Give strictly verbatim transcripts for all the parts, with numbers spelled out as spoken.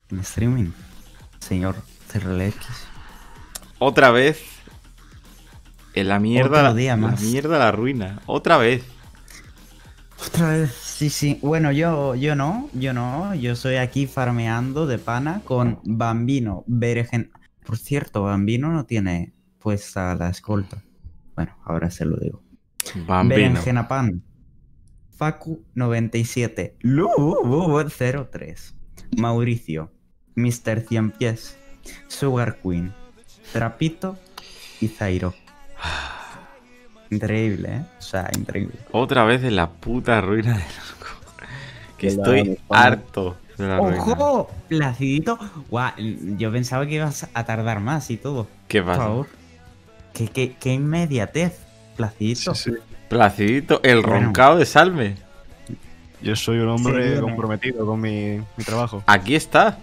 en streaming, señor C R L X. Otra vez. En la mierda. Otro La, día la más. mierda, la ruina. Otra vez. Otra vez, sí, sí. Bueno, yo, yo no, yo no. Yo soy aquí farmeando de pana con Bambino, Beregen. Por cierto, Bambino no tiene puesta la escolta. Bueno, ahora se lo digo. Bambino. Berenjenapan, Facu noventa y siete, Lu cero tres, Mauricio, mister Cien Pies, Sugar Queen, Trapito y Zairo. Increíble, ¿eh? O sea, increíble. Otra vez en la puta ruina de loco. Que Que la estoy de- harto de la ruina. ¡Ojo! Placidito. Guau, yo pensaba que ibas a tardar más y todo. ¿Qué Por pasa? favor. ¿Qué, qué, qué inmediatez, Placidito? Sí, sí. Placidito, el Bueno. roncado de Salme. Yo soy un hombre Sí, viene. comprometido con mi, mi trabajo. Aquí está.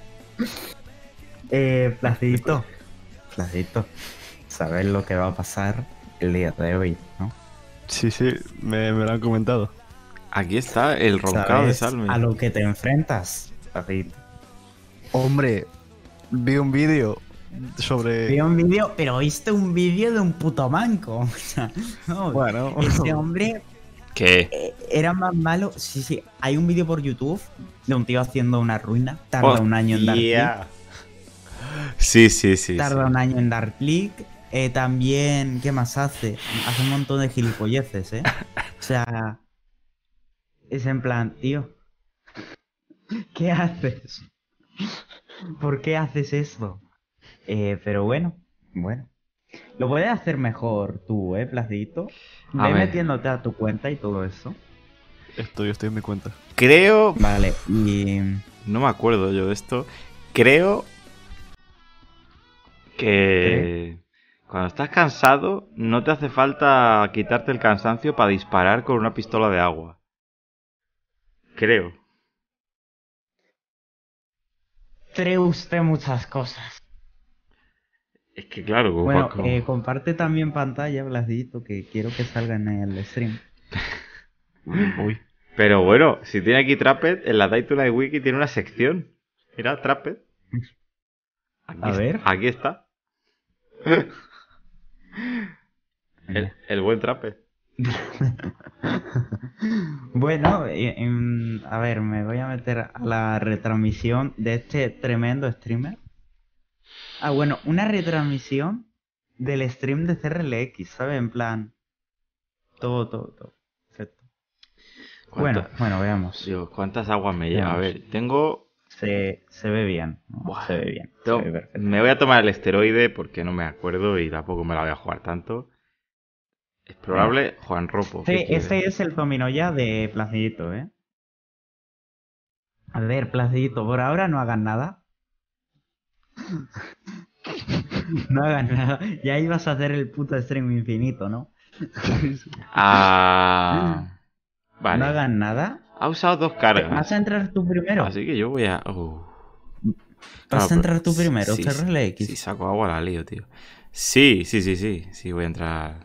Eh, Placidito. Placidito. ¿Sabes lo que va a pasar el día de hoy, no? Sí, sí, me, me lo han comentado. Aquí está el roncado de ¿Sabes Salme. a lo que te enfrentas, Placidito? Hombre, vi un vídeo sobre... Vi un vídeo, pero viste un vídeo de un puto manco. O sea, no, Bueno, ese hombre ¿Qué? eh, era más malo. Sí, sí, hay un vídeo por YouTube de un tío haciendo una ruina. Tarda un año en dar clic. Hostia. Sí, sí, sí. Tarda sí. un año en dar clic. Eh, también, ¿qué más hace? Hace un montón de gilipolleces, ¿eh? O sea, es en plan, tío, ¿qué haces? ¿Por qué haces esto? Eh, pero bueno, bueno. Lo puedes hacer mejor tú, ¿eh, Placidito? A Ve ver. metiéndote a tu cuenta y todo eso. estoy, estoy en mi cuenta. Creo. Vale, y... No me acuerdo yo de esto. Creo que cuando estás cansado no te hace falta quitarte el cansancio para disparar con una pistola de agua. Creo. cree usted muchas cosas. Es que claro, como Bueno, como- eh, comparte también pantalla, Placidito, que quiero que salga en el stream. Uy. Pero bueno, si tiene aquí Trapped, en la Title Wiki tiene una sección. Mira, Trapped. Aquí A es- ver. Aquí está. El, el buen Trapped. Bueno, eh, em, a ver, me voy a meter a la retransmisión de este tremendo streamer. Ah, bueno, una retransmisión del stream de C R L X, ¿sabes? En plan, todo, todo, todo. Perfecto. Bueno, ¿Cuánto- bueno, veamos. Dios, ¿cuántas aguas me lleva? A Veamos. ver, tengo... Se, se ve bien, ¿no? Buah. Se ve bien. Se tengo- ve perfecto. Me voy a tomar el esteroide porque no me acuerdo y tampoco me la voy a jugar tanto. Es probable Juan Ropo. ¿qué Sí, quiere? ese es el Tominoya de Placidito, ¿eh? A ver, Placidito, por ahora no hagan nada. No hagan nada. Ya ibas a hacer el puto stream infinito, ¿no? Ah... Vale. No hagan nada. Ha usado dos cargas. ¿Vas a entrar tú primero? Así que yo voy a... uh. ¿Vas Claro, a entrar pero- tú primero, sí, C R L X? Si saco agua la lío, tío. Sí, sí, sí, sí. Sí, voy a entrar.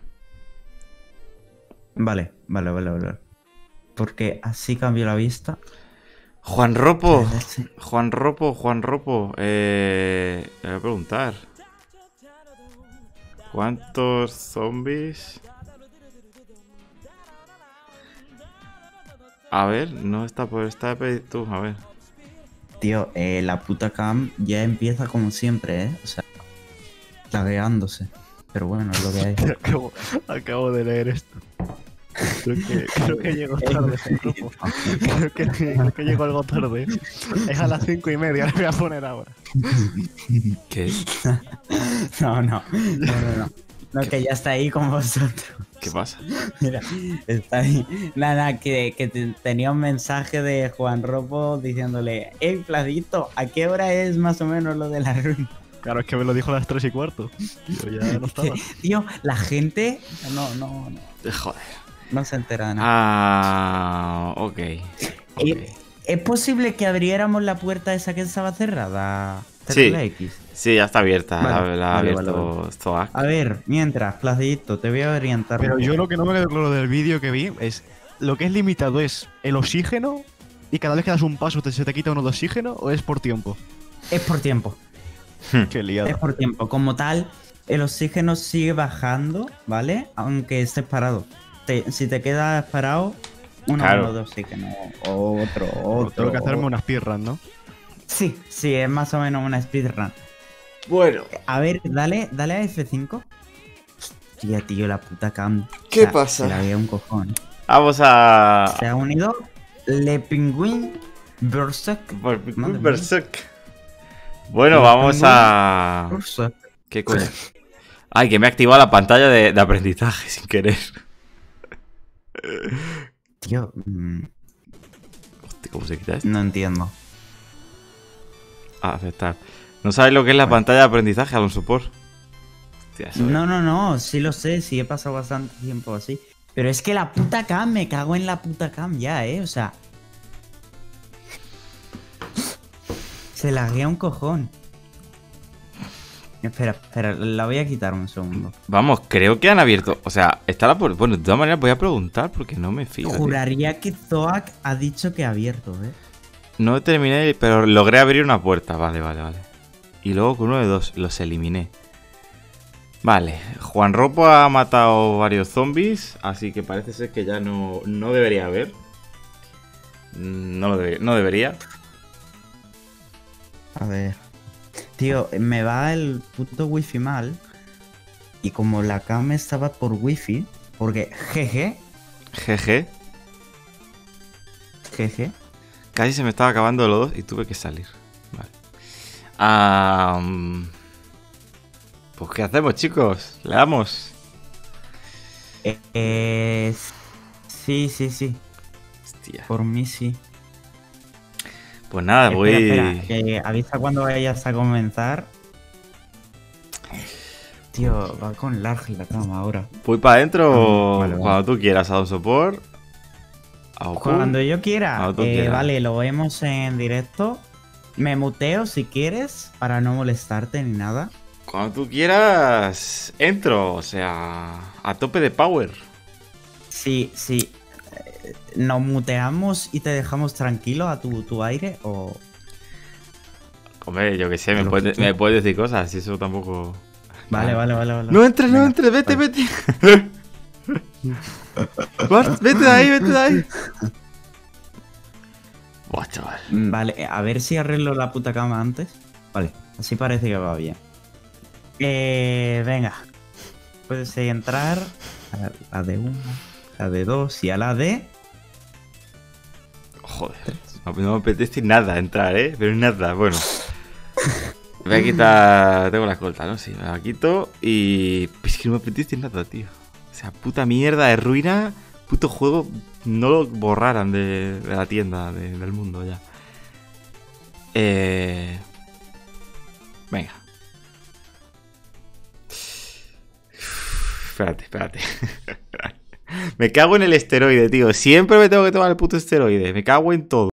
Vale, vale, vale, vale. Porque así cambió la vista. Juan Ropo. Sí. Juan Ropo, Juan Ropo. Eh, le voy a preguntar. ¿Cuántos zombies? A ver, no está por esta tú, a ver. Tío, eh, la puta cam ya empieza como siempre, ¿eh? O sea, lagueándose. Pero bueno, es lo que hay. Acabo, acabo de leer esto. Creo que, creo que llego tarde. Grupo. Creo que, creo que llego algo tarde. Es a las cinco y media, le voy a poner ahora. ¿Qué? No, no, no, no, no. No, que ya está ahí con vosotros. ¿Qué pasa? Mira, está ahí. Nada, que, que te- tenía un mensaje de Juan Ropo diciéndole: Hey, Placidito, ¿a qué hora es más o menos lo de la ruina? Claro, es que me lo dijo a las tres y cuarto. Yo ya no estaba. Tío, la gente no, no, no, Joder. no se entera de nada. Ah, ok. ok. ¿Y ¿Es posible que abriéramos la puerta esa que estaba cerrada? Sí. C R L X. Sí, ya está abierta. Vale, la, la ha vale, abierto vale, Zoac. A ver, mientras, Placidito, te voy a orientar. Pero un yo poco. lo que no me quedó claro del vídeo que vi es lo que es limitado es el oxígeno y cada vez que das un paso te, se te quita uno de oxígeno o es por tiempo. Es por tiempo. Qué Es liado. por tiempo. Como tal, el oxígeno sigue bajando, ¿vale? Aunque estés parado. Te- si te quedas parado, una Claro. bola de oxígeno. O otro, O tengo que hacerme otro. unas speedrun, ¿no? Sí, sí, es más o menos una speedrun. Bueno, A ver, dale, dale a F cinco. Hostia, tío, la puta cam. ¿Qué O sea, pasa? Se la veía un cojón. vamos a... Se ha unido Le Penguin Berserk. Por Madre mía. Berserk. Bueno, Le vamos Penguin a... Berserk. ¿Qué coño? Ay, que me ha activado la pantalla de, de aprendizaje sin querer. Tío, mm, Hostia, ¿cómo se quita esto? no entiendo. Ah, aceptar. ¿No sabes lo que es la Bueno. pantalla de aprendizaje, Alonso Por? Hostia, eso No, no, no, sí lo sé, sí he pasado bastante tiempo así. Pero es que la puta cam, me cago en la puta cam ya, eh. O sea. Se laguea un cojón. Espera, espera, la voy a quitar un segundo. Vamos, creo que han abierto... O sea, está la... por- Bueno, de todas maneras voy a preguntar porque no me fío. tío. Juraría que Zoak ha dicho que ha abierto, eh. No terminé, pero logré abrir una puerta. Vale, vale, vale. Y luego con uno de dos los eliminé. Vale, Juan Ropo ha matado varios zombies, así que parece ser que ya no, no debería haber. No, lo debe- no debería. A ver. Tío, me va el puto wifi mal. Y como la cam estaba por wifi, porque jeje, Jeje. jeje. Casi se me estaba acabando los dos y tuve que salir. Vale. Ah, mm, pues ¿qué hacemos, chicos? ¿Le damos? Eh, eh, sí, sí, sí. Hostia. Por mí sí. Pues nada, voy... Espera, espera, que avisa cuando vayas a comenzar. Tío, va con large la cama ahora. Voy para adentro Ah, vale, vale. cuando tú quieras, a Sopor. A Oku. Cuando yo quiera. Cuando tú Eh, quieras. vale, lo vemos en directo. Me muteo si quieres, para no molestarte ni nada. Cuando tú quieras, entro. O sea, a tope de power. Sí, sí. Eh, ¿Nos muteamos y te dejamos tranquilo a tu, tu aire? O. Hombre, yo qué sé, me Lo puedes, que me puedes decir cosas y eso tampoco... Vale, vale, vale, vale. No entres, no Venga, entres, vete, vale. vete. Bart, vete de ahí, vete de ahí. Buah, chaval. Mm, Vale, a ver si arreglo la puta cama antes. Vale, así parece que va bien. Eh, venga. Puedes entrar a la de uno, la de dos y a la de... Joder, no, no me apetece nada entrar, ¿eh? Pero nada, bueno. Me voy a quitar... Tengo la escolta, ¿no? Sí, me la quito y... Es que no me apetece nada, tío. O sea, puta mierda de ruina. Puto juego, no lo borraran de, de la tienda de- del mundo ya. Eh... Venga. Espérate, espérate. Me cago en el esteroide, tío. Siempre me tengo que tomar el puto esteroide. Me cago en todo.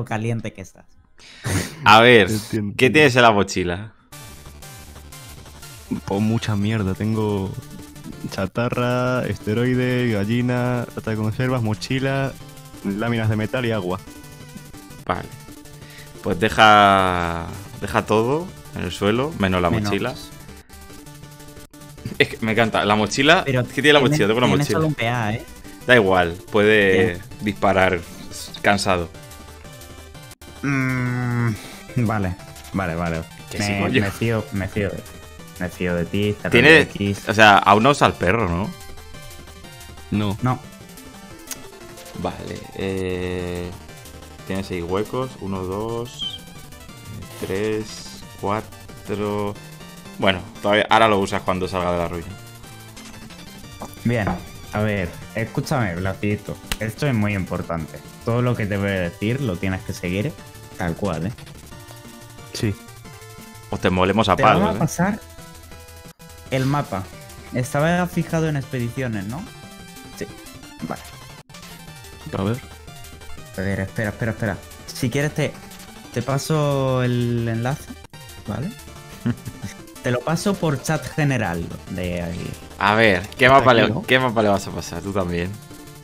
lo caliente que estás. A ver, Entiendo. ¿qué tienes en la mochila? Pues mucha mierda. Tengo chatarra, esteroide, gallina, lata de conservas, mochila, láminas de metal y agua. Vale. Pues deja. Deja todo en el suelo, menos la Menos. mochila. Es que me encanta. La mochila. Pero ¿Qué tiene la mochila? Tengo una tiene mochila. solo un P A, ¿eh? Da igual, puede disparar cansado. Mm, vale, vale, vale. Que sí, Me, coño. me fío, me fío, de- me fío de ti. Tiene. X. O sea, aún no usa el perro, ¿no? No. No, Vale. Eh, tiene seis huecos. Uno, dos. eh, Tres. Cuatro. Bueno, todavía. Ahora lo usas cuando salga de la ruina. bien. A ver, escúchame, Blasito. Esto es muy importante. Todo lo que te voy a decir lo tienes que seguir tal cual, ¿eh? Sí. O te molemos a Te vamos palos, a ¿eh? pasar el mapa. Estaba fijado en expediciones, ¿no? Sí. Vale. A ver. A ver, espera, espera, espera. Si quieres te, te paso el enlace, ¿vale? Te lo paso por chat general de ahí. A ver, ¿qué Está mapa, aquí, le, ¿no? ¿qué mapa le vas a pasar? Tú también.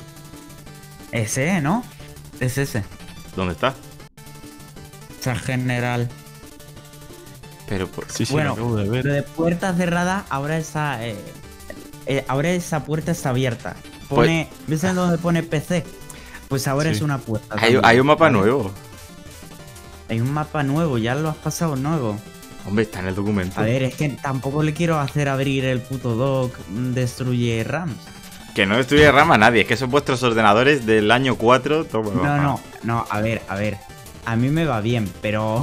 Ese, ¿no? Es ese. ¿Dónde está? Chat general. Pero por... Sí, sí, Bueno, lo acabo de Lo ver. de puerta cerrada, ahora esa. eh, eh, ahora esa puerta está abierta. Pone. ¿Ves en donde pone P C? Pues ahora Sí. es una puerta. Hay, también, hay un mapa ¿vale? nuevo. Hay un mapa nuevo, ya lo has pasado nuevo. Hombre, está en el documento. A ver, es que tampoco le quiero hacer abrir el puto dock, mm, destruye RAMs. Que no destruye RAM a nadie. Es que son vuestros ordenadores del año cuatro. Toma, No, papá. no, no, a ver, a ver. A mí me va bien, pero.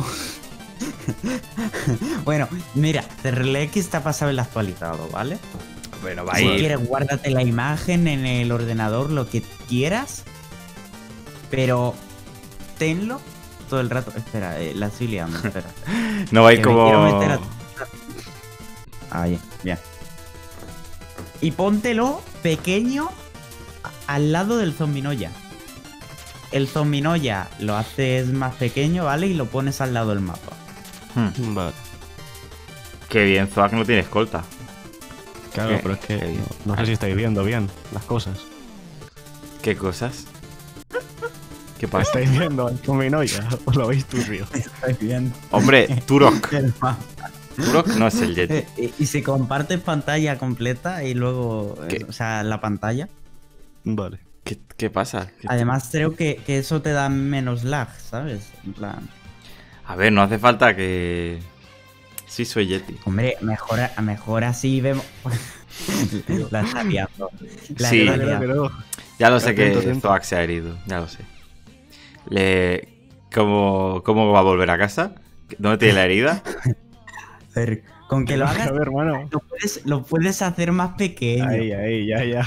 Bueno, mira, Terrelx está pasado el actualizado, ¿vale? Bueno, va a Si ir. quieres, guárdate la imagen en el ordenador, lo que quieras. Pero tenlo todo el rato. Espera, eh, la estoy liando, espera. No va a ir Que me quiero como. meter a- Ahí, bien. Y póntelo pequeño a- al lado del zombinoya. El zombinoya lo haces más pequeño, ¿vale? Y lo pones al lado del mapa. Hmm. Vale. Qué bien, Zoak no tiene escolta. Claro, Qué- pero es que qué bien. no, no sé si estáis viendo bien las cosas. ¿Qué cosas? ¿Qué pasa? ¿Estáis viendo el combinoya o lo veis turbio? Estoy viendo. Hombre, Turok. El mapa. Turok no es el Yeti. Eh, Y, y si compartes pantalla completa y luego, eh, ¿Qué? o sea, la pantalla. Vale. ¿Qué, qué pasa? ¿Qué- Además, creo que, que eso te da menos lag, ¿sabes? En plan, A ver, no hace falta que. Sí, soy Yeti. hombre, mejor, mejor así vemos. La está liando. La Sí. está Creo liando. que no. Ya lo sé Atento, que atento. Zoak se ha herido. Ya lo sé. Le. ¿Cómo, ¿Cómo va a volver a casa? ¿Dónde tiene la herida? A ver, con que lo A hagas, ver, hermano. lo puedes, lo puedes hacer más pequeño. Ahí, ahí, ya, ya.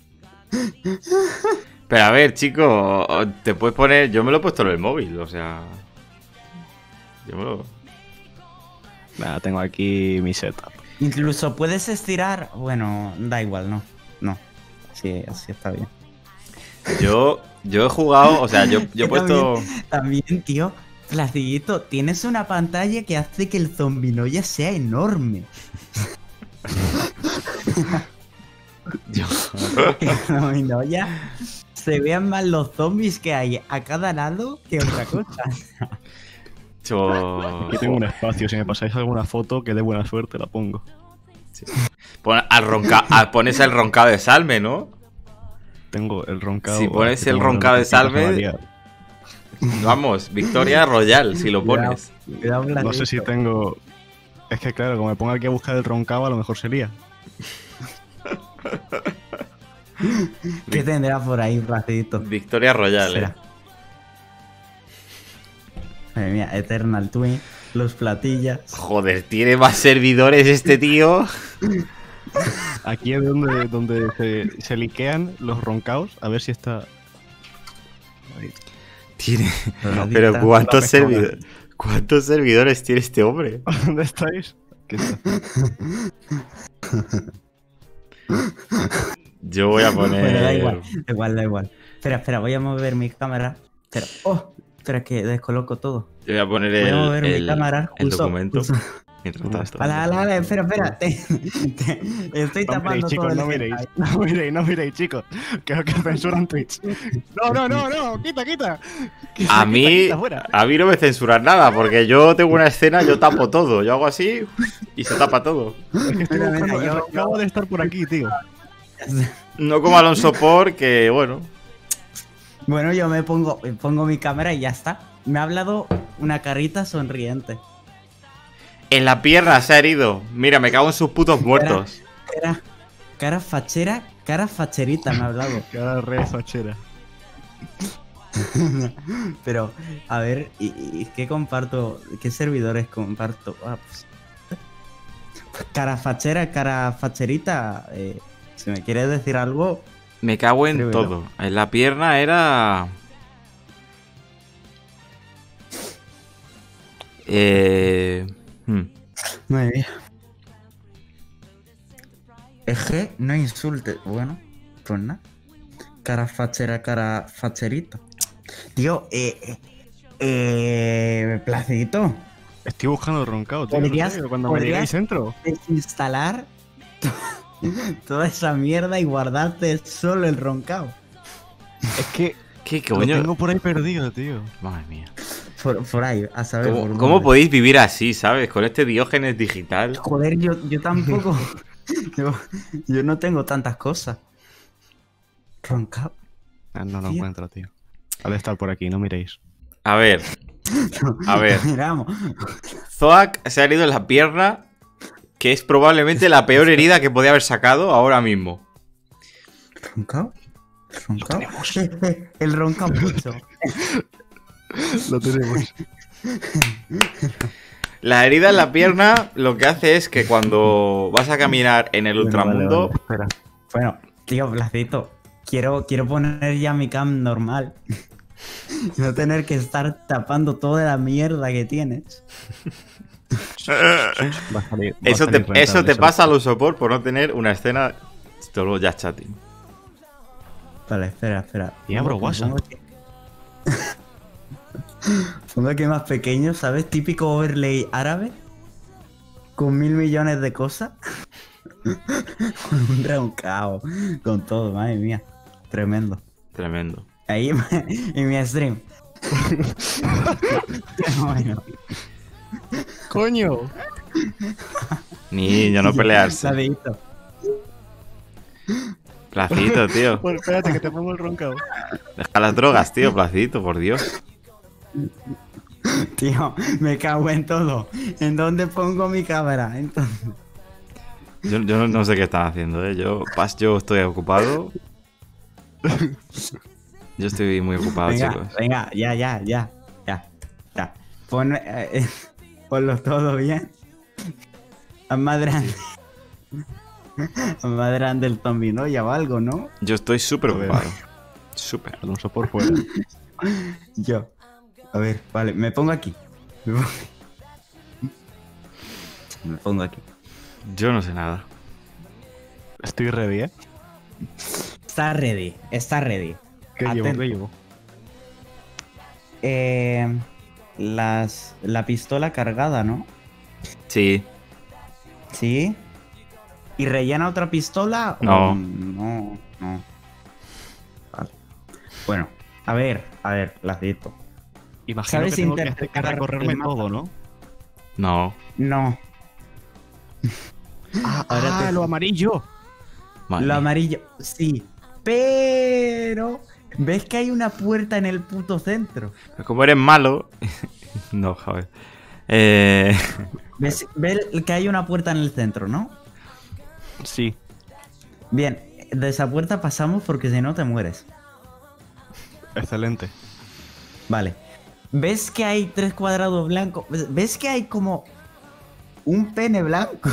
Pero a ver, chico, te puedes poner. Yo me lo he puesto en el móvil, o sea. Yo me lo. Nada, tengo aquí mi setup. Incluso puedes estirar. Bueno, da igual, no. No. Sí, así está bien. Yo, yo he jugado, o sea, yo, yo he Yo puesto. También, tío, Placillito, tienes una pantalla que hace que el zombinoya sea enorme. yo- Que el zombinoya se vean más los zombies que hay a cada lado que otra cosa. yo- Aquí tengo un espacio. Si me pasáis alguna foto que dé buena suerte, la pongo. Pon- al ronca, al- pones el roncado de Salme, ¿no? Tengo el roncado. Si pones que el tengo roncado de una notificación Salve, variada. Vamos, Victoria Royal, si lo pones. Cuidado, No sé si Placillito. tengo. Es que claro, como me ponga aquí a buscar el roncado, a lo mejor sería. ¿Qué tendrás por ahí, Placillito? Victoria Royal, eh. Espera. Madre mía, Eternal Twin, los platillas. Joder, tiene más servidores este tío. Aquí es donde, donde se, se liquean los roncaos. A ver si está. Tiene. Pero Pero ¿cuántos la servidores? ¿Cuántos servidores tiene este hombre? ¿Dónde estáis? ¿Qué está? Yo voy a poner. Bueno, da igual, da igual, da igual. Espera, espera, voy a mover mi cámara. Espera. ¡Oh! Espera, es que descoloco todo. Yo voy a poner Voy a el, mover mi el, cámara el justo- documento. justo. Mientras tanto. Ala, ala, ala, espera, espera. te- te- estoy No tapando miréis, todo chicos, el no miréis. hentai. No miréis, no miréis, chicos. Creo que censuran Twitch. No, no, no, no. Quita, quita. Quita, A quita, mí, quita, fuera. a mí no me censuran nada, porque yo tengo una escena, yo tapo todo. Yo hago así y se tapa todo. Es que estoy Mira, buscando. mira, yo- Acabo de estar por aquí, tío. No como Alonso Por, que bueno. Bueno, yo me pongo, me pongo mi cámara y ya está. Me ha hablado una carita sonriente. En la pierna se ha herido. Mira, me cago en sus putos muertos. Cara, cara fachera, cara facherita me ha hablado. Cara re fachera. Pero, a ver, ¿y, y qué comparto? ¿Qué servidores comparto? Ah, pues, cara fachera, cara facherita. eh, si me quieres decir algo, Me cago en Escríbelo. todo. En la pierna era. Eh. hmm. madre mía. Es que no insultes. Bueno, pues nada. Cara fachera, cara facherita. Tío, eh. eh, eh Placito. Estoy buscando roncao, tío. ¿Podrías- no sé, Cuando me podrías- digáis centro. Desinstalar toda esa mierda y guardarte solo el roncao. Es que ¿Qué lo coño? tengo por ahí perdido, tío. Madre mía. Por, por ahí, a saber. ¿Cómo, por cómo dónde. podéis vivir así, sabes? Con este Diógenes digital. Joder, yo, yo tampoco. yo, yo no tengo tantas cosas. Roncao. Ah, no lo Tío. encuentro, tío. Ha de estar por aquí, no miréis. A ver, a ver. Miramos. Zoak se ha herido en la pierna, que es probablemente la peor herida que podía haber sacado ahora mismo. ¿Roncao? ¿Roncao? Eh, eh, el roncao mucho. Lo tenemos. La herida en la pierna lo que hace es que cuando vas a caminar en el Bueno, vale, ultramundo, vale. Espera. Bueno, tío, Placito. Quiero, quiero poner ya mi cam normal. No tener que estar tapando toda la mierda que tienes. Va a salir, va a eso salir te, rentable, eso te eso. pasa a los support por no tener una escena solo ya chatting. Vale, espera, espera. Y abro Pongo- WhatsApp. pongo aquí- Pongo aquí más pequeño, ¿sabes? Típico overlay árabe. Con mil millones de cosas. Con un roncao. Con todo, madre mía. Tremendo. Tremendo. Ahí en mi stream. Bueno, ¡Coño! Niño, no pelearse. Placito. Placito, tío. Pues espérate que te pongo el roncao. Deja las drogas, tío, Placito, por Dios. Tío, me cago en todo. ¿En dónde pongo mi cámara? Entonces, Yo, yo no, no sé qué están haciendo, ¿eh? Yo, pas, yo estoy ocupado. Yo estoy muy ocupado, venga, chicos. venga, ya, ya, ya, ya, ya. Pon, eh, eh, ponlo todo bien. Haz más grande. Haz más grande el zombinoya o algo, ¿no? Yo estoy súper A ver. ocupado. Súper. Alonso por fuera. Yo. A ver, vale, me pongo aquí. Me pongo, me pongo aquí. Yo no sé nada. Estoy ready, ¿eh? Está ready, está ready. ¿Qué llevo? Atento. ¿Qué llevo? Eh, las, la pistola cargada, ¿no? Sí. Sí. ¿Y rellena otra pistola? o No. No, no. Vale. Bueno, a ver, a ver, Placito. Imagino que ¿Sabes tengo que interpretar hacer que recorrerme el mapa? todo, ¿no? No. No. Ah, Ahora ah, te- lo amarillo. Madre Lo mía. amarillo, sí. Pero. ¿Ves que hay una puerta en el puto centro? Pero como eres malo. No, joder. Eh... ¿Ves, ves que hay una puerta en el centro, ¿no? Sí. Bien, de esa puerta pasamos porque si no te mueres. Excelente. Vale. ¿Ves que hay tres cuadrados blancos? ¿Ves que hay como un pene blanco?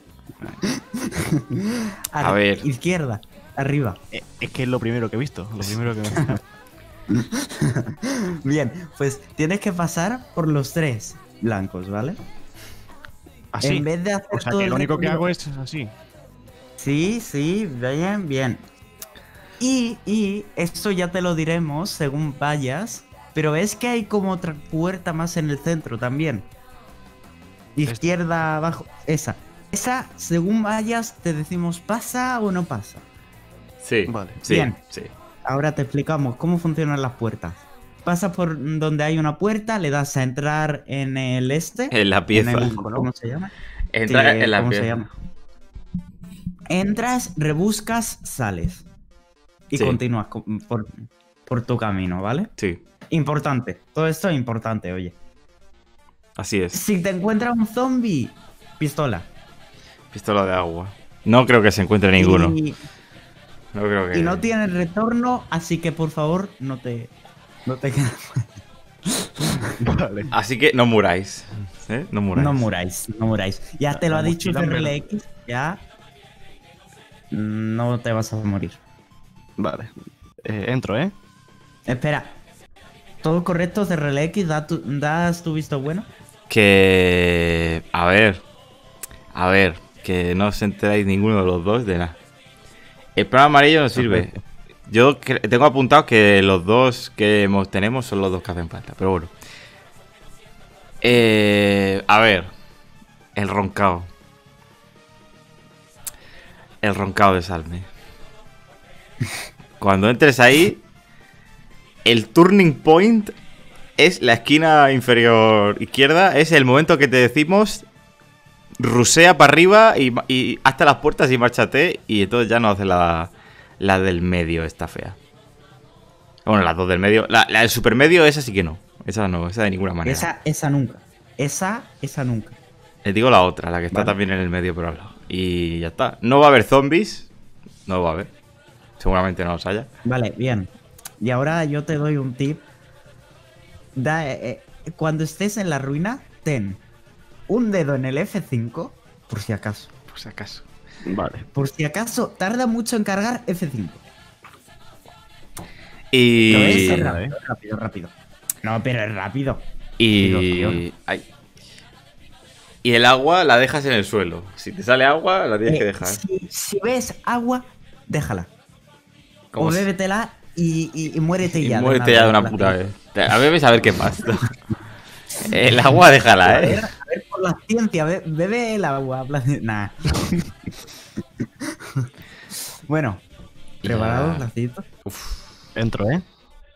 A ver. Izquierda, arriba. Eh, Es que es lo primero que he visto. Lo primero que he visto. Bien, pues tienes que pasar por los tres blancos, ¿vale? Así. En vez de hacer O sea todo que el lo único que recorrido- hago es así. Sí, sí, bien, bien. Y, y esto ya te lo diremos según vayas pero ves que hay como otra puerta más en el centro también. Izquierda abajo, esa. Esa, según vayas, te decimos pasa o no pasa. Sí, Vale. sí, Bien. sí. Ahora te explicamos cómo funcionan las puertas. Pasas por donde hay una puerta, le das a entrar en el este. En la pieza. en el- ¿Cómo se llama? Entra Sí, en la ¿cómo pieza. se llama? Entras, rebuscas, sales. Y Sí. continúas con- por, por tu camino, ¿vale? Sí, Importante. Todo esto es importante, oye. así es. Si te encuentras un zombie, pistola. Pistola de agua. No creo que se encuentre ninguno. Y, No creo que. y no tienes retorno, así que por favor, no te. No te quedes. Vale. Así que no muráis. ¿Eh? No muráis. No muráis, no muráis. Ya te lo La ha dicho mochila, R L X, ya. No te vas a morir. Vale. Eh, entro, ¿eh? Espera. ¿Todo correcto, C R L X? ¿Da tu- ¿Das tu visto bueno? Que. A ver. A ver. Que no os enteráis ninguno de los dos de nada. El plano amarillo no sirve. Yo cre- tengo apuntado que los dos que hemos- tenemos son los dos que hacen falta. Pero bueno. Eh, a ver. El roncao. El roncao de Salme. Cuando entres ahí, el turning point es la esquina inferior izquierda. Es el momento que te decimos rusea para arriba y, y hasta las puertas y márchate. Y entonces ya no hace la, la del medio, esta fea. Bueno, las dos del medio. La, la del supermedio, esa sí que no. Esa no, esa de ninguna manera. Esa, esa nunca. Esa, esa nunca. Les digo la otra, la que está Vale. también en el medio por al lado. Y ya está. No va a haber zombies. No va a haber. Seguramente no los haya. Vale, bien. Y ahora yo te doy un tip. Da, eh, eh, cuando estés en la ruina, ten un dedo en el F cinco, por si acaso. Por si acaso. Vale. Por si acaso tarda mucho en cargar F cinco. Y. Pero es Sí. rápido, rápido, rápido. No, pero es rápido. Y. Digo, tío. Ay. Y el agua la dejas en el suelo. Si te sale agua, la tienes Eh, que dejar. si, si ves agua, déjala. Como O si- bébetela y, y, y muérete y ya. muérete ya de una vez, puta la- vez. A ver, ves a ver qué pasa. El agua déjala, A ver, eh. a ver por la ciencia, be- bebe el agua. Nah. Bueno, ¿preparados, Ya. Lacito? Entro, ¿eh?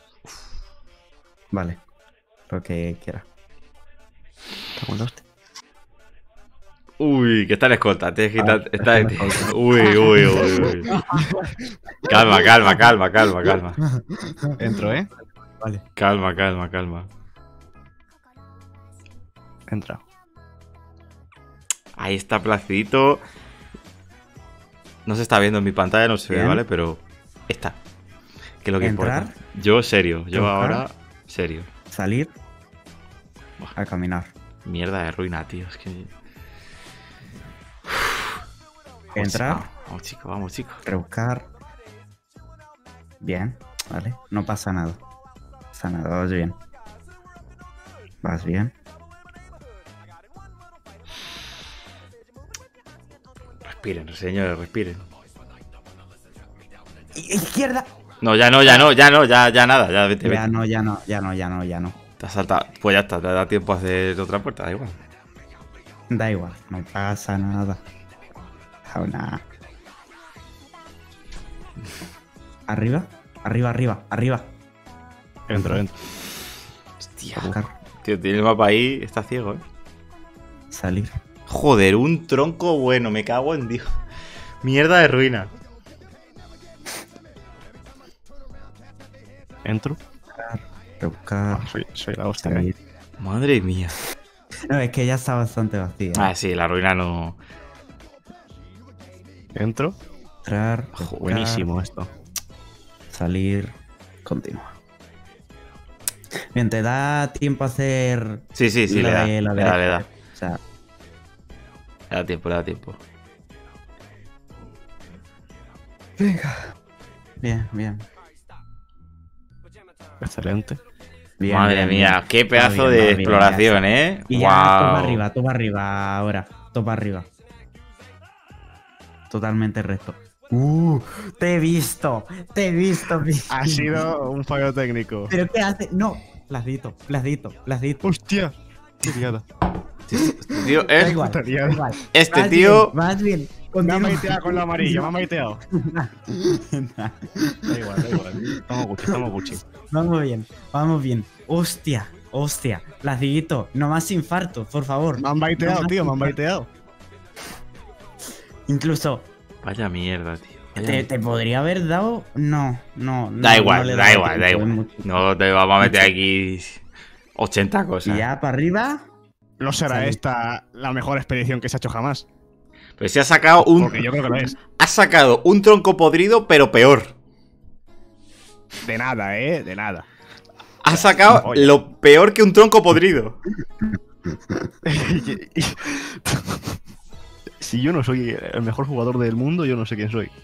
Vale. Lo que quiera. Cago en la hostia. Uy, que está en escolta. Tienes que Ah, quitar- está- está en escolta. Uy, uy, uy, uy. Calma, calma, calma, calma, calma. Entro, ¿eh? Vale. Calma, calma, calma. Entra. Ahí está placidito. No se está viendo en mi pantalla, no se ve, Bien. ¿vale? Pero está. Que es lo que Entrar. importa. Yo serio, yo Tocar. ahora serio. Salir. Buah. A caminar. Mierda de ruina, tío. Es que. Entrar. Vamos, vamos, chicos, vamos, chicos. Rebuscar. Bien. Vale. No pasa nada. No pasa nada. Vas bien. Vas bien. Respiren, señores, respiren. I- Izquierda. No, ya no, ya no, ya no, ya, ya nada, ya vete, Ya vete. no, ya no, ya no, ya no, ya no. Te has saltado. Pues ya está, te da tiempo a hacer otra puerta, da igual. Da igual. No pasa nada. Oh, nada. Arriba. Arriba, arriba, arriba. Entro, entro. Hostia. Buscar. Tío, tiene el mapa ahí, está ciego, eh. Salir. Joder, un tronco bueno, me cago en Dios. Mierda de ruina. Entro. Rebuscar. Ah, soy, soy la hostia. ¿eh? Salir. Madre mía. No, es que ya está bastante vacía. Ah, sí, la ruina no. Entro. Entrar. Jo, rebuscar, Buenísimo esto. Salir. Continúa. Bien, te da tiempo a hacer. Sí, sí, sí, la le da. de la Le da, le derecha. da. O sea, Le da tiempo, le da tiempo. bien, bien. Excelente. Bien, Madre bien, mía, bien. qué pedazo Va bien, de va bien, exploración, ya ¿eh? está. Y ya, topa Guau. arriba, topa arriba ahora. Topa arriba. Totalmente recto. Uh, te he visto, te he visto. pi- Ha sido un fallo técnico. ¿Pero qué hace? No, Placito, placito, placito. ¡Hostia! ¡Qué liada! Este tío Da es... igual, puta da liada. igual. Este Vas tío... bien, vas bien. Me ha Continúa. maiteado con lo amarillo, me ha maiteado. Da igual, da igual. Estamos Gucci, estamos Gucci. Vamos bien, vamos bien. Hostia, hostia. Placidito, no más infarto, por favor. Me han baiteado, No más tío, me han infarto. baiteado. Incluso, Vaya mierda, tío. Vaya ¿te, mierda. te podría haber dado? No, no. no Da no igual, le da daba igual, da tiempo, es igual. mucho. No te vamos a meter aquí ochenta Y cosas. ya para arriba. No será Salud. esta la mejor expedición que se ha hecho jamás. Pero si has sacado un... Porque yo creo que lo es. Has sacado un tronco podrido, pero peor. De nada, eh, de nada. Has sacado Oye. lo peor que un tronco podrido. Si yo no soy el mejor jugador del mundo, yo no sé quién soy.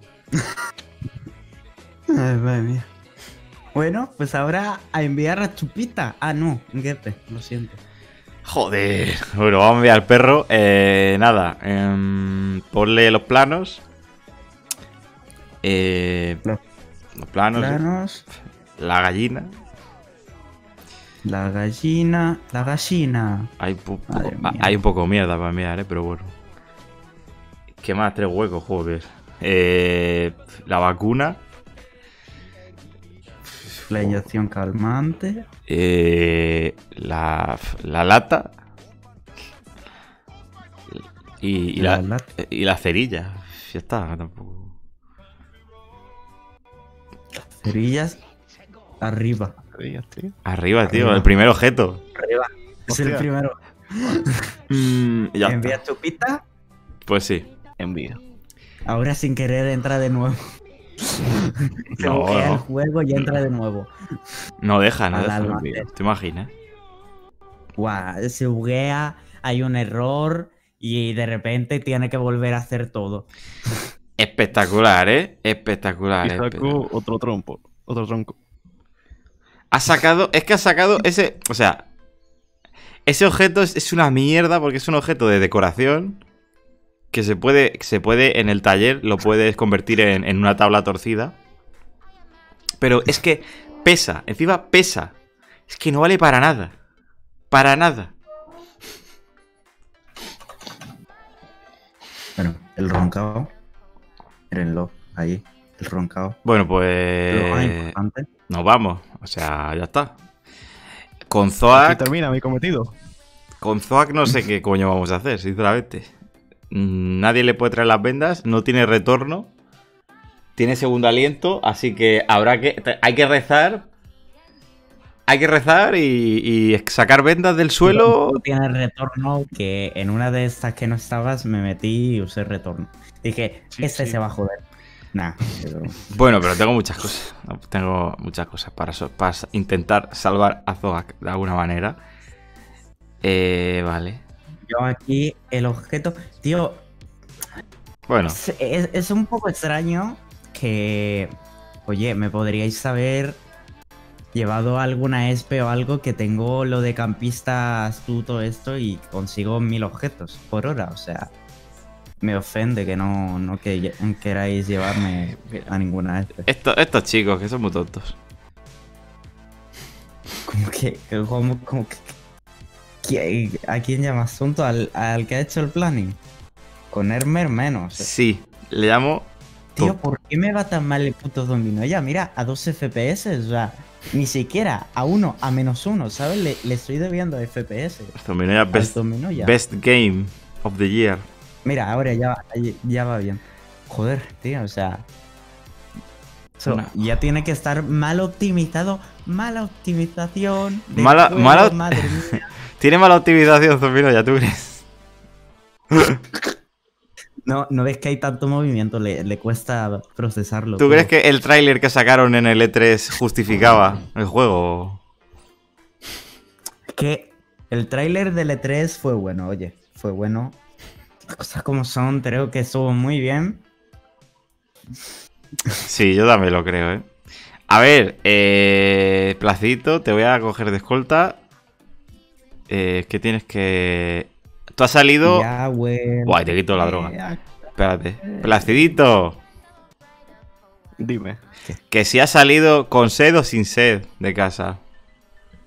Ay, madre mía. Bueno, pues ahora a enviar a Chupita. Ah, no, Guepe, lo siento. Joder. Bueno, vamos a enviar al perro. Eh, nada. em, ponle los planos. Eh, Los los planos. Planos, La gallina. la gallina, la gallina. Hay, pu- Madre ah, mía. hay un poco de mierda para enviar, eh, pero bueno. ¿Qué más? Tres huecos, joder. Eh, la vacuna. La inyección calmante. Eh, la, la lata. Y, y la, La lata. y la cerilla. Ya está, tampoco. Cerillas arriba. Arriba, tío, Arriba. el primer objeto. Arriba. Es el Hostia. primero. Mm, ya Envía está. Chupita. Pues sí. Envío. Ahora sin querer entra de nuevo. Se No, buguea no. el juego y entra de nuevo. No deja, no Al deja. almacén. ¿Te imaginas? Guau, se buguea, hay un error y de repente tiene que volver a hacer todo. Espectacular, ¿eh? Espectacular. Y espectacular. saco otro trompo. Otro tronco. Ha sacado. Es que ha sacado ese. O sea. Ese objeto es, es una mierda porque es un objeto de decoración. Que se puede. Se puede. En el taller lo puedes convertir en, en una tabla torcida. Pero es que pesa. Encima pesa. Es que no vale para nada. Para nada. Bueno, el roncao. Mírenlo, ahí. El roncao. Bueno, Lo más pues. importante. Nos vamos. O sea, ya está. Con Aquí Zoac. termina mi cometido. Con Zoac no sé qué coño vamos a hacer, sinceramente. Mm, Nadie le puede traer las vendas, no tiene retorno, tiene segundo aliento, así que habrá que. te- Hay que rezar. Hay que rezar y, y sacar vendas del suelo. Tú tienes retorno que en una de estas que no estabas me metí y usé retorno. Dije, Sí, este sí. se va a joder. Nah, pero... Bueno, pero tengo muchas cosas. Tengo muchas cosas para, so- para intentar salvar a Zoac de alguna manera. Eh, vale. Yo aquí el objeto... Tío, Bueno, es, es- es un poco extraño que... Oye, me podríais haber llevado alguna E S P o algo que tengo lo de campista astuto esto y consigo mil objetos por hora, o sea... Me ofende que no, no que, queráis llevarme a ninguna E S P. esto- estos chicos que son muy tontos. Como que... Como, como que ¿Qui- ¿A quién llamas tonto? ¿Al, al que ha hecho el planning? Con Hermer menos. eh. Sí, le llamo. Tío, ¿por qué me va tan mal el puto dominó? Ya, mira, a dos F P S, o sea, ni siquiera a uno, a menos uno, ¿sabes? Le, le estoy debiendo F P S. Zombinoya Al Best, dominó ya. best Game of the Year. Mira, ahora ya, va- ya va bien. Joder, tío, o sea... eso Una- ya tiene que estar mal optimizado. Mala optimización. del Mala- juego, mala- Madre mía. Tiene mala optimización, Zombinoya, ¿tú crees? No, no ves que hay tanto movimiento, le, le cuesta procesarlo. ¿Tú todo. crees que el tráiler que sacaron en el E tres justificaba el juego? Es que el tráiler del E tres fue bueno, oye, fue bueno. Las cosas como son, creo que estuvo muy bien. Sí, yo también lo creo, ¿eh? A ver, eh, Placito, te voy a coger de escolta. Eh, es que tienes que... Tú has salido... Ya, güey. Guay, te quito la droga. Ya. Espérate. Placidito, Dime. que si has salido con sed o sin sed de casa.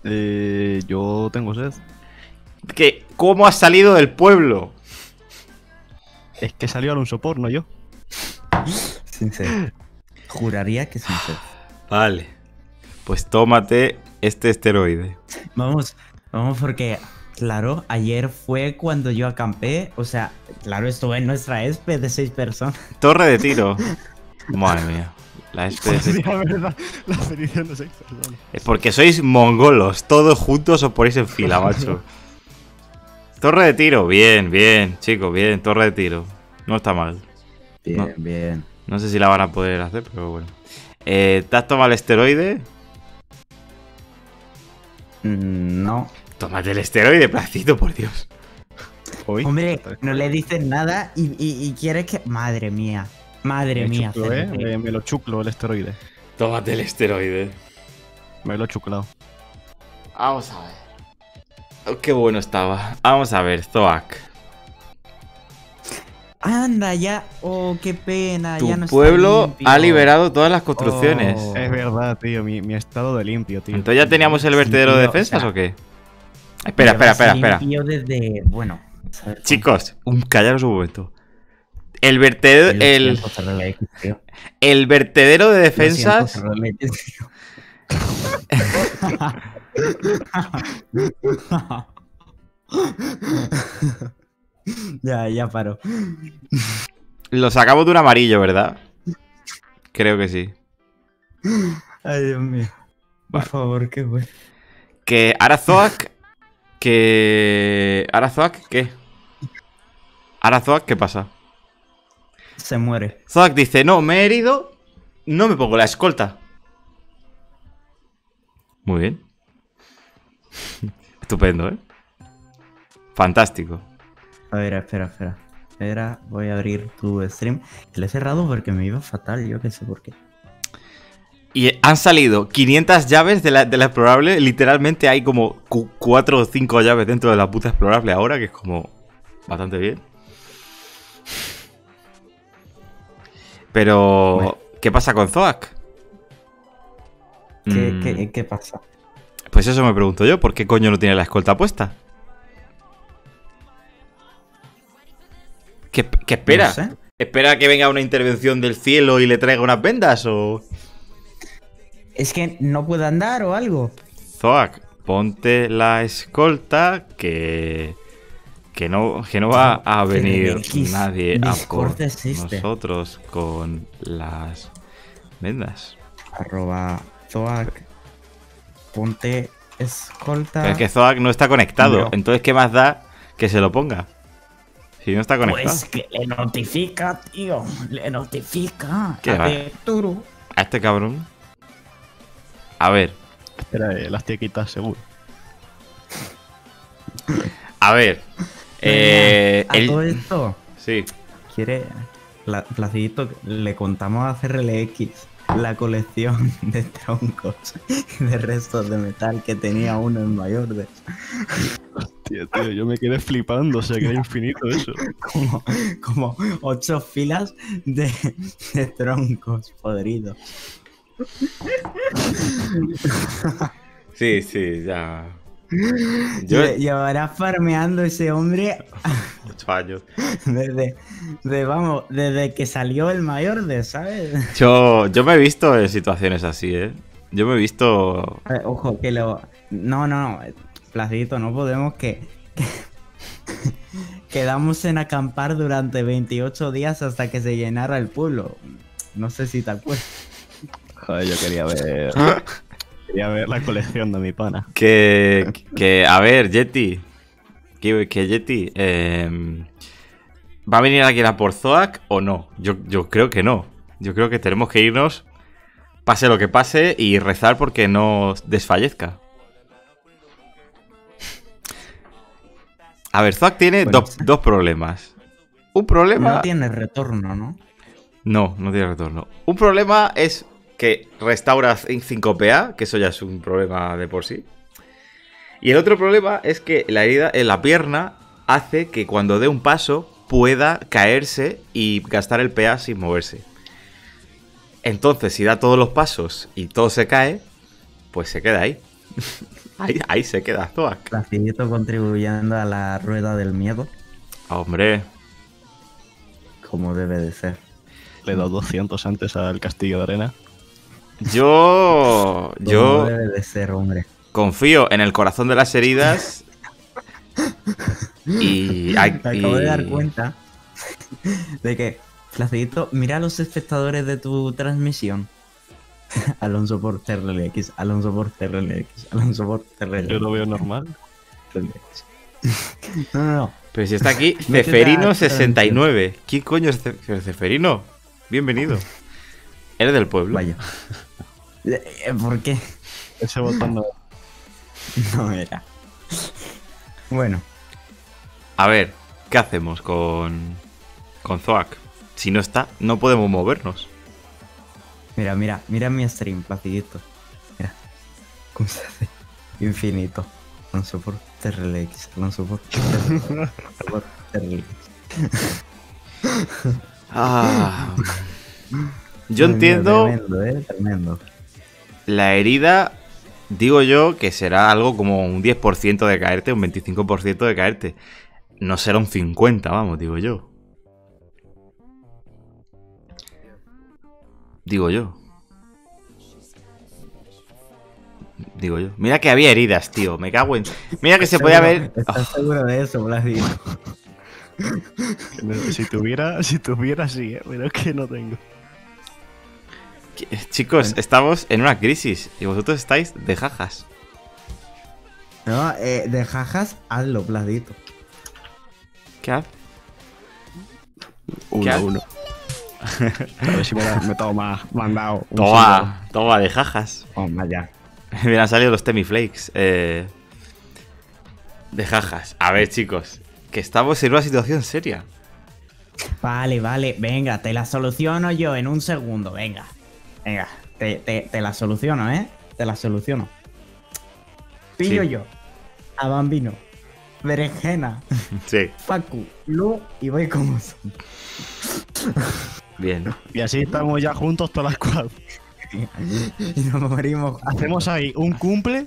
Eh, yo tengo sed. ¿Qué? ¿Cómo has salido del pueblo? Es que salió Alonso Porno yo. Sin sed. Juraría que sin sed. Vale. Pues tómate este esteroide. Vamos, vamos porque, claro, ayer fue cuando yo acampé. O sea, claro, estuve en nuestra E S P E de seis personas. Torre de tiro. Madre mía. La este de seis- La verdad, la expedición de seis personas. Es porque sois mongolos. Todos juntos os ponéis en fila, macho. Torre de tiro. Bien, bien, chicos, bien. Torre de tiro. No está mal. Bien, No. bien. No sé si la van a poder hacer, pero bueno. Eh, ¿Te has tomado el esteroide? Mm, No. Tómate el esteroide, placito, por Dios. Uy, Hombre, no le dices nada y, y, y quieres que. Madre mía. Madre me, mía. chuclo, eh, C R T. me, me lo chuclo el esteroide. Tómate el esteroide. Me lo he chuclado. Vamos a ver. Oh, qué bueno estaba. Vamos a ver, Zoak. Anda, ya. Oh, qué pena. Tu ya no está pueblo limpio. ha liberado todas las construcciones. Oh. Es verdad, tío, mi, mi estado de limpio, tío. Entonces ya teníamos el vertedero de Sí, tío, defensas o sea, o qué? Espera, espera, espera, espera. Limpio desde. Bueno. a ver, Chicos, un callaros un momento. El vertedero, Lo el, siento, C R L X, tío. el vertedero de Lo siento, defensas. C R L X, tío. Ya, ya paro. Lo sacamos de un amarillo, ¿verdad? Creo que sí. Ay, Dios mío. Por favor, qué bueno. Que Arazoak. Que. ¿Arazoak qué? ¿Arazoak qué pasa? Se muere. Zoak dice: No, me he herido. No me pongo la escolta. Muy bien. Estupendo, ¿eh? Fantástico. A ver, espera, espera. Espera, voy a abrir tu stream. Lo he cerrado porque me iba fatal, yo qué sé por qué. Y han salido quinientas llaves de la, de la explorable. Literalmente hay como cuatro o cinco llaves dentro de la puta explorable ahora, que es como bastante bien. Pero, Bueno. ¿qué pasa con Zoak? ¿Qué, Mm, qué, qué pasa? Pues eso me pregunto yo. ¿Por qué coño no tiene la escolta puesta? ¿Qué, qué espera? No sé. ¿Espera que venga una intervención del cielo y le traiga unas vendas o...? Es que no puedo andar o algo. Zoak, ponte la escolta que... Que no, que no va a Pero venir X, nadie a por Discord existe. nosotros con las vendas. Arroba Zoac. Ponte escolta. Pero es que Zoak no está conectado. No. Entonces, ¿qué más da que se lo ponga? Si no está conectado. Pues que le notifica, tío. Le notifica. ¿Qué A va? ver, Turu. A este cabrón. A ver, Espera, eh, las tiequitas, seguro. a ver. Eh, a el- todo esto. Sí. Quiere. La, Placidito, le contamos a C R L X la colección de troncos y de restos de metal que tenía uno en Mayordes. Tío, tío, yo me quedé flipando, o sea, que era infinito eso. Como, como ocho filas de, de troncos podridos. Sí, sí, ya. Yo, Lle- Llevará farmeando ese hombre ocho años. desde, de, vamos, desde que salió el Mayordes, ¿sabes? Yo, yo me he visto en situaciones así, ¿eh? Yo me he visto... Eh, Ojo, que lo. No, no, no. Placidito, no podemos que. que- Quedamos en acampar durante veintiocho días hasta que se llenara el pueblo. No sé si te acuerdas. Joder, yo quería ver. Quería ver la colección de mi pana. Que, que a ver, Yeti. Que, que Yeti... eh, ¿va a venir alguien a por Zoak o no? Yo, yo creo que no. Yo creo que tenemos que irnos, pase lo que pase, y rezar porque no desfallezca. A ver, Zoak tiene Bueno, dos, dos problemas. Un problema... No tiene retorno, ¿no? No, no tiene retorno. Un problema es que restaura cinco P A, que eso ya es un problema de por sí. Y el otro problema es que la herida en la pierna hace que cuando dé un paso pueda caerse y gastar el P A sin moverse. Entonces, si da todos los pasos y todo se cae, pues se queda ahí. Ahí, ahí se queda Zoak. Placidito contribuyendo a la rueda del miedo, Hombre, como debe de ser. Le he dado doscientos antes al castillo de arena. yo. Como Yo debe de ser, hombre. confío en el corazón de las heridas. Y. Me ay, acabo de y- dar cuenta de que, Placidito, mira a los espectadores de tu transmisión. Alonso por T R L X, Alonso por T R L X, Alonso por T R L X. Yo lo veo normal. No, no, no. Pero si está aquí, Métete a- Ceferino sesenta y nueve. ¿Quién coño es Ce- Ceferino? Bienvenido. ¿Eres del pueblo? Vaya. Eh, eh, ¿Por qué? Ese botón no. No era. Bueno, A ver, ¿qué hacemos con. con Zoak? Si no está, no podemos movernos. mira, mira, mira mi stream, Placidito. Mira. ¿Cómo se hace? Infinito. Alonso por T R L X, Alonso por T R L X, Alonso por T R L X. Ah. Yo Ay, mira, entiendo Tremendo, eh, tremendo. la herida. Digo yo que será algo como un diez por ciento de caerte, un veinticinco por ciento de caerte. No será un cincuenta, vamos, digo yo. Digo yo. Digo yo. Mira que había heridas, tío. Me cago en. Mira que se podía ver. ¿Estás seguro de eso, Placidito? Si tuviera, si tuviera, sí, ¿eh? Pero es que no tengo. Que- Chicos, estamos en una crisis y vosotros estáis de jajas. No, eh, de jajas, hazlo, Placidito. ¿Qué haces? Uno, haces? uno. A ver si me, da- me toma, me han dado. un Toma, toma de jajas. Oh, vaya. Me han salido los Temiflakes. Eh, de jajas. A ver, chicos, que estamos en una situación seria. Vale, vale, venga, te la soluciono yo en un segundo, venga. Venga, te, te, te la soluciono, ¿eh? Te la soluciono. Pillo Sí. yo a Bambino, Berenjena, Sí, Facu, Lu y voy como son. bien. solo. Y así estamos ya juntos todas las cuatro. Y nos morimos. Hacemos ahí un cumple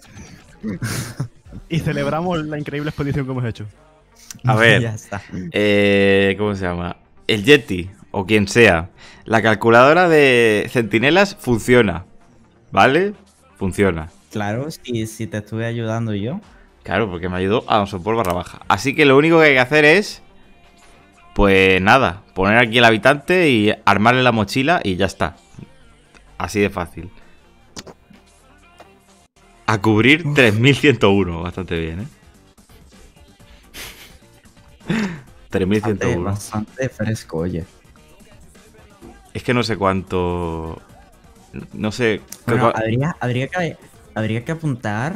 y celebramos la increíble expedición que hemos hecho. A ver. Ya está. Eh, ¿Cómo se llama? El Yeti, o quien sea. La calculadora de centinelas funciona. ¿Vale? Funciona. Claro, si, si te estuve ayudando yo. Claro, porque me ayudó a un sopor barra baja. Así que lo único que hay que hacer es. Pues nada, poner aquí el habitante y armarle la mochila y ya está. Así de fácil. A cubrir tres mil ciento uno. Bastante bien, ¿eh? tres mil ciento Bastante, uno. bastante fresco, oye. Es que no sé cuánto. No sé. creo Bueno, que- habría, habría, que, habría que apuntar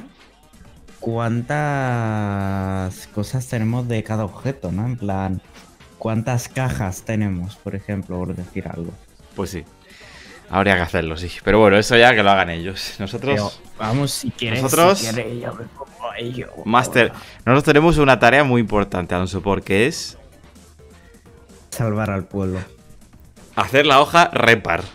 cuántas cosas tenemos de cada objeto, ¿no? En plan, cuántas cajas tenemos, por ejemplo, por decir algo. Pues sí. Habría que hacerlo, sí. Pero bueno, eso ya que lo hagan ellos. Nosotros. Pero, vamos, si quieres, Nosotros- si quieres, yo me pongo a ello. Master. Nosotros tenemos una tarea muy importante, Alonso, porque es Salvar al pueblo. hacer la hoja repar.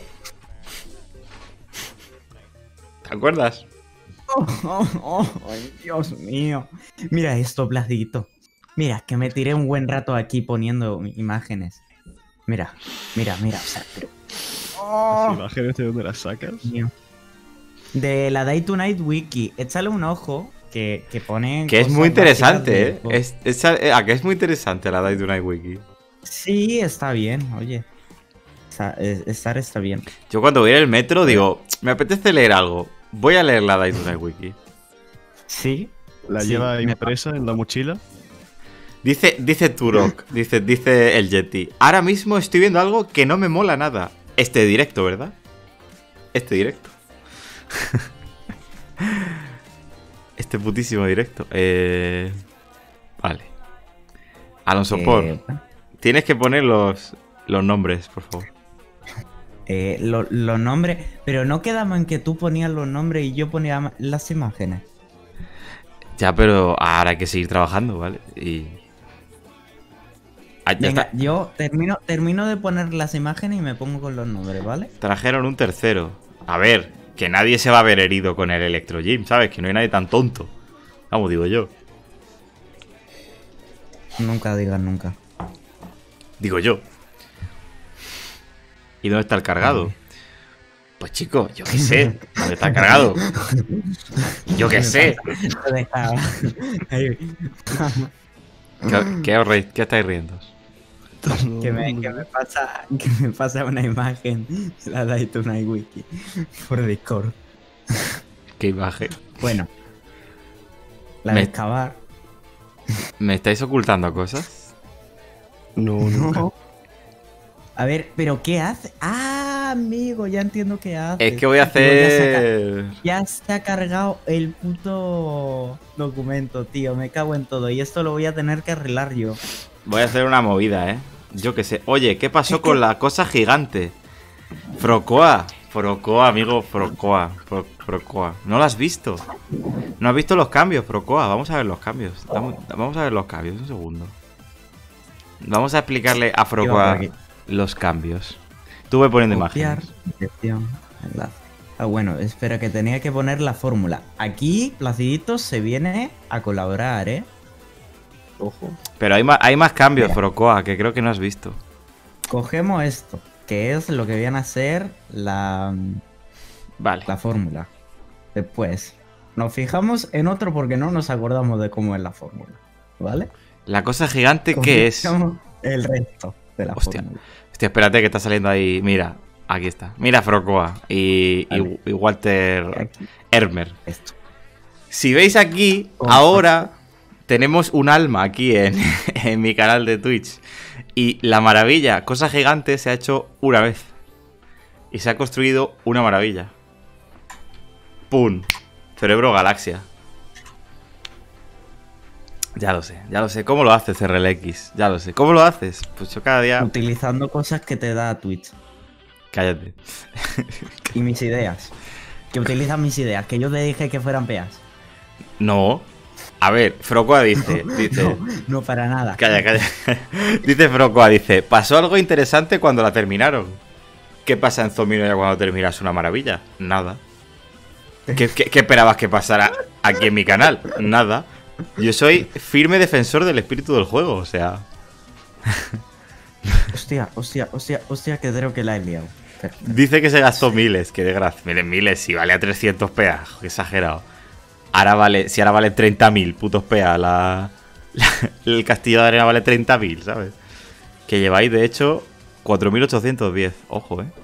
¿Te acuerdas? Oh, oh, oh, ay, Dios mío. Mira esto, Placidito. Mira, que me tiré un buen rato aquí poniendo imágenes. Mira, mira, mira. O sea, pero... Oh, ¿Las imágenes de dónde las sacas? mío. De la Day to Night Wiki. Échale un ojo que, que pone. Que es cosas muy interesante, básicas ¿eh? del juego. Es, es- eh, ¿A que es muy interesante la Day to Night Wiki? Sí, está bien, oye. Sa- eh, Estar está bien. Yo cuando voy en el metro digo, me apetece leer algo. Voy a leer la Day to Night Wiki. Sí. La Sí, lleva me impresa en la mochila. Dice, dice Turok, dice, dice el Yeti. Ahora mismo estoy viendo algo que no me mola nada. Este directo, ¿verdad? Este directo. Este putísimo directo. Eh... Vale. Alonso Eh, Por, tienes que poner los, los nombres, por favor. eh, lo- los nombres. Pero no quedamos en que tú ponías los nombres y yo ponía ma- las imágenes. Ya, pero ahora hay que seguir trabajando, ¿vale? Y... Ah, ya Venga, está. yo termino, termino de poner las imágenes y me pongo con los nombres, ¿vale? Trajeron un tercero. A ver, que nadie se va a ver herido con el Electro Gym, ¿sabes? Que no hay nadie tan tonto. Vamos, digo yo. Nunca digas nunca. Digo yo. ¿Y dónde está el cargado? Pues chico, yo qué sé. ¿Dónde está el cargado? Yo qué sé. Ahí. ¿Qué, qué, os reís? ¿Qué estáis riendo? Que me, que me pasa que me pasa una imagen de la Daytona Wiki por Discord. ¿Qué imagen? Bueno, la Me- de excavar. ¿Me estáis ocultando cosas? No, nunca. No. A ver, pero ¿qué hace? Ah, amigo, ya entiendo qué hace. Es que voy a Digo, ya se ha ca- hacer... Ya se ha cargado el puto documento, tío. Me cago en todo. Y esto lo voy a tener que arreglar yo. Voy a hacer una movida, ¿eh? Yo qué sé. Oye, ¿qué pasó con la cosa gigante? Frocoa. Frocoa, amigo. Frocoa. Fro- Frocoa. ¿No lo has visto? ¿No has visto los cambios, Frocoa? Vamos a ver los cambios. Vamos, vamos a ver los cambios. Un segundo. Vamos a explicarle a ¿Qué va Frocoa por aquí? los cambios. Tú ve poniendo Copiar, imágenes. dirección, enlace. Ah, bueno, espera, que tenía que poner la fórmula. Aquí, Placidito se viene a colaborar, ¿eh? Ojo. Pero hay más, hay más cambios, Mira. Frocoa, que creo que no has visto. Cogemos esto, que es lo que viene a ser la, Vale. la fórmula. Después, nos fijamos en otro porque no nos acordamos de cómo es la fórmula, ¿vale? La cosa gigante, ¿qué es? Cogemos el resto de la Hostia. fórmula. Hostia, espérate que está saliendo ahí. Mira, aquí está. Mira Frocoa y, y- Vale. y Walter Aquí, Hermer. esto. Si veis aquí, Con- ahora tenemos un alma aquí en, en mi canal de Twitch. Y la maravilla, cosa gigante, se ha hecho una vez. Y se ha construido una maravilla. ¡Pum! Cerebro galaxia. Ya lo sé, ya lo sé. ¿Cómo lo haces, R L X? Ya lo sé. ¿Cómo lo haces? Pues yo cada día... Utilizando cosas que te da Twitch. Cállate. Y mis ideas. Que utilizan mis ideas, que yo te dije que fueran peas. No. A ver, Frocoa dice... dice No, no para nada. Calla, calla. Dice Frocoa, dice... Pasó algo interesante cuando la terminaron. ¿Qué pasa en Zominoya cuando terminas una maravilla? Nada. ¿Qué, qué, qué esperabas que pasara aquí en mi canal? Nada. Yo soy firme defensor del espíritu del juego, o sea... Hostia, hostia, hostia, hostia, que creo que la he liado. Espera. Dice que se gastó miles, que de gracia. Miren, miles, si vale a trescientos P A, qué exagerado. Ahora vale, si ahora vale treinta mil putos P A, la, la- el castillo de arena vale treinta mil, ¿sabes? Que lleváis, de hecho, cuatro mil ochocientos diez. Ojo, eh.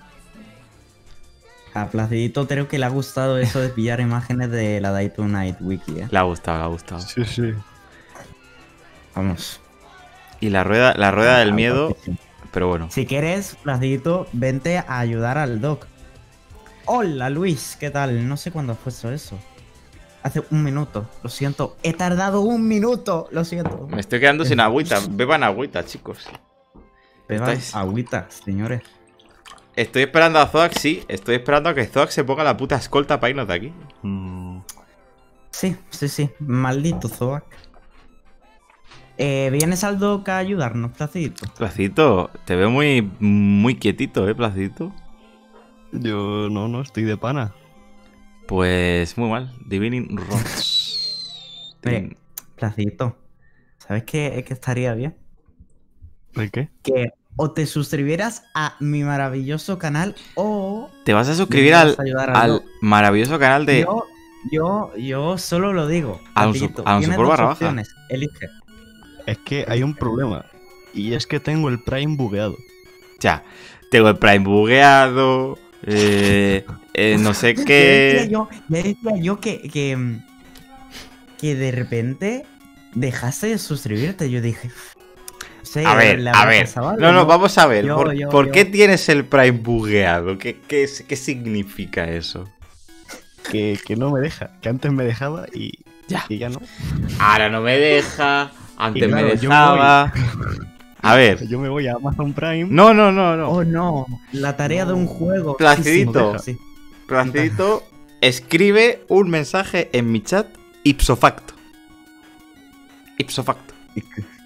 A Placidito creo que le ha gustado eso de pillar imágenes de la Day to Night Wiki, eh. Le ha gustado, le ha gustado. Sí, sí. Vamos. Y la rueda, la rueda del miedo, guapísimo. pero bueno. Si quieres, Placidito, vente a ayudar al Doc. Hola, Luis, ¿qué tal? No sé cuándo has puesto eso. Hace un minuto, lo siento. He tardado un minuto, lo siento. Me estoy quedando sin agüita. Beban agüita, chicos. Beban estáis- agüita, señores. Estoy esperando a Zoax, sí. Estoy esperando a que Zoax se ponga la puta escolta para irnos de aquí. Mm, Sí, sí, sí. Maldito Zoac. Eh, ¿Vienes al Doc a ayudarnos, Placidito? Placito, te veo muy, muy quietito, ¿eh, Placito? yo no, no, estoy de pana. Pues muy mal. Divining Rocks. Ve, Placidito, ¿sabes qué, qué estaría bien? ¿El qué? Que o te suscribieras a mi maravilloso canal o... Te vas a suscribir Me al, vas a ayudar al al Doc. maravilloso canal de... Yo, yo, yo solo lo digo. A un Placidito. su- a un Tienes support dos barra baja. opciones, elige. Es que hay un problema. Y es que tengo el Prime bugueado. O sea, tengo el Prime bugueado. Eh, eh, no sé Ya decía qué. yo, ya decía yo que, que, mm, que de repente dejaste de suscribirte. Yo dije... no sé, A ver, ¿le a habrá ver. pasado algo, No, no, vamos a ver. Yo, ¿Por, yo, por yo. qué tienes el Prime bugueado? ¿Qué, qué, es- qué significa eso? Que, que no me deja. Que antes me dejaba y, Ya. y ya no. Ahora no me deja. Antes Y claro, me yo me dejaba. A ver. Yo me voy a Amazon Prime. No, no, no, no. Oh no, la tarea de un juego. Placidito. Sí, sí, Placidito, escribe un mensaje en mi chat ipso facto. Ipso facto. sí.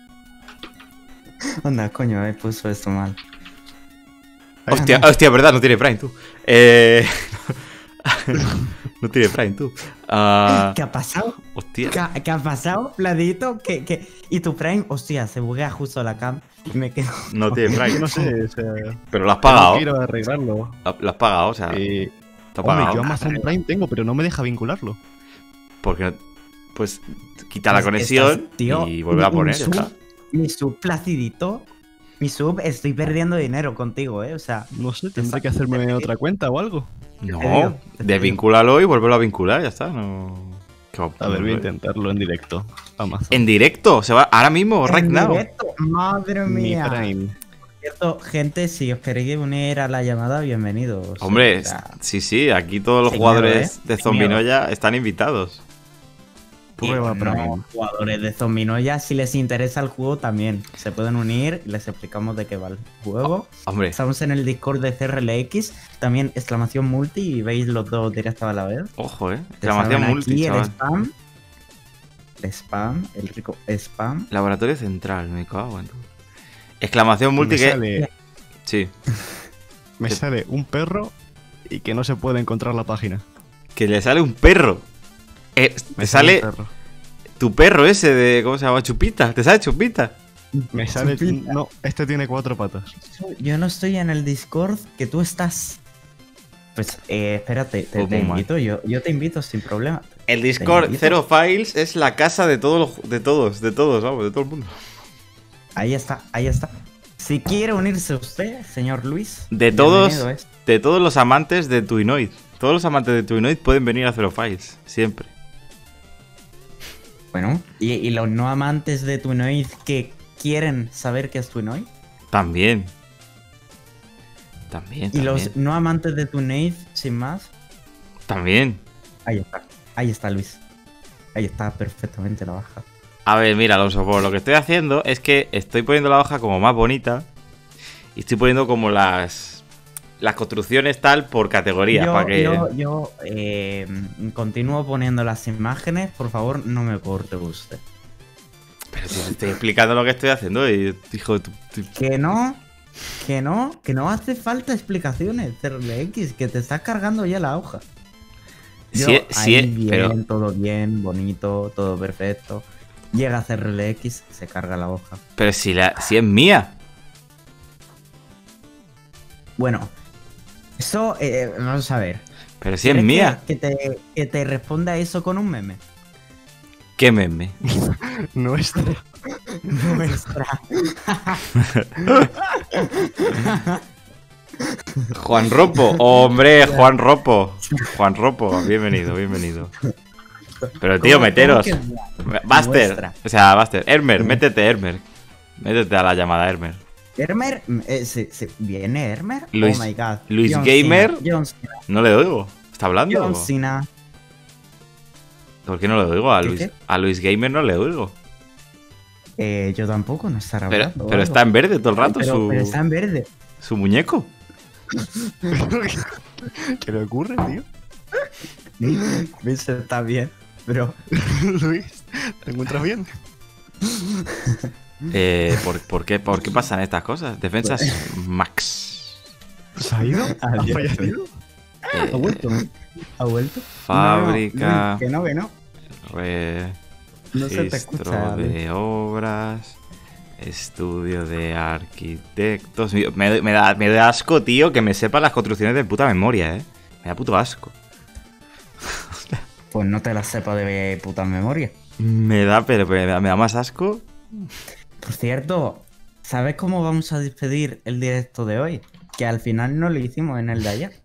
Onda, coño, he puesto esto mal. Hostia, no. hostia, verdad, no tiene Prime tú. Eh, No tiene Prime, tú. Ah, ¿Qué ha pasado? hostia. ¿Qué ha, qué ha pasado, Pladito? ¿Qué, qué? ¿Y tu Prime? Hostia, se buguea justo la cam y me quedo... No tiene Yo Prime. no sé, o sea. Pero lo has pagado. Quiero arreglarlo. Lo lo has pagado, o sea. Eh, Lo has hombre, pagado. yo Amazon Prime tengo, pero no me deja vincularlo. Porque, pues, quita la Pues conexión estás, tío, y vuelve a mi- poner. mi ya sub- está. Mi sub placidito. Mi sub, estoy perdiendo dinero contigo, ¿eh? O sea, No sé, Te tendré sa- que hacerme te- otra cuenta o algo. digo, No, te desvincúlalo y vuélvelo a vincular, ya está. No... ¿Qué va- A ver, voy a intentarlo en directo. Amazon. En directo, se va ahora mismo, right en now. directo, madre Mi mía. Prime. Cierto, gente, si os queréis unir a la llamada, bienvenidos. Hombre, O sea, sí, sí, aquí todos los sin jugadores miedo, ¿eh? de Sin Zombinoya están invitados. Prueba y Prime. no, jugadores de Zombinoya, si les interesa el juego también, se pueden unir y les explicamos de qué va el juego. Hombre, Estamos en el Discord de C R L X, también exclamación multi y veis los dos directos a la vez. ojo, eh. Ya Exclamación saben, multi, aquí el chaval. spam, el spam, el rico spam. Laboratorio central, me cago en todo. Exclamación multi me que. sale, Sí, me sale un perro y que no se puede encontrar la página. que le sale un perro. Eh, Me te sale un perro. tu perro ese de. ¿Cómo se llama? Chupita. ¿Te sale Chupita? Me sale. Chupita. No, este tiene cuatro patas. Yo no estoy en el Discord que tú estás. Pues eh, espérate, te, Pues te muy mal. invito, yo, yo te invito sin problema. El Discord invito. Zero Files es la casa de todos, los- de todos, de todos, vamos, de todo el mundo. Ahí está, ahí está. Si quiere unirse usted, señor Luis. De todos, bienvenido es. de todos los amantes de Twinoid. Todos los amantes de Twinoid pueden venir a Zero Files, siempre. Bueno, y, y los no amantes de Twinoid que quieren saber qué es Twinoid. También. También, Y también. los no amantes de Twinoid, sin más. También. Ahí está, ahí está Luis. Ahí está perfectamente la baja. A ver, mira, Alonso, pues lo que estoy haciendo es que estoy poniendo la hoja como más bonita. Y estoy poniendo como las. Las construcciones tal por categoría. Yo, para que. yo, yo eh, continúo poniendo las imágenes, por favor, no me corte usted. Pero si te estoy explicando lo que estoy haciendo y hijo de tu. tu- Que no, que no, que no hace falta explicaciones, C R L X, que te estás cargando ya la hoja. Yo, Sí, sí, ahí bien, pero- todo bien, bonito, todo perfecto. Llega C R L X, se carga la hoja. Pero si, la, si es mía. Bueno, eso, eh, vamos a ver. Pero si es ¿Quieres mía. Que, que te, que te responda eso con un meme. ¿Qué meme? Nuestra. Nuestra. Juan Ropo. Hombre, Juan Ropo. Juan Ropo, bienvenido, bienvenido. Pero tío, ¿Cómo- meteros. cómo que Buster. Nuestra. O sea, Buster. Hermer, métete, Hermer. Métete a la llamada, Hermer. Hermer, eh, ¿se, se- ¿viene Hermer? Luis- oh my god. Luis John Gamer. Cena, John Cena. No le oigo. ¿Está hablando? John Cena. ¿Por qué no le oigo? A ¿Qué, Luis, qué? a Luis Gamer no le oigo. Eh, yo tampoco, no estará Pero, hablando. o pero algo. está en verde todo el rato Pero- su, pero está en verde. su muñeco. ¿Qué le ocurre, tío? Luis está bien, pero Luis, ¿te encuentras bien? Eh, ¿por, por qué, ¿Por qué pasan estas cosas? Defensas Max. ¿Se ha ido? ¿Ha Adiós. fallecido? Eh, ha vuelto. ¿Ha vuelto? Fábrica. No, no, que no, que no. No se te Registro escucha. Luis. de obras. Estudio de arquitectos. Me, me da, me da asco, tío, que me sepa las construcciones de puta memoria, eh. Me da puto asco. Pues no te la sepa de puta memoria. Me da, pero me da, me da más asco. Por cierto, ¿sabes cómo vamos a despedir el directo de hoy? Que al final no lo hicimos en el de ayer.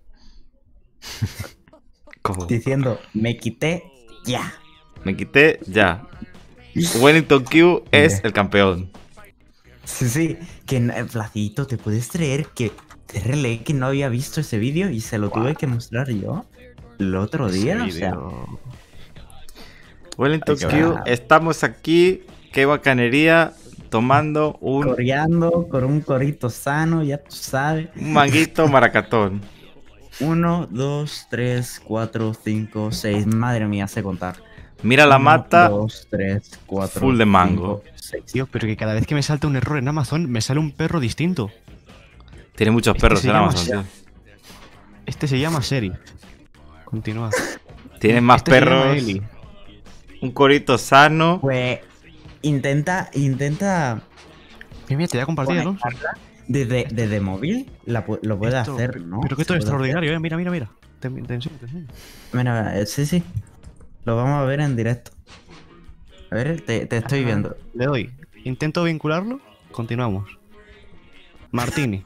¿Cómo? Diciendo, me quité ya. Me quité ya. Wellington Q es Hombre. el campeón. Sí, sí, que eh, Flacito, ¿te puedes creer que C R L X no había visto ese vídeo y se lo tuve que mostrar yo el otro día? O sea, Wellington Ay, qué Q, bravo. estamos aquí. Qué bacanería. Tomando un, coreando con un corito sano, ya tú sabes. un manguito maracatón. Uno, dos, tres, cuatro, cinco, seis. Madre mía, sé contar. Mira la Uno, mata. dos, tres, cuatro, full de mango. cinco, seis. Tío, pero que cada vez que me salta un error en Amazon, me sale un perro distinto. Tiene muchos Este perros se en llama Amazon, Sha- tío. Este se llama Seri. Continúa. Tienes más Este se llama perros. Eli. Un corito sano. Pues intenta, intenta Mira, mira, te voy a compartir, ¿no? desde, desde móvil, la pu- lo puede Esto- hacer, ¿no? Pero que esto Se es puede extraordinario, eh. Mira, mira, mira. Te, te enseño, te enseño. hacer. Mira, eh, sí, sí. Lo vamos a ver en directo. A ver, te, te estoy Ah, viendo. Le doy. Intento vincularlo. Continuamos. Martini.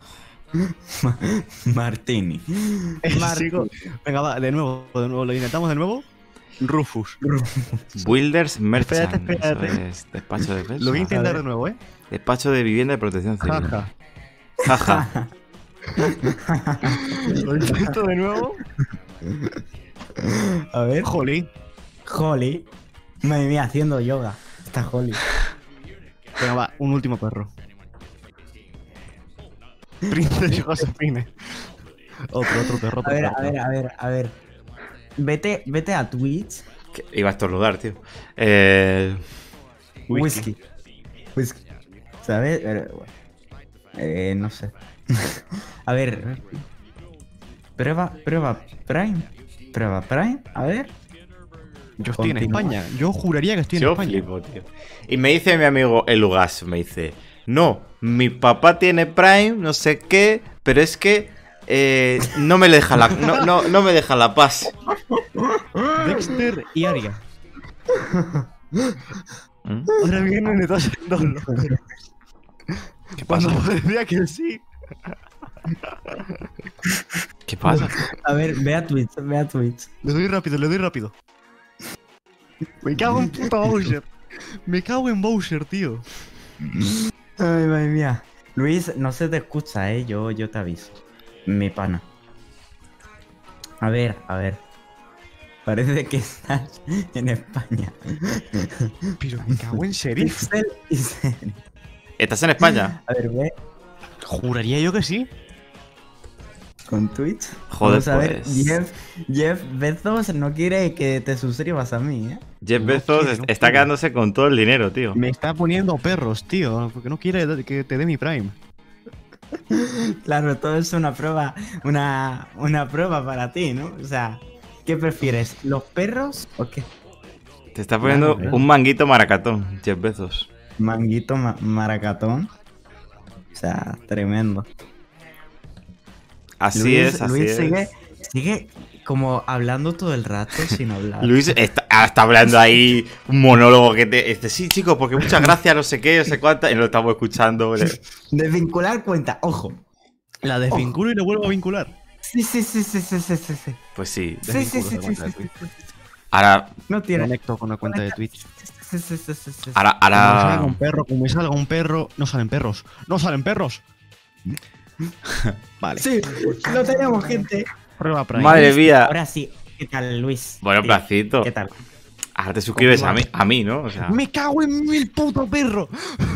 Martini. Sigo. Venga, va, de nuevo, de nuevo. Lo intentamos de nuevo. Rufus. Builders Merchant. Espérate, espérate. Eso es despacho de Lo voy a peso. intentar de nuevo, eh. Despacho de vivienda y protección civil. Jaja. Jaja. Lo intento de nuevo. A ver. Jolly. Holly. Madre mía, haciendo yoga. Está Holly. Venga, va, un último perro. Princesa Josefine. Otro, otro perro. A Otro ver, perro. a ver, a ver, a ver. Vete, vete a Twitch. Que iba a estornudar, tío. Eh, Whisky. Whisky. ¿Sabes? Pero, bueno. Eh, no sé. A ver. Prueba, prueba Prime. Prueba Prime. A ver. Yo estoy en Continúa. España. Yo juraría que estoy en yo España. flipo, tío. Y me dice mi amigo el Lugas, me dice, no, mi papá tiene Prime, no sé qué, pero es que eh, no me deja la, no, no, no me deja la paz. Dexter y Aria. ¿Mm? Ahora vienen de todos en dos locos. ¿Qué Cuando pasa? parecía que sí. ¿Qué pasa? A ver, ve a Twitch, ve a Twitch. Le doy rápido, le doy rápido. Me cago en puta Bowser. Me cago en Bowser, tío. Ay, madre mía. Luis, no se te escucha, eh. Yo, yo te aviso. Mi pana. A ver, a ver. Parece que estás en España. Pero me cago en serio. Pixel y serie. ¿Estás en España? A ver, ve Juraría yo que sí. con Twitch. Joder, Vamos a ver, pues. Jeff, Jeff Bezos no quiere que te suscribas a mí, eh. Jeff No Bezos quiere, es- no está quiere. quedándose con todo el dinero, tío. Me está poniendo perros, tío. Porque no quiere que te dé mi Prime. Claro, todo es una prueba, una, una prueba para ti, ¿no? O sea, ¿qué prefieres? ¿Los perros o qué? Te está poniendo Claro, claro. un manguito maracatón, Jeff Bezos. Manguito ma- maracatón. O sea, tremendo. Así Luis, es, así Luis es. sigue, sigue como hablando todo el rato sin hablar. Luis está, ah, está hablando ahí un monólogo que te dice, sí, chicos, porque muchas gracias, no sé qué, no sé cuántas, y lo estamos escuchando. ¿Vale? Desvincular cuenta, ojo. La desvinculo y lo vuelvo a vincular. Sí, sí, sí, sí, sí, sí, sí, sí. Pues sí. Sí, sí, sí, Desvinculo sí, esa sí, cuenta de sí, Twitch. sí, sí. Ahora, No tiene. Conecto con la cuenta de Twitch. Sí, sí, sí, sí, sí. ahora, Como me salga ahora. un perro, como me salga un perro. No salen perros. ¡No salen perros! Vale. Sí, lo tenemos, gente. Prueba Prime. Madre mía. Ahora sí, ¿qué tal, Luis? Bueno, Sí, placito. ¿Qué tal? Ahora te suscribes a mí, a mí, ¿no? O sea, ¡Me cago en mil puto perro!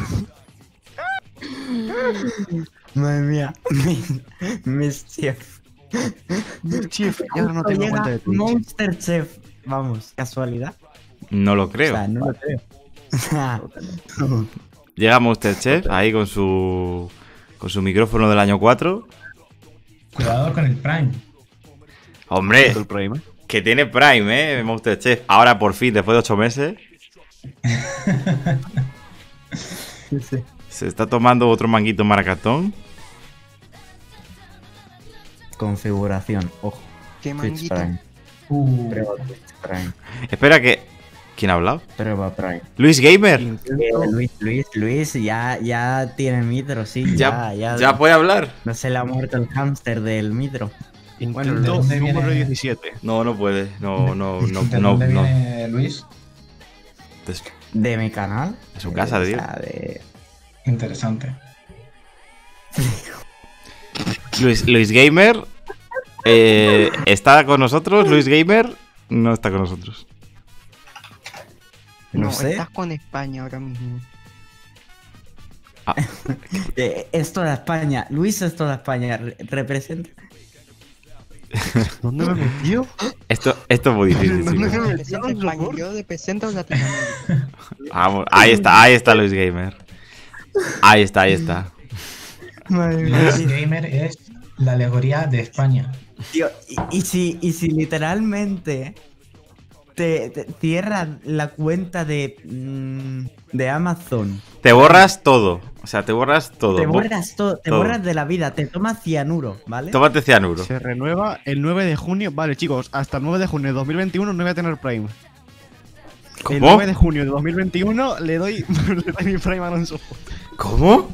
Madre mía. Mis chef. Chef, y ahora no tengo Llega cuenta de Twitch. Monster Chef. Vamos, casualidad. no lo O creo. sea, no lo creo. O sea, Llega Monsterchef ahí con su. Con su micrófono del año cuatro. Cuidado con el Prime. Hombre, El Prime. que tiene Prime, ¿eh? Monsterchef. Ahora por fin, después de ocho meses, sí, sí. se está tomando otro manguito maracatón. Configuración, ojo. ¿Qué Twitch manguito? Prime. Uh, Prueba Twitch Prime. Espera que. ¿Quién ha hablado? Prueba Prime. Luis Gamer. Eh, Luis, Luis, Luis, ya, ya tiene mitro, sí. Ya, Ya, ya. ya puede hablar. No se le ha muerto el hámster del mitro. Intento ¿de dónde número viene? diecisiete. No, no puede. No, no, no, ¿De no, dónde no. viene Luis? De De mi canal. de su casa, Eh, o tío. sea, de... Interesante. Luis, Luis Gamer. eh, ¿Está con nosotros? Luis Gamer no está con nosotros. No No, sé. estás con España ahora mismo. Eh, es toda España. Luis es toda España. Re- representa. ¿Dónde me metió? Esto, esto es muy difícil, ¿Dónde chicos. me Representa metió? España, yo represento Latinoamérica. Vamos, ahí está, ahí está Luis Gamer. Ahí está, ahí está. Madre mía, Los tío. Gamer es la alegoría de España. Tío, y, y si, y si literalmente te, te cierras la cuenta de, mm, de Amazon, Te borras todo. O sea, te borras todo. te Bo- borras todo, te todo. borras de la vida, te tomas cianuro, ¿vale? Tómate cianuro. Se renueva el nueve de junio. Vale, chicos, hasta el nueve de junio de dos mil veintiuno no voy a tener Prime. El ¿Cómo? nueve de junio de dos mil veintiuno le doy, le doy mi Prime a Alonso. ¿Cómo?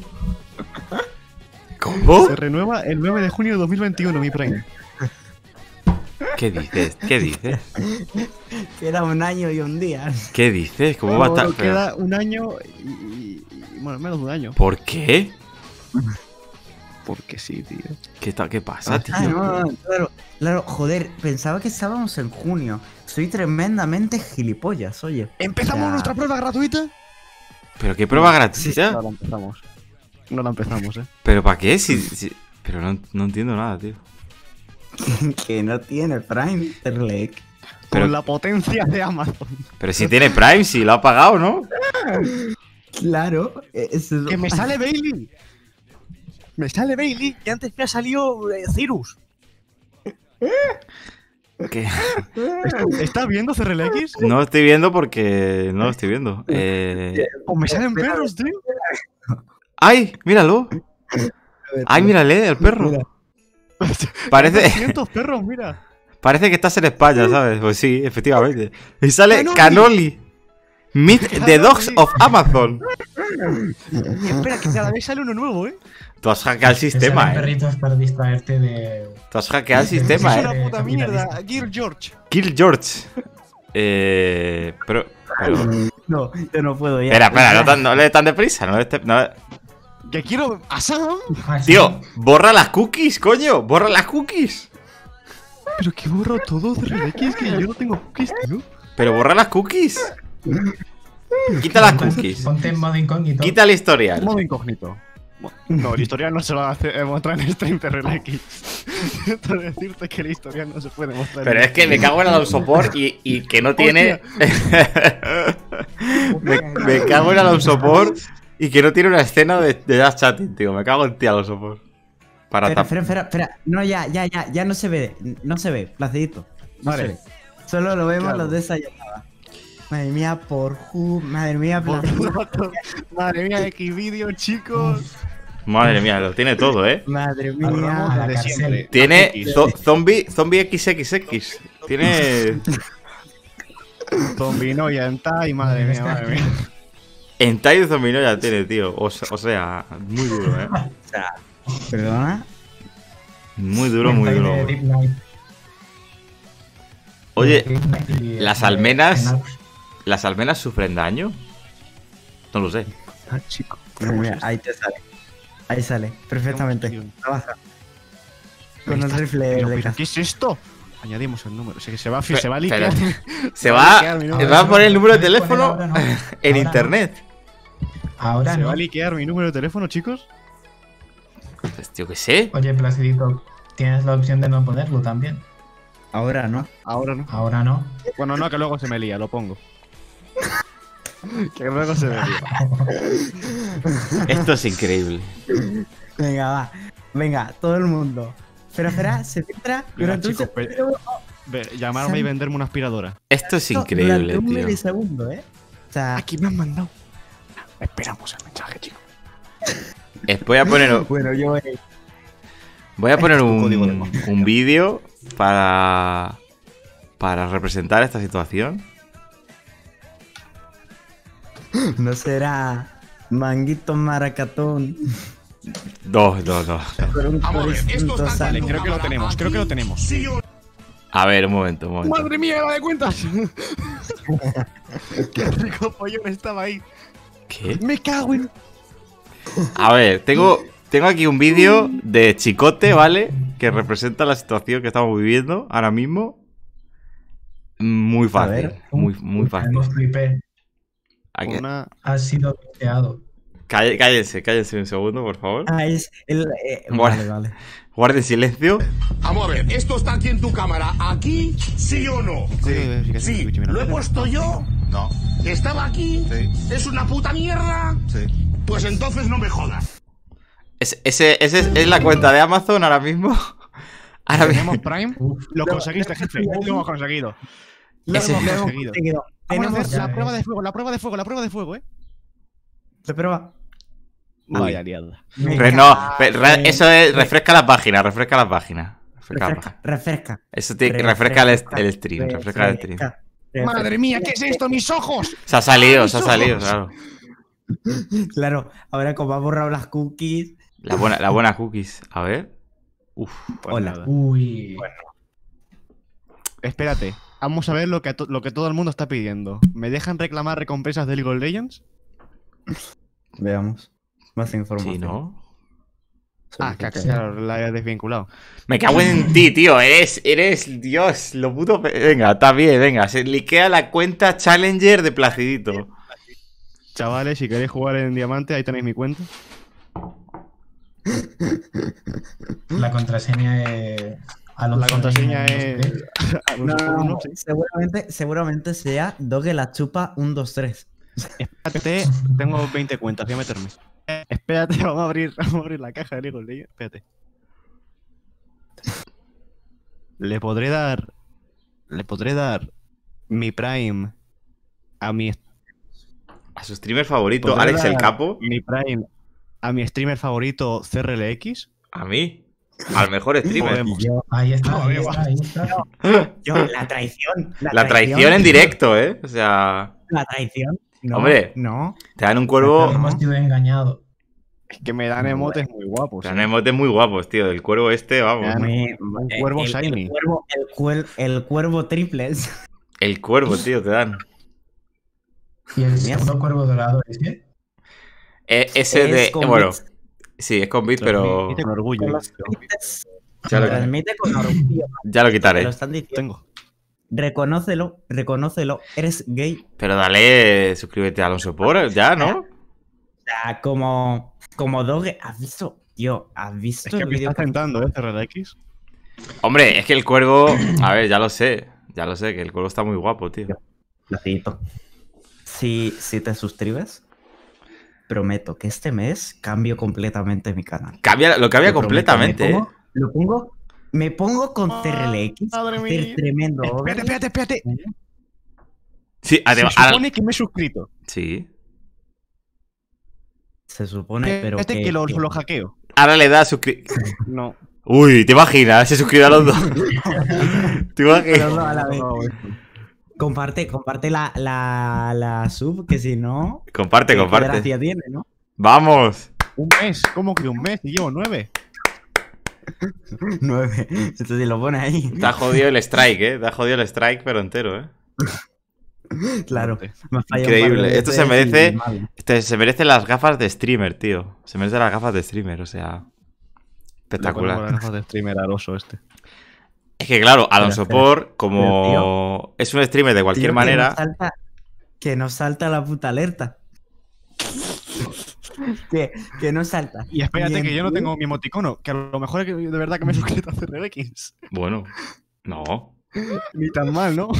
¿Cómo? Se renueva el nueve de junio de dos mil veintiuno mi Prime. ¿Qué dices? ¿Qué dices? Queda un año y un día. ¿Qué dices? ¿Cómo va a estar? Bueno, queda un año y, y- y- bueno, menos de un año. ¿Por qué? Porque sí, tío. ¿Qué, ta- qué pasa, tío? Ah, no, no, claro, claro, joder, pensaba que estábamos en junio. Soy tremendamente gilipollas, oye. ¿Empezamos Ya. nuestra prueba gratuita? ¿Pero qué prueba gratuita? No la empezamos. No la empezamos, eh. ¿Pero para qué? Si, si- Pero no, no entiendo nada, tío. Que no tiene Prime, Terlek. Pero- Con la potencia de Amazon. Pero si tiene Prime, si lo ha pagado, ¿no? Claro, eso es- ¡Que me sale Bailey! ¡Me sale Bailey! Que antes me ha salido eh, Cyrus. ¿Qué? ¿Estás viendo C R L X? No lo estoy viendo porque no lo estoy viendo. Eh... Pues me salen perros, tío. ¡Ay! ¡Míralo! ¡Ay, mírale, el perro! Parece, doscientos perros, mira. parece que estás en España, ¿sabes? Pues sí, efectivamente. Y sale Canoli. Canoli. Meet the Dogs of Amazon. Espera, que cada vez sale uno nuevo, eh. Tú has hackeado el Te sistema, salen ¿eh? perritos para distraerte de... Tú has hackeado el Es sistema, Es ¿eh? una puta Eh, mierda. capitalista. Gear George. Kill George. Eh... Pero... pero... No, yo no puedo ya. Espera, espera, no, tan- no le tan deprisa, no le esté- no- Que quiero a Sam. Ah, sí. Tío, borra las cookies, coño, borra las cookies. Pero que borro todo C R L X, que yo no tengo cookies, tío. Pero borra las cookies. Quita las Ponte- cookies. Ponte en modo incógnito. Quita el historial. Modo incógnito. No, el historial no se lo hace eh, mostrar en stream C R L X. Siento decirte que el historial no se puede mostrar. Pero en es que me cago en el support y, y que no tiene. me, me cago en el support y que no tiene una escena de, de just chatting, tío. Me cago en ti al support. Para Espera, tap- espera, espera, espera. No, ya, ya, ya, ya no se ve. No se ve, placidito. No Vale. se ve. Solo lo vemos Claro. los de esa llamada. Madre mía, por ju. Madre mía, Por placidito. foto. Madre mía, X vídeo, chicos. Madre mía, lo tiene todo, eh. Madre Vamos mía. a la de cárcel. siempre. Tiene X. zo- zombie, zombie equis equis equis. Tiene. Zombinoya, Entai, madre mía, madre mía. Entire zombie no ya tiene, tío. O, se- o sea, muy duro, eh. O sea, perdona. Muy duro, muy Hentai duro. de Deep Night. Oye, Deep Night y- las de- almenas- de- ¿las almenas sufren daño? No lo sé. Ah, chico. Madre mía, ahí te sale. Ahí sale, perfectamente. Trabaja. Con el rifle Pero, de pero, caza. ¿qué es esto? Añadimos el número. O sea, que se va, Pe- se va a pero- liquear. Se va, liquear mi se número. va a poner el número de Puedes poner teléfono ahora no. en Ahora internet. Ahora ¿Se no. va a liquear mi número de teléfono, chicos? Pues, yo qué sé. Oye, Placidito, tienes la opción de no ponerlo también. Ahora no. Ahora no. Ahora no. Bueno, no, que luego se me lía, lo pongo. Que luego se me lía. Esto es increíble. Venga, va. Venga, todo el mundo. Espera, espera, se filtra Venga, durante un chicos, pe- segundo. Ve, llamarme y venderme una aspiradora. Esto es Durante increíble, un tío. milisegundo, ¿eh? O sea, Aquí me han mandado. Esperamos el mensaje, chicos. Eh, Voy a poner, bueno, yo eh, voy a poner Este es tu código de un, voz. un vídeo para, para representar esta situación. no será Manguito Maracatón. No, no, no. Con un Vamos a ver, esto coristinto está sano. Vale, creo que lo tenemos, creo que lo tenemos. Sí o A ver, un momento, un momento. ¡Madre mía, la de cuentas! ¡Qué rico pollón estaba ahí! ¿Qué? ¡Me cago en...! A ver, tengo, tengo aquí un vídeo de Chicote, ¿vale? Que representa la situación que estamos viviendo ahora mismo. Muy fácil, ver. muy, muy fácil. Tenemos tu I P. Aquí- Una... Ha sido bloqueado. Calle- Cállense, cállense un segundo, por favor. Ah, es el. eh, Bueno. Vale, vale. Guarden silencio. Vamos a ver, esto está aquí en tu cámara. ¿Aquí sí o no? Sí. Sí. ¿Lo he puesto yo? No, ¿Estaba aquí? sí, ¿Es una puta mierda? sí. Pues entonces no me jodas. ¿Ese, ese, ese es, es la cuenta de Amazon ahora mismo? Ahora Tenemos mismo. Prime. Lo conseguiste, jefe. Lo hemos conseguido. Lo Ese- hemos lo hemos conseguido. Conseguido. Vamos a Tenemos hacer la ya, prueba eh. de fuego, la prueba de fuego, la prueba de fuego, eh. la prueba. Vaya liada. Me Re- no, cago re- re- en- eso es. Refresca la página, refresca la página. Refresca la Refresca, página. refresca. Eso te, refresca el, el stream, refresca el stream. refresca. Madre mía, ¿qué es esto? ¡Mis ojos! Se ha salido, ¡Mis se ha salido, ojos! claro. Claro, ahora como ha borrado las cookies. La buena, la buena cookies. A ver. Uf. Pues Hola. nada. Uy. Espérate. Vamos a ver lo que, to- lo que todo el mundo está pidiendo. ¿Me dejan reclamar recompensas de League of Legends? Veamos. Más información. Sí, ¿no? Ah, que claro, la he desvinculado. Me cago en ti, tío. Eres, eres Dios. Lo puto. pe- Venga, está bien, venga. Se liquea la cuenta Challenger de Placidito. Chavales, si queréis jugar en Diamante, ahí tenéis mi cuenta. La contraseña es. Alonso La contraseña Reina, es. No, no, no, Uno, sí. Seguramente, seguramente sea Doge la chupa uno, dos, tres. Espérate, tengo veinte cuentas, voy a meterme. Eh, espérate, vamos a abrir, vamos a abrir la caja de League of Legends. Espérate. Le podré dar. Le podré dar mi Prime a mi. A su streamer favorito, ¿Podré Alex el dar Capo. Mi Prime a mi streamer favorito C R L X. A mí. Al mejor streamer. Podemos. Ahí está, ahí Joder, está, ahí está. Yo, la traición. La traición en directo, ¿eh? O sea. La traición. No, Hombre. No. Te dan un cuervo. Hemos sido engañados. Es que me dan emotes muy guapos. Te ¿eh? dan emotes muy guapos, tío. El cuervo este, vamos. Ya, Me- un eh, cuervo el, shiny. El cuervo, el, cuer- el cuervo triples. El cuervo, tío, te dan. Y el Mira. segundo cuervo dorado es que. Eh, ese Es de. con Bueno, bits. sí, es con bit, pero. Transmite con orgullo. Con los tío. bits Ya lo, transmite con orgullo. ya lo Te quitaré. lo están diciendo. Tengo. Reconócelo, reconócelo. Eres gay. Pero dale, suscríbete a Alonso por ya, ¿no? O sea, como, como Doge. ¿Has visto? Tío, ¿has Es visto que el me vídeo? estás tentando, ¿eh? C R L X. Hombre, es que el cuervo. A ver, ya lo sé. Ya lo sé, que el cuervo está muy guapo, tío. Placito. Si, si te suscribes, prometo que este mes cambio completamente mi canal. Cambia, lo cambia Lo prometo, completamente, me ¿eh? pongo, Lo pongo, me pongo con C R L X, Madre hacer mía. tremendo Espérate, overlay. espérate, espérate. Sí, Se además. ahora- supone que me he suscrito. Sí. Se supone, pero Espérate que, que lo, que- lo hackeo. Ahora le da suscri... No. Uy, ¿te imaginas? Se suscribe a los dos. ¿Te pero imaginas? no a la vez. No, Comparte, comparte la, la, la sub, que si no, Comparte, ¿qué- qué comparte. gracia tiene, ¿no? Vamos. un mes. ¿Cómo que un mes? Y llevo nueve. Nueve. Esto si lo pone ahí. Te ha jodido el strike, ¿eh? Te ha jodido el strike, pero entero, ¿eh? Claro. Fuerte. me ha fallado un par Increíble. de Esto se veces y merece- mal. Este, se merecen las gafas de streamer, tío. Se merecen las gafas de streamer, o sea. Le pongo Espectacular. las gafas de streamer aroso este. Es que claro, Alonso espera. Por, como es un streamer de cualquier Tío, manera. Que nos, salta, que nos salta la puta alerta. que, que no salta. Y espérate Ni que en yo no Twitch, tengo mi emoticono. Que a lo mejor es que de verdad que me he suscrito a C R L X. Bueno, no. Ni tan mal, ¿no?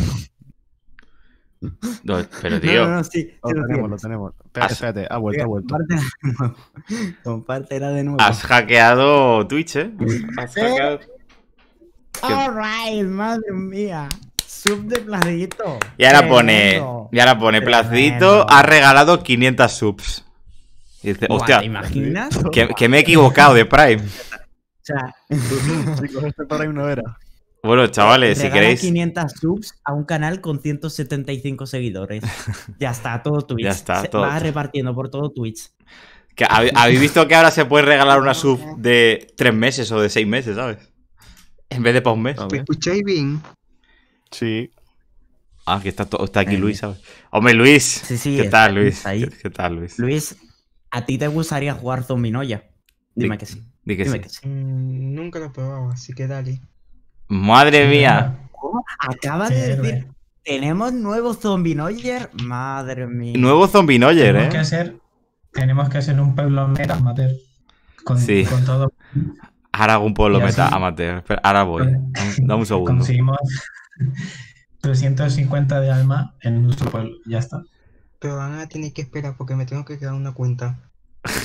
No, pero No, tío, no, no, sí. sí Lo lo tenemos, lo tienes. tenemos. Espérate, Has- espérate. Ha vuelto, ha vuelto. Compártela de nuevo. Compártela de nuevo. has hackeado Twitch, ¿eh? Has ¿Eh? hackeado. Alright, madre mía. Sub de Placidito. Y ahora pone. Tremendo. Y ahora pone, Tremendo. Placidito ha regalado quinientas subs. Y dice, Buah, hostia, ¿te imaginas? que, que me he equivocado de Prime. O sea, Chicos, este Prime no era. Bueno, chavales, si regala queréis. quinientas subs a un canal con ciento setenta y cinco seguidores. Ya está, todo Twitch. Ya está, Se todo. va repartiendo por todo Twitch. Que, ¿habe- ¿Habéis visto que ahora se puede regalar una sub de tres meses o de seis meses, ¿sabes? En vez de para un mes. A ¿Me ver. escucháis bien? Sí. Ah, que está, to- está aquí Eh, Luis, ¿sabes? Hombre, Luis. Sí, sí, ¿Qué está tal, Luis? ahí. ¿Qué, qué tal, Luis? Luis, ¿a ti te gustaría jugar Zombinoya? Dime Di- que sí. Di que Dime sí. que sí. Mm, nunca lo he probado, así que dale. Madre mía. ¿Cómo? Acaba Qué de héroe. decir, tenemos nuevo Zombinoyer. Madre mía. Nuevo Zombie Noyer, Tenemos que ¿eh? hacer. Tenemos que hacer un pueblo meta amateur. Con, Sí. con todo. Ahora hago un pueblo Y meta así- amateur. Espera, ahora voy. con- Dame un segundo. Conseguimos trescientos cincuenta de alma en nuestro pueblo. Ya está. Pero van a tener que esperar porque me tengo que crear una cuenta.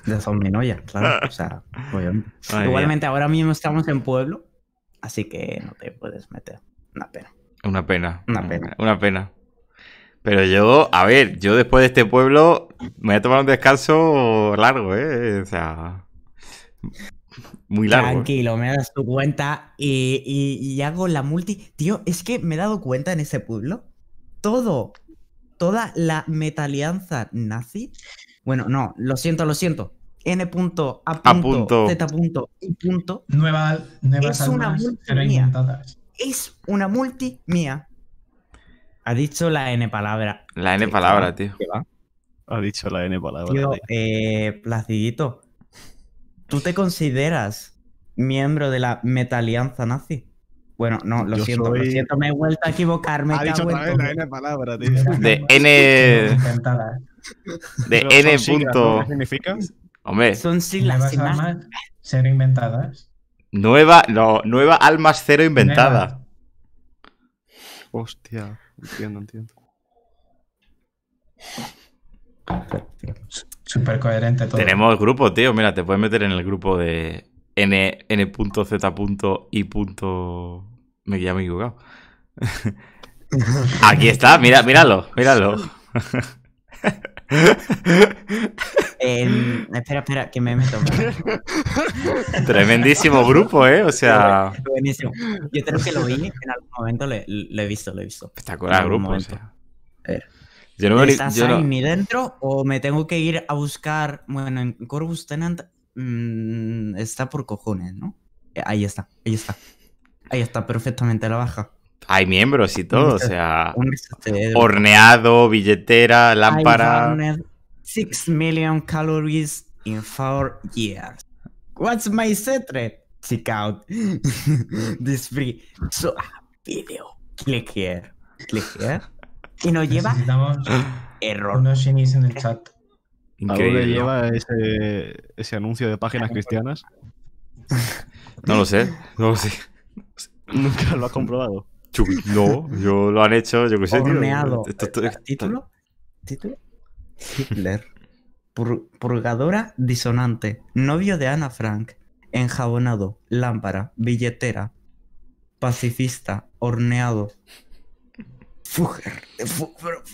De Zombinoya, claro. O sea, obviamente. Madre Igualmente, ahora mismo estamos en pueblo, así que no te puedes meter. Una pena. Una pena. Una pena. Una pena. Pero yo, a ver, yo después de este pueblo me voy a tomar un descanso largo, ¿eh? O sea, muy largo. ¿eh? Tranquilo, me das tu cuenta y, y- y hago la multi. Tío, es que me he dado cuenta en ese pueblo. Todo, toda la metalianza nazi. Bueno, no, lo siento, lo siento. N punto, A A punto, punto. Z punto, I punto. Nueva, nuevas Es una almas, multi pero mía. inventadas. Es una multi mía. Ha dicho la N palabra. La N ¿Qué palabra, va? tío. ¿Qué va? Ha dicho la N palabra. Tío, tío. eh, Placidito, ¿tú te consideras miembro de la metalianza nazi? Bueno, no, lo Yo siento, lo soy- siento, me he vuelto a equivocar, me Ha dicho cago en otra vez todo. la N palabra, tío. Nuevas De almas, N- pero inventadas. De Pero N son siglas, ¿no? punto. ¿Qué significan? Hombre, Son siglas Nuevas sin más. almas, ser inventadas. nueva, no, nueva almas cero inventada. Hostia, entiendo, entiendo. Súper coherente todo. Tenemos grupo, tío. Mira, te puedes meter en el grupo de N, N.Z. I. Me ya me he equivocado. Aquí está, mira, míralo, míralo. En- Espera, espera, que me meto. Tremendísimo grupo, ¿eh? O sea, Buenísimo. Yo creo que lo vi en algún momento, le- lo he visto, lo he visto. espectacular En algún grupo. O momento. sea. A ver. Yo no, me- ¿Estás yo no- ahí ni dentro o me tengo que ir a buscar? Bueno, en Corvus Tenant mm, está por cojones, ¿no? Eh, Ahí está, ahí está. Ahí está, perfectamente la baja. Hay miembros y todo, o sea, Un este, horneado, billetera, I lámpara. burned six million calories in four years. What's my secret? Check out this free so, video. Click here. Click here. Y nos lleva Necesitamos error. unos shinis en el chat. ¿A dónde Increíble. lleva ese, ese anuncio de páginas cristianas? No lo sé, no lo sé. Nunca lo has comprobado. Chuy, no, yo lo han hecho, yo qué sé, tío. Horneado. Esto- esto- esto- ¿Título? ¿Título? Hitler. Pur- purgadora disonante. Novio de Ana Frank. Enjabonado. Lámpara. Billetera. Pacifista. Horneado. Fugger. Fu-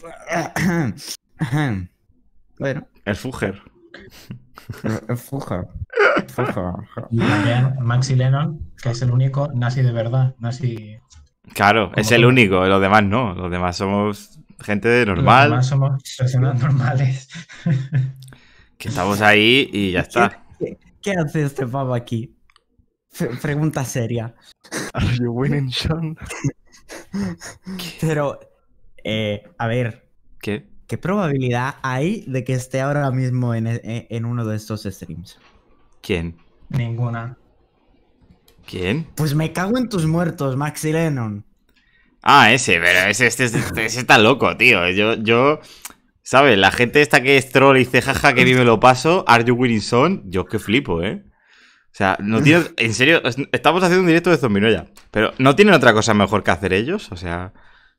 Bueno. El Fugger. Fugger. Fugger. Y también Maxi Lennon, que es el único nazi de verdad. Nazi. Claro, es Como el tú. único, los demás no. Los demás somos gente Los normal, demás somos personas normales. que estamos ahí y ya está. ¿Qué, qué hace este pavo aquí? Fe- pregunta seria. Are you winning, Sean? Pero, eh, a ver, ¿Qué? ¿qué probabilidad hay de que esté ahora mismo en, en- en uno de estos streams? ¿Quién? Ninguna. ¿Quién? Pues me cago en tus muertos, Maxi Lennon. Ah, ese, pero ese, este, este- ese está loco, tío. Yo, yo, ¿sabes? La gente esta que es troll y dice, jaja, que bien me lo paso, Are You Winning Son, yo que flipo, ¿eh? O sea, no tiene, en serio, es- estamos haciendo un directo de Zombinoya, pero ¿no tienen otra cosa mejor que hacer ellos? O sea,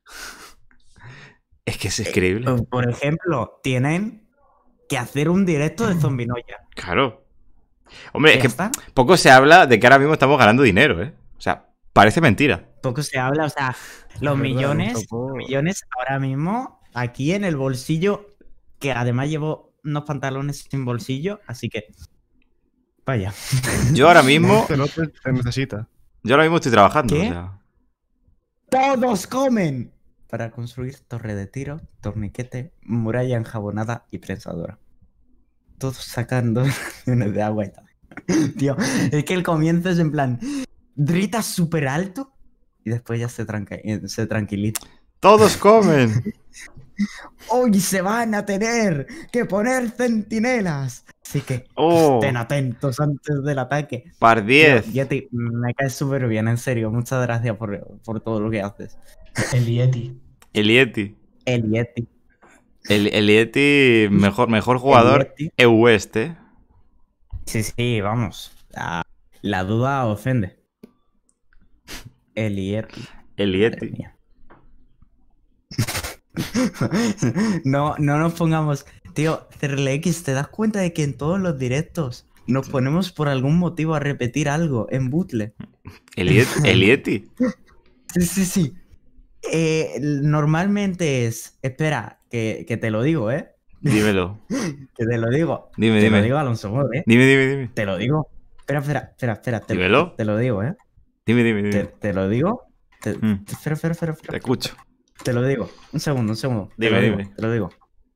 es que es increíble. Por ejemplo, tienen que hacer un directo de Zombinoya. Claro. Hombre, es ¿Ya que está? poco se habla de que ahora mismo estamos ganando dinero, ¿eh? O sea, parece mentira. Poco se habla, o sea, los verdad, millones, tampoco- los millones ahora mismo aquí en el bolsillo, que además llevo unos pantalones sin bolsillo, así que vaya. Yo ahora mismo, Este lote te necesita. yo ahora mismo estoy trabajando, ¿Qué? o sea. ¡Todos comen! Para construir torre de tiro, torniquete, muralla enjabonada y prensadora. Todos sacando de agua y tal. Tío, es que el comienzo es en plan, gritas súper alto y después ya se, tranca se tranquiliza. ¡Todos comen! Hoy se van a tener que poner centinelas. Así que ¡Oh! estén atentos antes del ataque. Par diez. Tío, Yeti, me caes súper bien, en serio. Muchas gracias por, por todo lo que haces. El Yeti. El Yeti. El Yeti. El, el Yeti, mejor, mejor jugador Yeti. E U este. Sí, sí, vamos. La, la duda ofende. El Yeti. El Madre Yeti. mía. No, no nos pongamos. Tío, C R L X, ¿te das cuenta de que en todos los directos nos ponemos por algún motivo a repetir algo en bucle? ¿El Yeti? ¿El Yeti? Sí, sí, sí. Eh, normalmente es. Espera, que, que te lo digo, ¿eh? Dímelo. Que te lo digo. Dime, te dime. lo digo, Alonso Mor, ¿eh? Dime, dime, dime. Te lo digo. Espera, espera, espera, espera. Te, Dímelo. te lo digo, ¿eh? Dime, dime, Te, dime. te lo digo. Te- Mm. te- espera, espera, espera, Te espera. escucho. Te lo digo. Un segundo, un segundo. Te Dime, lo digo, dime. Te lo digo.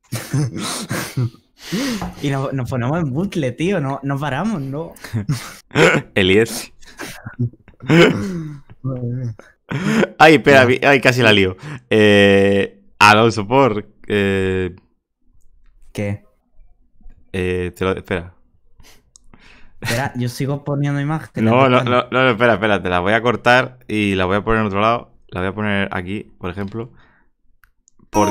Y nos, nos ponemos en bucle, tío. No, no paramos, ¿no? El Yeti. Ay, espera, vi- ay, casi la lío. Eh, Alonso por. Eh, ¿Qué? eh, te lo, espera. Espera, yo sigo poniendo imágenes. No, de no, España. no, no, no, espera, espera. Te la voy a cortar y la voy a poner en otro lado. La voy a poner aquí, por ejemplo. Por...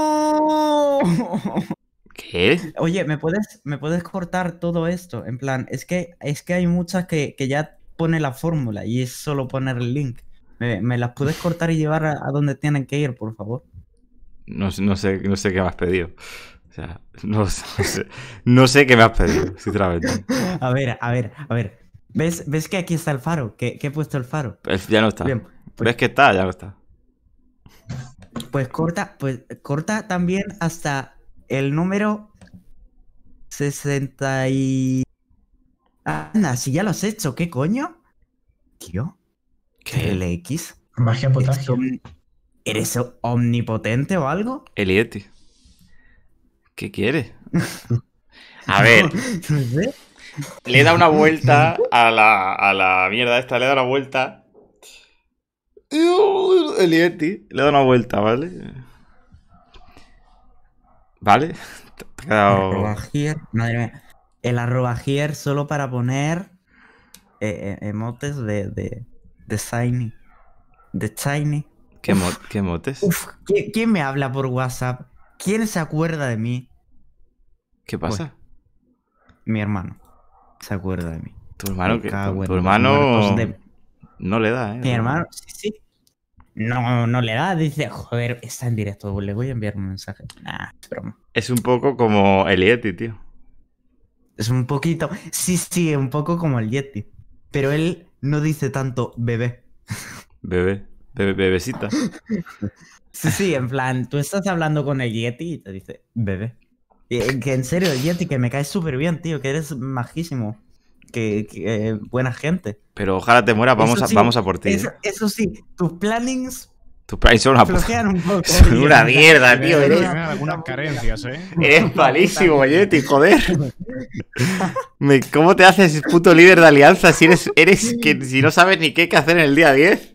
¿Qué? Oye, ¿me puedes, ¿me puedes cortar todo esto? En plan, es que, es que hay muchas que, que ya pone la fórmula y es solo poner el link. ¿Me, me las puedes cortar y llevar a, a donde tienen que ir, por favor? No, sé- no sé, no sé qué me has pedido. O sea, no, sé- no sé, no sé qué me has pedido, sinceramente. A ver, a ver, a ver. ¿Ves, ¿ves que aquí está el faro? ¿Que, que he puesto el faro? El- Ya no está. Bien, pues- ¿Ves que está? Ya no está. Pues corta, pues corta también hasta el número sesenta y... Anda, si ya lo has hecho, ¿qué coño? Tío, ¿Qué? L X. Magia ¿Eres, potagia. om- ¿Eres o- omnipotente o algo? El Yeti. ¿Qué quiere? A ver, No sé. le da una vuelta a la, a la mierda esta, le da una vuelta. El Yeti le da una vuelta, ¿vale? ¿Vale? Te te ha quedado... Arroba here, madre mía. El arroba here solo para poner eh, eh, emotes de, de, de Shiny. De Shiny. ¿Qué, mo- qué motes? Uf, ¿quién, quién me habla por WhatsApp? ¿Quién se acuerda de mí? ¿Qué pasa? Mi hermano. Se acuerda de mí. Tu hermano, Me que, cago tu, en tu los hermano muertos de- no le da, ¿eh? Mi hermano, sí, sí. No, no le da, dice, joder, está en directo, le voy a enviar un mensaje. Nah, es broma. Es un poco como el Yeti, tío. Es un poquito, sí, sí, un poco como el Yeti. Pero él no dice tanto bebé. Bebé, bebé bebecita. Sí, sí, en plan, tú estás hablando con el Yeti y te dice bebé. Y, eh, que en serio, el Yeti, que me caes súper bien, tío, que eres majísimo. Que, que, eh, buena gente. Pero ojalá te mueras, vamos, Eso a, sí, vamos a por ti. Eso, ¿eh? eso sí, tus plannings Tus planes son una puta. flojean un poco. Son tío. una mierda, tío. Tiene Eres, algunas carencias, ¿eh? eres malísimo, Yeti, joder. Me- ¿Cómo te haces puto líder de alianza si eres, eres que si no sabes ni qué hay que hacer en el día diez?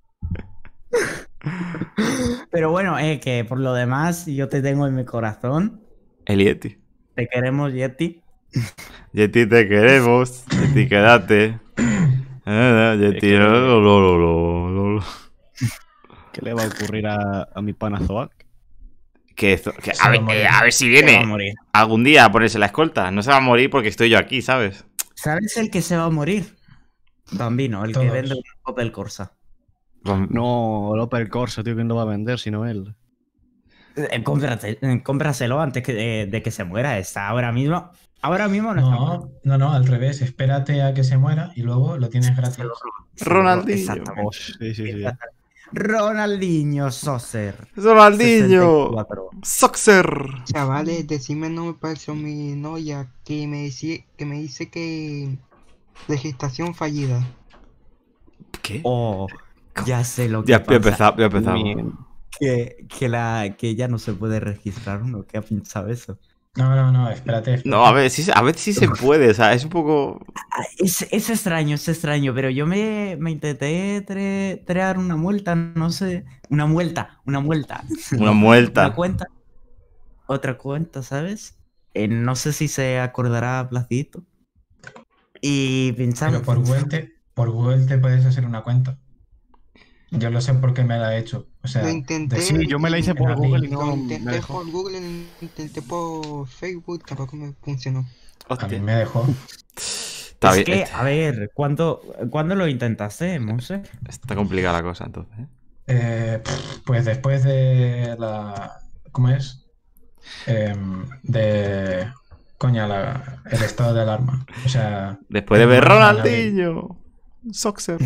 Pero bueno, eh, que por lo demás, yo te tengo en mi corazón. El Yeti. Te queremos, Yeti. Yeti, te queremos. Yeti, quédate. Eh, Yeti, lo, lo, lo, lo, lo, lo. ¿Qué le va a ocurrir a, a mi pana Zoak? Que eso- que- Se a, va ver, a morir. eh, a ver si Se va a viene morir. algún día a ponerse la escolta. No se va a morir porque estoy yo aquí, ¿sabes? ¿Sabes el que se va a morir? Bambino, el que Todos. vende un Opel Corsa. No, el Opel Corsa, tío, ¿quién lo va a vender sino él? Eh, cómprate- eh, cómpraselo antes que, de, de que se muera. Está ahora mismo. Ahora mismo no, está No, no, no, al revés. Espérate a que se muera y luego lo tienes gratis. muerto. Ronaldinho. Exactamente. Oh, sí, sí, sí. Ronaldinho Soser. Ronaldinho. sesenta y cuatro. Soxer. Chavales, decime no me pareció mi novia que me, dice, que me dice que registración fallida. ¿Qué? Oh, ya sé lo que Ya, ya pasa. empezamos, ya empezamos. Bien. Que, que, la, que ya no se puede registrar uno. ¿Qué ha pensado eso? No, no, no, espérate. espérate. No, a ver, sí, se- a ver si se puede, o sea, es un poco... Es, es extraño, es extraño, pero yo me, me intenté tre- crear una multa, no sé. Una vuelta, una vuelta. Una Una muelta. cuenta. Otra cuenta, ¿sabes? Eh, no sé si se acordará Placito. Y pensamos. Pero por Google, te, por Google te puedes hacer una cuenta. Yo lo sé porque me la he hecho. O sea, Lo intenté. de- Sí, yo me la hice por en Google y Lo no me intenté dejó. por Google, lo intenté por Facebook, tampoco me funcionó. a mí Hostia, me dejó. está es bien, que, está, a ver, ¿cuándo, ¿cuándo lo intentaste, Monse? está complicada la cosa, entonces, ¿eh? Eh, pff, pues después de la... ¿Cómo es? Em, de... Coña, la- el estado de alarma. O sea... Después de ver en abril. Ronaldinho. Soxer.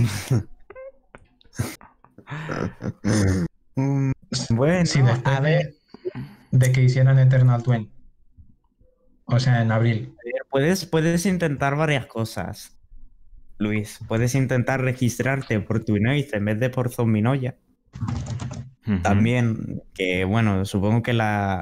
Mm, Bueno, Sí, después a ver, de, de que hicieran Eternal Twin. O sea, en abril. puedes, puedes intentar varias cosas, Luis. Puedes intentar registrarte por Twinoid en vez de por Zombinoya. Ujú. También, que bueno, supongo que la,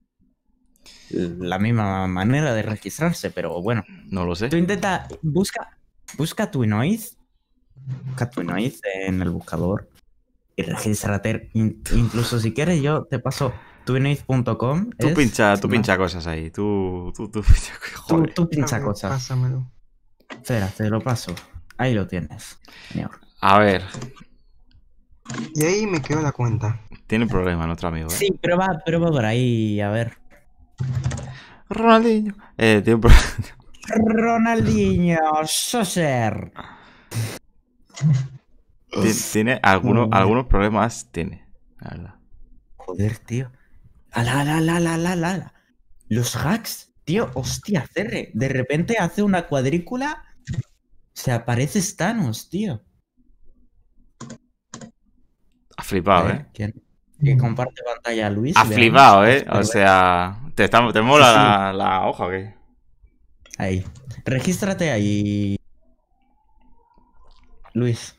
la misma manera de registrarse, pero bueno. No lo sé. Tú intenta, busca, busca Twinoid, busca Twinoid en el buscador y regístrate. In- incluso si quieres, yo te paso twinoid punto com. Tú es- pincha, tú no, pincha cosas ahí. Tú, tú, tú pincha. Tú, Joder. tú A pincha ver, cosas. pásamelo. Espera, te lo paso. Ahí lo tienes, señor. A ver, Y ahí me quedo la cuenta. tiene un problema nuestro amigo, ¿eh? Sí, prueba, prueba por ahí, a ver. Ronaldinho. Eh, tiene un problema. Ronaldinho, Soser. Tien- Tiene algunos, Mm. algunos problemas. Tiene, la verdad. Joder, tío. Ala, ala, ala, ala, ala, ala. Los hacks, tío, hostia, Cerre. De repente hace una cuadrícula. Se aparece Thanos, tío. Ha flipado, A ¿eh? ver, ¿quién? Que comparte pantalla, Luis. Ha veamos. flipado, ¿eh? Hostia, O sea, ¿te, está- te mola Sí, sí. La, la hoja o qué? Ahí. Regístrate ahí. Luis.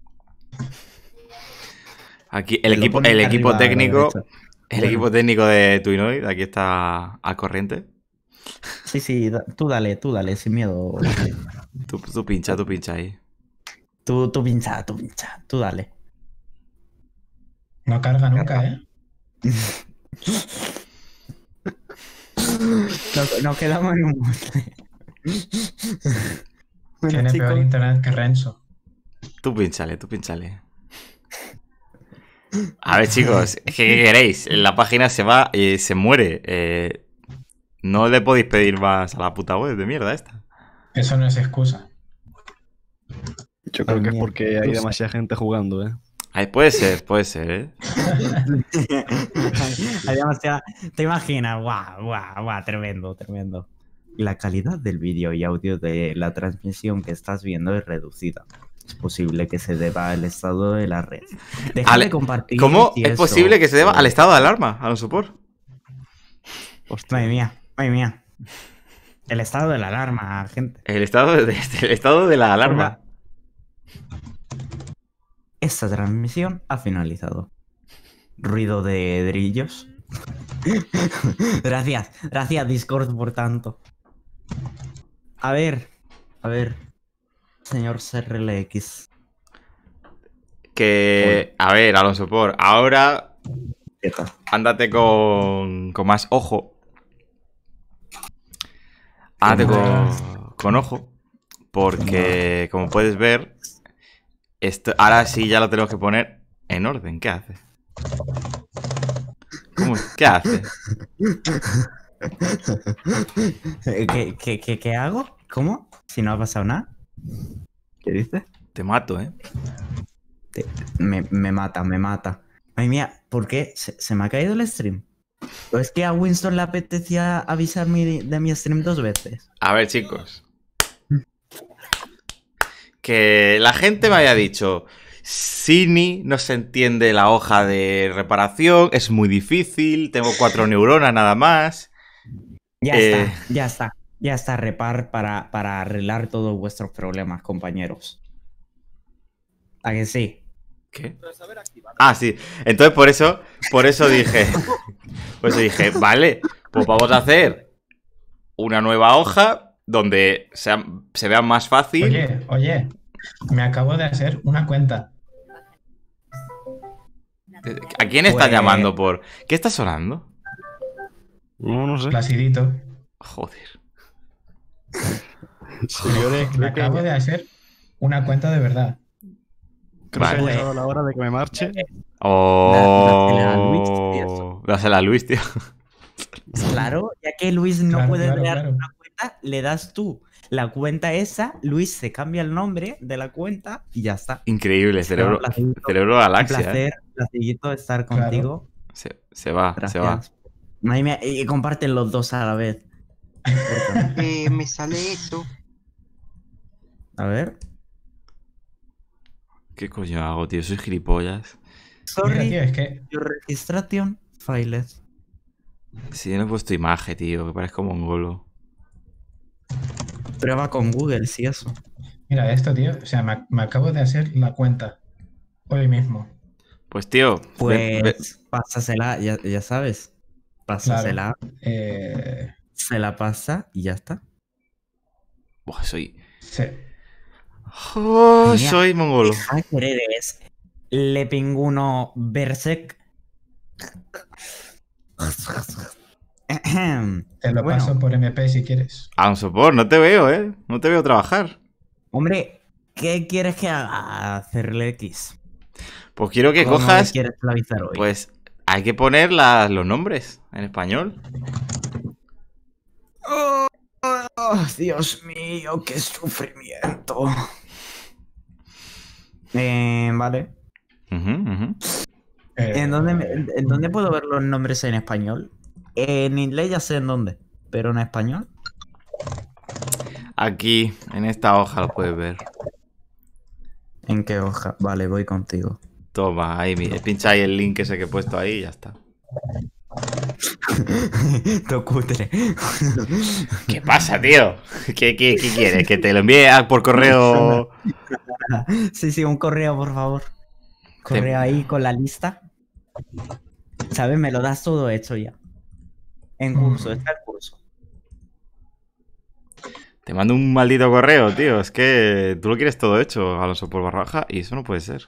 Aquí Te el lo equipo, pones el arriba equipo a la técnico, derecha. el Bueno. equipo técnico de Twinoid, aquí está al corriente. Sí, sí, da- tú dale, tú dale, sin miedo. Tú, tú pincha, tú pincha ahí. Tú, tú pincha, tú pincha, tú dale. No carga nunca, ¿eh? Nos, nos quedamos en un monte. Bueno, Tiene peor chicos, internet que Renzo. Tú pinchale, tú pinchale. A ver, chicos, es que, ¿qué queréis? La página se va y se muere. Eh, no le podéis pedir más a la puta web de mierda esta. Eso no es excusa. Yo creo que es Mierda, porque hay tú demasiada gente jugando, ¿eh? Ay, puede ser, puede ser, ¿eh? hay demasiada- Te imaginas, guau, guau, guau, tremendo, tremendo. La calidad del vídeo y audio de la transmisión que estás viendo es reducida. Es posible que se deba al estado de la red. Deja Ale- de compartir. ¿Cómo si es eso- posible que se deba al estado de alarma, a los support? Madre mía, madre mía. El estado de la alarma, gente. El estado de, el estado de la alarma. Esta transmisión ha finalizado. Ruido de drillos. Gracias, gracias Discord por tanto. A ver, a ver, señor C R L X. Que, a ver, Alonso Por, ahora Deja. ándate con, con más ojo. Ándate con, con ojo. Porque, como puedes ver, esto, ahora sí ya lo tenemos que poner en orden. ¿Qué hace? ¿Cómo? ¿Qué hace? ¿Qué, qué, qué, qué hago? ¿Cómo? Si no ha pasado nada. ¿Qué dices? Te mato, ¿eh? Te- me, me mata, me mata. Ay mía, ¿por qué? ¿Se, se me ha caído el stream? ¿O es que a Winston le apetecía avisarme de, de mi stream dos veces? A ver, chicos. Que la gente me haya dicho, Sini no se entiende la hoja de reparación, es muy difícil, tengo cuatro neuronas nada más. Ya Eh. está, ya está. Ya está, repar para, para arreglar todos vuestros problemas, compañeros. ¿A que sí? ¿Qué? Ah, sí. Entonces por eso, por eso dije, por eso dije, vale, pues vamos a hacer una nueva hoja donde sea- se vea más fácil. Oye, oye, me acabo de hacer una cuenta. ¿A quién está Pues- llamando por? ¿Qué está sonando? No, no sé. Placidito. Joder. Señores, Me creo que, acabo de hacer una cuenta de verdad. creo que ha Vale. llegado la hora de que me marche. Dásela a Luis, tío. Oh, dásela a Luis, tío. Claro, ya que Luis no Claro, puede claro, crear claro. una cuenta, le das tú la cuenta esa, Luis se cambia el nombre de la cuenta y ya está. Increíble, cerebro, Un placer, cerebro un galaxia. placer, ¿eh? placerito estar Claro. contigo. Se, se va, Gracias. se va. Madre mía, y comparten los dos a la vez. Porfa. Eh, me sale eso. A ver. ¿Qué coño hago, tío? Soy gilipollas. Mira, Sorry, tío, es que your registration failed. Si yo no he puesto imagen, tío, que parezco mongolo. Prueba con Google, si eso. Mira esto, tío. O sea, me, me acabo de hacer la cuenta hoy mismo. Pues, tío, Pues ve- ve- pásasela, ya, ya sabes. Pásasela, Eh, se la pasa y ya está. Buah, soy... sí. Oh, Mira, soy mongolo. hacker eres. Le pinguno Berserk. Te lo Bueno. paso por M P si quieres. A un sopor, no te veo, ¿eh? No te veo trabajar. Hombre, ¿qué quieres que haga hacerle X? Pues quiero que ¿Cómo le cojas... quieres esclavizar hoy? Pues hay que poner la- los nombres en español. Oh, oh, Dios mío, qué sufrimiento. Eh, vale. Ujú, ujú. Eh, ¿En dónde, me- ¿En dónde puedo ver los nombres en español? En inglés ya sé en dónde, pero en español. Aquí, en esta hoja lo puedes ver. ¿En qué hoja? Vale, voy contigo. Toma, ahí, mi- pincha ahí el link ese que he puesto ahí y ya está. Todo cutre. ¿Qué pasa, tío? ¿Qué, qué, qué quieres? ¿Que te lo envíe a- por correo? Sí, sí, un correo, por favor. Correo Te- ahí con la lista. ¿Sabes? Me lo das todo hecho ya. En curso, está el curso. Te mando un maldito correo, tío. Es que tú lo quieres todo hecho, Alonso por barra baja, y eso no puede ser.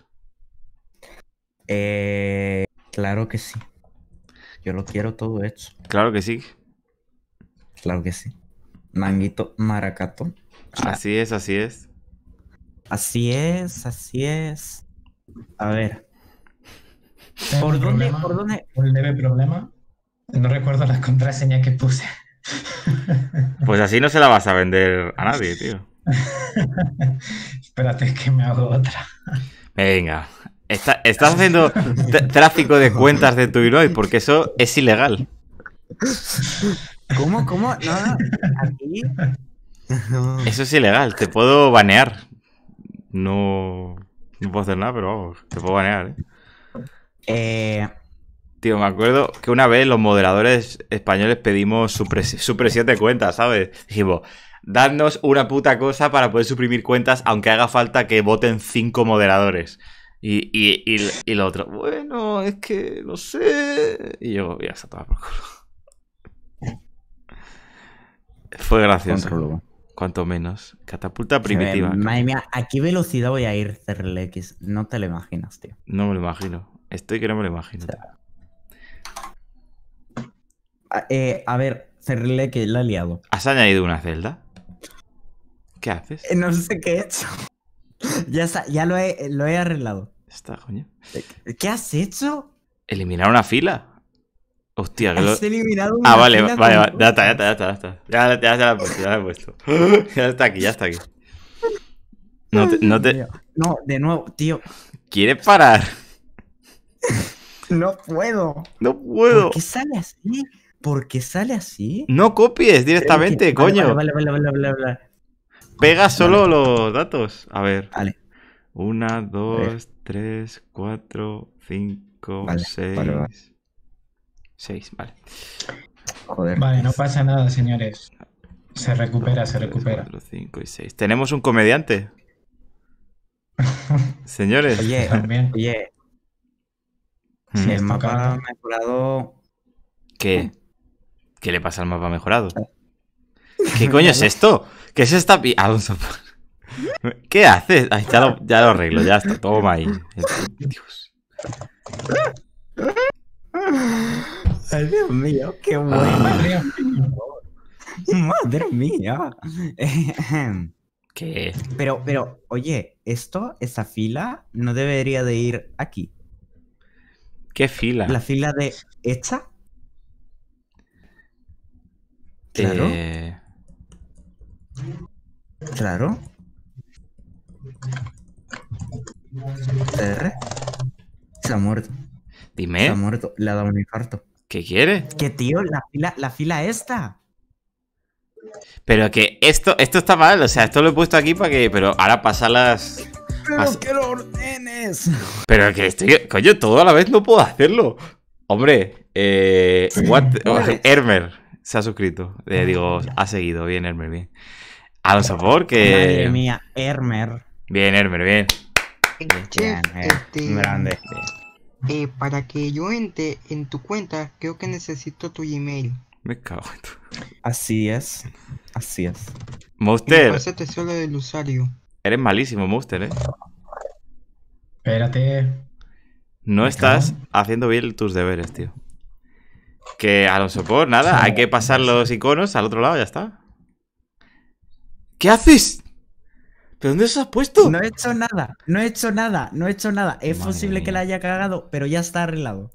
Eh, claro que sí. Yo lo quiero todo hecho. Claro que sí. Claro que sí. Manguito maracato. Así es, así es. Así es, así es. A ver. tengo ¿Por un dónde? problema, ¿Por dónde? un leve problema. No recuerdo las contraseñas que puse. Pues así no se la vas a vender a nadie, tío. Espérate que me hago otra. Venga. Está- estás haciendo t- tráfico de cuentas de Tuiroid porque eso es ilegal. ¿Cómo? ¿Cómo? No, no. Aquí. No. Eso es ilegal. Te puedo banear. No, no puedo hacer nada, pero vamos, te puedo banear, ¿eh? Eh, Tío, me acuerdo que una vez los moderadores españoles pedimos supres- supresión de cuentas, ¿sabes? Dijimos, dadnos una puta cosa para poder suprimir cuentas, aunque haga falta que voten cinco moderadores. Y, y, y, y lo otro, bueno, es que no sé. Y yo, ya está todo por culo. Fue gracioso. controlo. Cuanto menos. Catapulta primitiva. Eh, madre mía, ¿a qué velocidad voy a ir C R L X? No te lo imaginas, tío. No me lo imagino. Estoy que no me lo imagino. tío. A, eh, a ver, C R L X la he liado. ¿Has añadido una celda? ¿Qué haces? Eh, no sé qué he hecho. Ya está, ya lo he, lo he arreglado. Ya está, coño. ¿Qué has hecho? Eliminar una fila. Hostia, que lo... Has eliminado Ah, una vale, fila vale, con vale. Ya está, ya está, ya está, ya está. Ya, ya, ya la he puesto, ya la he puesto. Ya está aquí, ya está aquí. No te, no te... No, de nuevo, tío. ¿Quieres parar? No puedo. No puedo. ¿Por qué sale así? ¿Por qué sale así? No copies directamente, Vale, coño. Vale, vale, vale, vale, vale, vale. Pega solo los datos. A ver. Vale. Una, ver. dos, tres, cuatro, cinco, Vale, seis. vale, vale. Seis, vale. Joder. Vale, no pasa nada, señores. Se recupera, Dos, se tres, recupera. cuatro, cinco y seis. Tenemos un comediante. Señores. Oye, También. oye, Mm. el Esto, mapa ha Carlos. mejorado. ¿Qué? ¿Qué le pasa al mapa mejorado? ¿Qué coño es esto? ¿Qué es esta pi... Alonso. ¿Qué haces? Ay, ya, lo, ya lo arreglo, ya está. Toma ahí. Dios. Ay, Dios mío, qué bueno. Madre mía. Madre mía. ¿Qué? Pero, pero, oye, esto, esta fila, no debería de ir aquí. ¿Qué fila? La fila de esta. Claro. Eh, Claro. C R. Se ha muerto. Se ha Dime, muerto. Le ha dado un infarto. ¿qué quiere? Que tío, la fila, la fila esta. Pero que esto, esto está mal, o sea, esto lo he puesto aquí para que. Pero ahora pasa las. Pero Pas- que lo ordenes. Pero que estoy. Coño, todo a la vez no puedo hacerlo. Hombre, eh. What, oh, Hermer se ha suscrito. Eh, digo, ha seguido. Bien, Hermer, bien. Alonso por que. Madre mía, Hermer. Bien, Hermer, bien. Eh, Bien, Chef, eh, este, grande. eh, para que yo entre en tu cuenta, creo que necesito tu Gmail. Me cago en tu. Así es. Así es. Y Monster, pásate solo del usuario. eres malísimo, Monster, eh. Espérate. No Me estás cago. haciendo bien tus deberes, tío. Que Alonso por nada, hay que pasar los iconos al otro lado, ya está. ¿Qué haces? ¿Pero dónde os has puesto? No he hecho nada. No he hecho nada. No he hecho nada. Es Madre posible que mía. la haya cagado, pero ya está arreglado.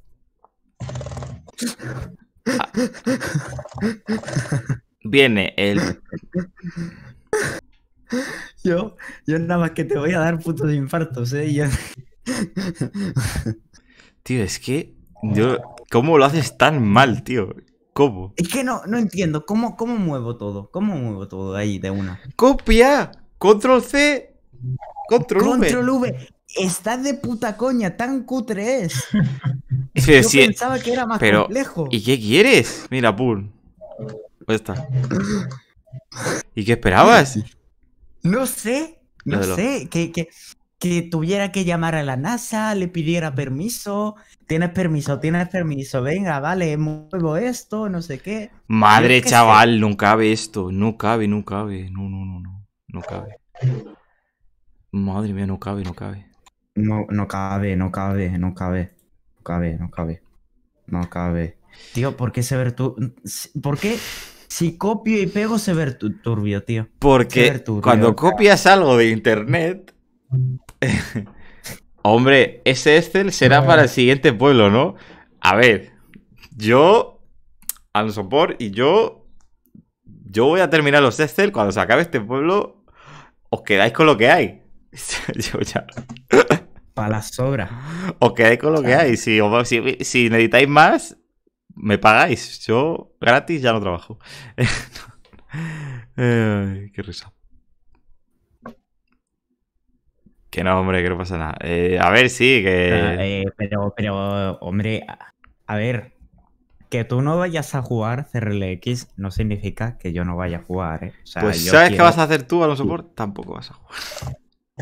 Viene el. Yo, yo nada más que te voy a dar putos infartos, eh. Yo- Tío, es que. Yo. ¿Cómo lo haces tan mal, tío? ¿Cómo? Es que no, no entiendo. ¿Cómo, cómo muevo todo? ¿Cómo muevo todo ahí de una? ¡Copia! ¡Control C! ¡Control V! Control V. Estás de puta coña. Tan cutre es. Pero Yo sí, pensaba que era más pero- complejo. ¿Y qué quieres? Mira, pum. Pues está. ¿Y qué esperabas? No sé. No Lo de lo- sé. Que, que, que tuviera que llamar a la NASA, le pidiera permiso. Tienes permiso, tienes permiso. Venga, vale, muevo esto, no sé qué. Madre, Yo qué chaval, no cabe esto. No cabe, no cabe. No, no, no, no. No cabe. Madre mía, no cabe, no cabe. No, no cabe, no cabe, no cabe. No cabe, no cabe. No cabe. Tío, ¿por qué se ve tu... ¿Por qué si copio y pego se ve tu- turbio, tío? Porque Ser turbio. cuando copias algo de internet. Hombre, ese Excel será para el siguiente pueblo, ¿no? A ver, yo. Alonso por y yo. Yo voy a terminar los Excel. Cuando se acabe este pueblo, os quedáis con lo que hay. Yo ya. Para la sobra. Os quedáis con lo que hay. Si, os- si, si necesitáis más, me pagáis. Yo gratis ya no trabajo. Ay, qué risa. Que no, hombre, que no pasa nada. Eh, a ver, sí, que. Eh, pero, pero, hombre, a, a ver, que tú no vayas a jugar C R L X no significa que yo no vaya a jugar, ¿eh? O sea, Pues, yo ¿sabes qué quiero- vas a hacer tú, Alonso por? Tampoco vas a jugar.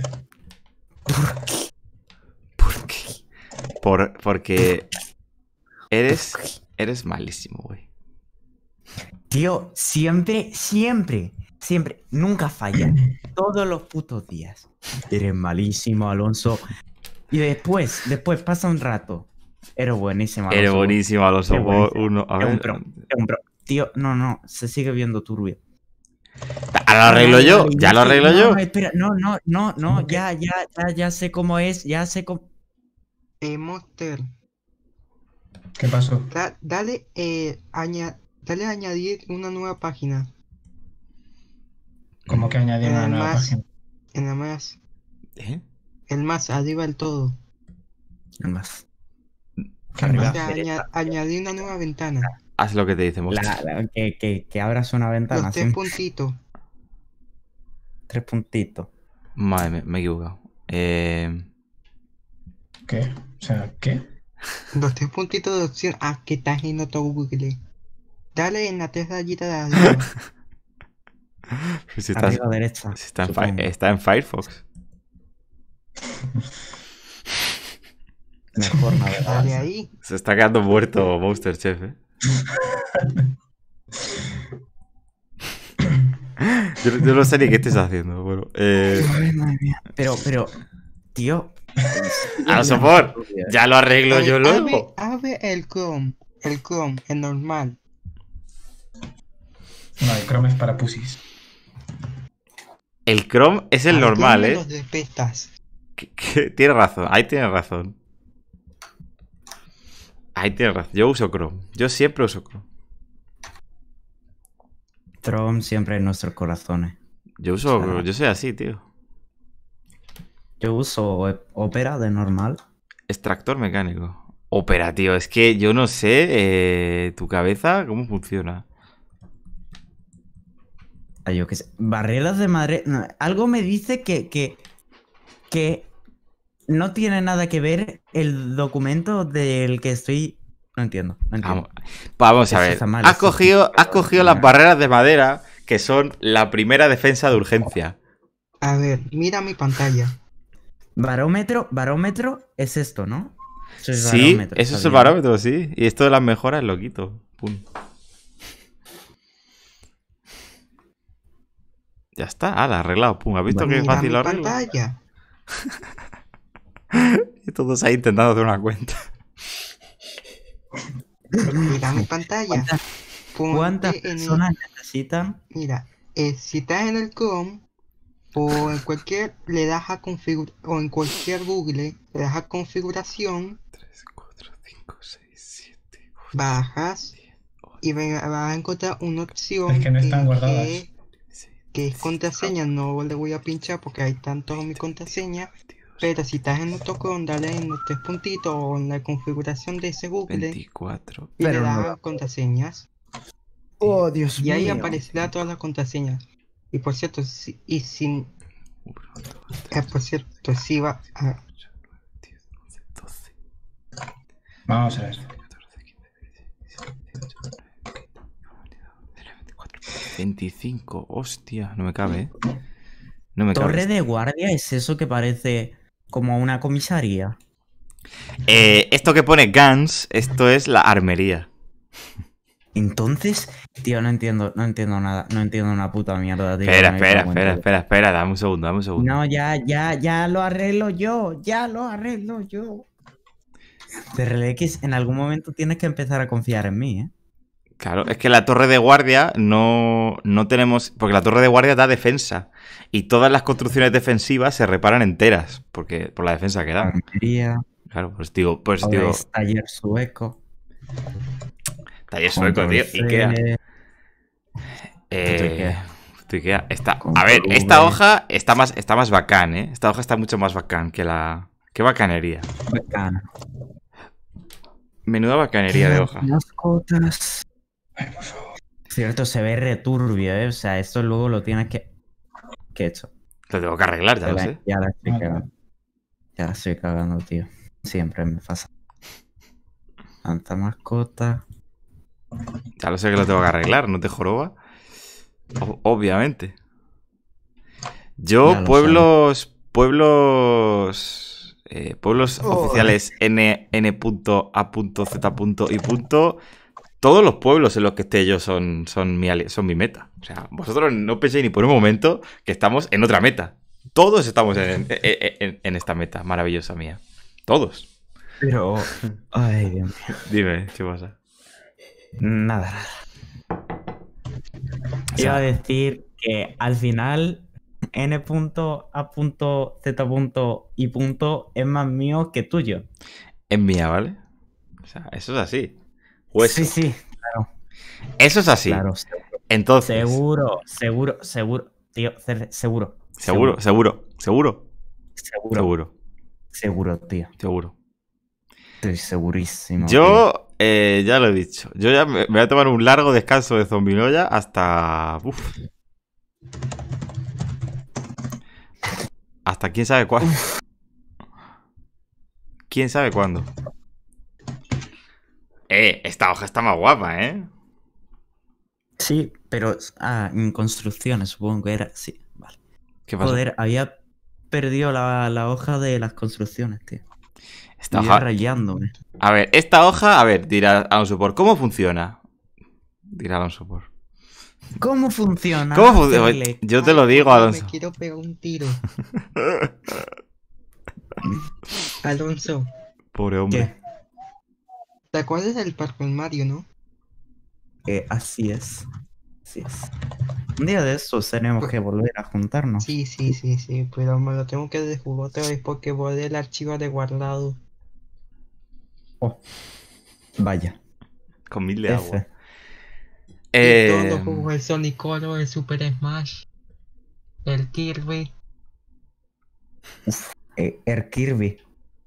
¿Por qué? Por, porque. Eres. Eres malísimo, güey. Tío, siempre, siempre, siempre, nunca falla. Todos los putos días. Eres malísimo, Alonso. Y después, después pasa un rato. Eres buenísimo, Alonso. Eres buenísimo, Alonso Eres por buenísimo. uno. A Es un ver. pro, es un pro. Tío, no, no, se sigue viendo turbio. Ahora lo arreglo Vale, yo. vale, Ya lo sé- arreglo no, yo. No, espera, no, no, no, no, ¿Cómo que? ya, ya, ya, ya sé cómo es, ya sé cómo. Eh, Monster, ¿Qué pasó? da- dale, eh, aña- dale a añadir una nueva página. ¿Cómo que añadir una Eh, nueva más. página? En la más, ¿Eh? el más, arriba del todo. Más. ¿Qué Arriba. O más? sea, aña- añadir una nueva ventana. Haz lo que te dice, monstruo. La- la- que, que, que abras una ventana Los así. tres puntitos. Tres puntitos. Madre mía, me he equivocado. Eh. ¿Qué? O sea, ¿qué? Los tres puntitos de opción. Ah, que estás en otro Google. Dale en la tres rayitas de arriba. Si estás- Arriba derecha. si está, en Fi- supongo. está en Firefox. Mejor navegar. Dale ahí. Se está quedando muerto Monster Chef, ¿eh? yo, yo no sé ni qué estés haciendo. Bueno, eh. Ay, madre mía. Pero, pero, tío. A sopor. Ya lo arreglo Dale, yo abre, luego. abre el Chrome. El Chrome, el normal. No, el Chrome es para pussies. El Chrome es el Al normal, Chrome ¿eh? Los detestas. Que- que- Tiene razón, ahí tiene razón. Ahí tiene razón. Yo uso Chrome. Yo siempre uso Chrome. Trump siempre en nuestros corazones. Yo uso, O sea, yo soy así, tío. Yo uso e- Opera de normal. Extractor mecánico. Opera, tío. Es que yo no sé eh, tu cabeza cómo funciona. Ah, yo qué sé. Barreras de madre. No, algo me dice que, que, que no tiene nada que ver el documento del que estoy. No entiendo, no entiendo. Vamos, vamos a Eso ver. está mal, Has eso sí, cogido, has pero- cogido las barreras de madera, que son la primera defensa de urgencia. A ver, mira mi pantalla. Barómetro, barómetro es esto, ¿no? Eso es Sí, barómetro, eso está es el bien. barómetro, sí. Y esto de las mejoras lo quito. Pum. Ya está, ala, arreglado. Pum. ¿Has visto Bueno, qué Mira fácil mi lo arreglo? pantalla. Y todos ahí intentando hacer una cuenta. Mira mi pantalla. Ponte ¿Cuántas en el- personas necesitan? Mira, eh, si estás en el Chrome o en cualquier, le das a configurar, o en cualquier Google, le das a configuración, tres, cuatro, cinco, seis, siete, bajas y ve- vas a encontrar una opción Es que no están que, guardadas. que- que es contraseña. No le voy a pinchar porque ahí están todas mis contraseñas. Pero si estás en otro Chrome, dale en los tres puntitos o en la configuración de ese Google veinticuatro. y le Pero das no- a contraseñas. Oh, Dios Y ahí mío. aparecerá todas las contraseñas. Y por cierto, si, y si, uno, dos, eh, por cierto, si va a, ocho, nueve, diez, once, doce, Vamos a ver. catorce, quince, dieciséis, dieciocho, diecinueve, veinticuatro, veinticinco. Hostia, no me cabe, ¿eh? No me cabe. Torre de guardia es eso que parece como una comisaría. Eh, esto que pone Guns, esto es la armería. Entonces, tío, no entiendo, no entiendo nada, no entiendo una puta mierda, tío. Espera, me espera, cago en espera, todo. espera, espera, dame un segundo, dame un segundo. No, ya, ya, ya lo arreglo yo, ya lo arreglo yo. Pero X, en algún momento tienes que empezar a confiar en mí, ¿eh? Claro, es que la torre de guardia no, no tenemos. Porque la torre de guardia da defensa. Y todas las construcciones defensivas se reparan enteras. Porque, por la defensa que da. Armería, Claro, pues digo, pues ahora digo. es taller sueco. Taller sueco, Control tío. C, Ikea. puto Eh, Ikea. puto Ikea. Está, Control a ver, esta V. hoja está más, está más bacán, ¿eh? Esta hoja está mucho más bacán que la. Qué bacanería. Bacana. Menuda bacanería de hoja. Mascotas. Ay, por favor. Cierto, se ve returbio, ¿eh? O sea, esto luego lo tienes que. ¿Qué he hecho? Lo tengo que arreglar, ya Ya lo la, sé. ya la estoy Vale, cagando. Ya la estoy cagando, tío. Siempre me pasa. Tanta mascota. Ya lo sé que lo tengo que arreglar, ¿no te joroba? O- obviamente. Yo, Ya lo pueblos. Pueblos. eh, pueblos Oh. oficiales N, N A Z y punto. Todos los pueblos en los que esté yo son, son, mi, ali- son mi meta. O sea, vosotros no penséis ni por un momento que estamos en otra meta. Todos estamos en, en- en- en esta meta maravillosa mía. Todos. Pero. Ay, Dios mío. Dime, ¿qué pasa? Nada, nada. Iba a decir que al final N A Z y punto es más mío que tuyo. Es mía, ¿vale? O sea, eso es así. Hueso. Sí, sí, claro. Eso es así. Claro, seguro. Entonces. Seguro, seguro, seguro. Tío, cer- seguro. Seguro, seguro, seguro, Seguro. seguro, Seguro, tío. seguro. Estoy segurísimo. tío. Yo, eh, ya lo he dicho. Yo ya me, me voy a tomar un largo descanso de Zombinoya hasta. Uf. Hasta quién sabe cuándo. ¿Quién sabe cuándo? Eh, esta hoja está más guapa, ¿eh? Sí, pero. Ah, en construcciones, supongo que era. Sí, vale. ¿Qué pasa? Joder, había perdido la, la hoja de las construcciones, tío. Esta Iba hoja. rayándome. A ver, esta hoja, a ver, dirá Alonso por ¿cómo funciona? Dirá Alonso por. ¿Cómo funciona? ¿Cómo funciona? Hacerle- Yo te lo Ay, digo, coño, Alonso. Me quiero pegar un tiro. Alonso, Pobre hombre. ¿Qué? ¿te acuerdas del Parque Mario, no? Eh, así es. Así es. Un día de estos tenemos que volver a juntarnos. Sí, sí, sí, sí, pero me lo tengo que desjugar otra vez porque borré el archivo de guardado. Oh, vaya. Con mil de agua. F. Y Eh, todos los juegos de Sonic Color, el Super Smash. El Kirby. Eh, el Kirby.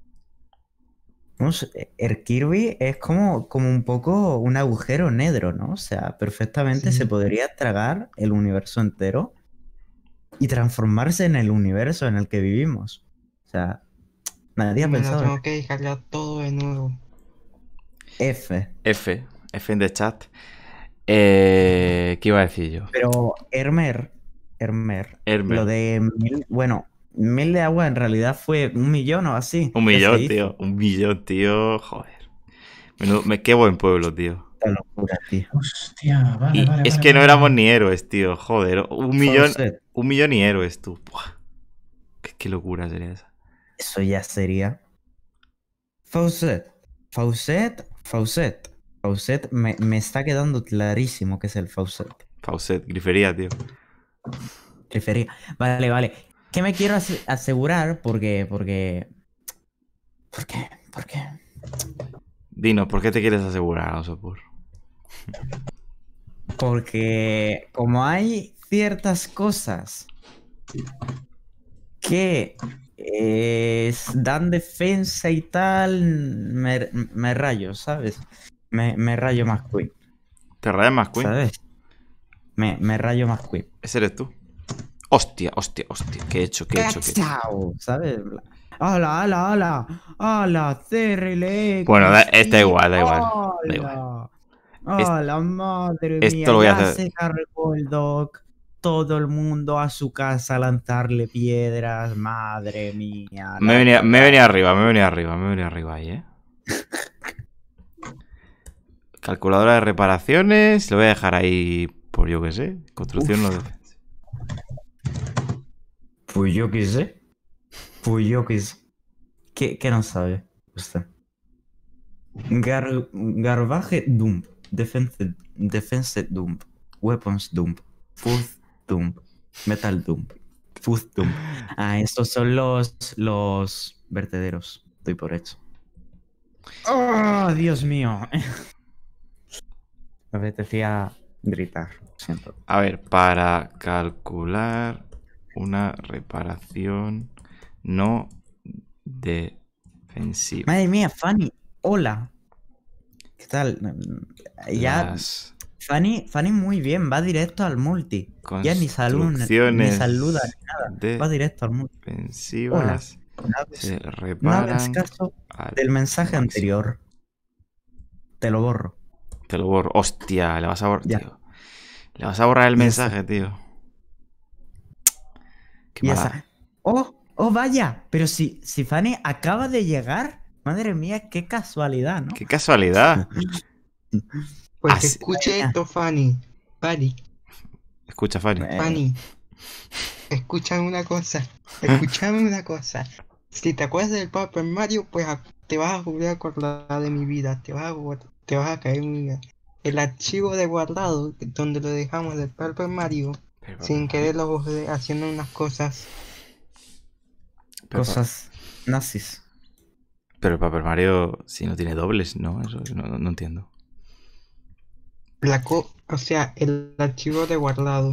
No sé, el Kirby es como, como un poco un agujero negro, ¿no? O sea, perfectamente Sí. se podría tragar el universo entero y transformarse en el universo en el que vivimos. O sea, nadie Y ha me lo pensado en tengo que descargar todo de nuevo. F. F. F en the chat. Eh, ¿Qué iba a decir yo? Pero Hermer, Hermer, Hermer. lo de mil, bueno, mil de agua en realidad fue un millón o así. Un que se millón, hizo. tío. Un millón, tío. Joder. Menudo- me, qué buen pueblo, tío. Qué locura, tío. Hostia, vale, Y vale, es vale, que no vale, éramos vale. ni héroes, tío. Joder. Un millón. Fawcett, Un millón y héroes, tú. Buah. Qué, qué locura sería esa. eso ya sería. Fawcett, Fawcett, Fawcett. Fawcett me, me está quedando clarísimo que es el Fawcett. Fawcett, grifería, tío. Refería. Vale, vale. ¿Qué me quiero ase- asegurar? Porque, porque. ¿Por qué? ¿Por qué? Dinos, ¿por qué te quieres asegurar, Osopur? Porque como hay ciertas cosas que eh, dan defensa y tal, me, me rayo, ¿sabes? Me, me rayo más quick, ¿Te rayas más, Queen? ¿sabes? Me, me rayo más quick. Ese eres tú. Hostia, hostia, hostia. ¿Qué he hecho? ¿Qué he hecho? ¿Qué he hecho? ¡Chao! ¿Sabes? ¡Hala, hala, hala! ¡Hala, C R L X! Bueno, da, está tío! igual, da igual. Da igual. ¡Hala! Es- ¡Hala, madre esto mía! lo voy a Ya hacer. se cargó el doc. Todo el mundo a su casa a lanzarle piedras. Madre mía. Me he la venido, me he cagada. venido arriba, me he venido arriba, me he venido arriba ahí, ¿eh? Calculadora de reparaciones. Lo voy a dejar ahí por yo que sé. Construcción no defensa. Pues yo qué sé. Pues yo qué sé. ¿Qué, qué no sabe usted? Gar- Garbage dump. Defense, defense dump. Weapons dump. Food dump. Metal dump. Food dump. Ah, estos son los, los vertederos. Estoy por hecho. ¡Oh, Dios mío! Me apetecía gritar. Siento. A ver, para calcular una reparación no defensiva. Madre mía, Fanny. Hola. ¿Qué tal? Ya, Las Fanny, Fanny muy bien, va directo al multi. Ya ni saluda, ni construcciones saluda ni nada. Va directo al multi. defensivas No hagas, se no hagas reparan caso al del mensaje máximo. anterior. Te lo borro. Te lo borro. Hostia, le vas a borrar, Ya. tío. Le vas a borrar el Ya mensaje, tío. Qué Y mala. esa. ¡Oh! ¡Oh, vaya! Pero si, si Fanny acaba de llegar. Madre mía, qué casualidad, ¿no? Qué casualidad. Pues Así- escuche Venga. esto, Fanny. Fanny, Escucha, Fanny. Eh, Fanny. Escúchame una cosa. Escúchame una cosa. Si te acuerdas del Paper Mario, pues a- te vas a volver a acordar de mi vida. Te vas a, guar- te vas a caer en mi vida. El archivo de guardado, donde lo dejamos del Paper Mario, Pero, sin querer lo borré haciendo unas cosas. pero- Cosas nazis. Pero el Paper Mario, si no tiene dobles, ¿no? Eso no, no- no entiendo. La co o sea, el archivo de guardado.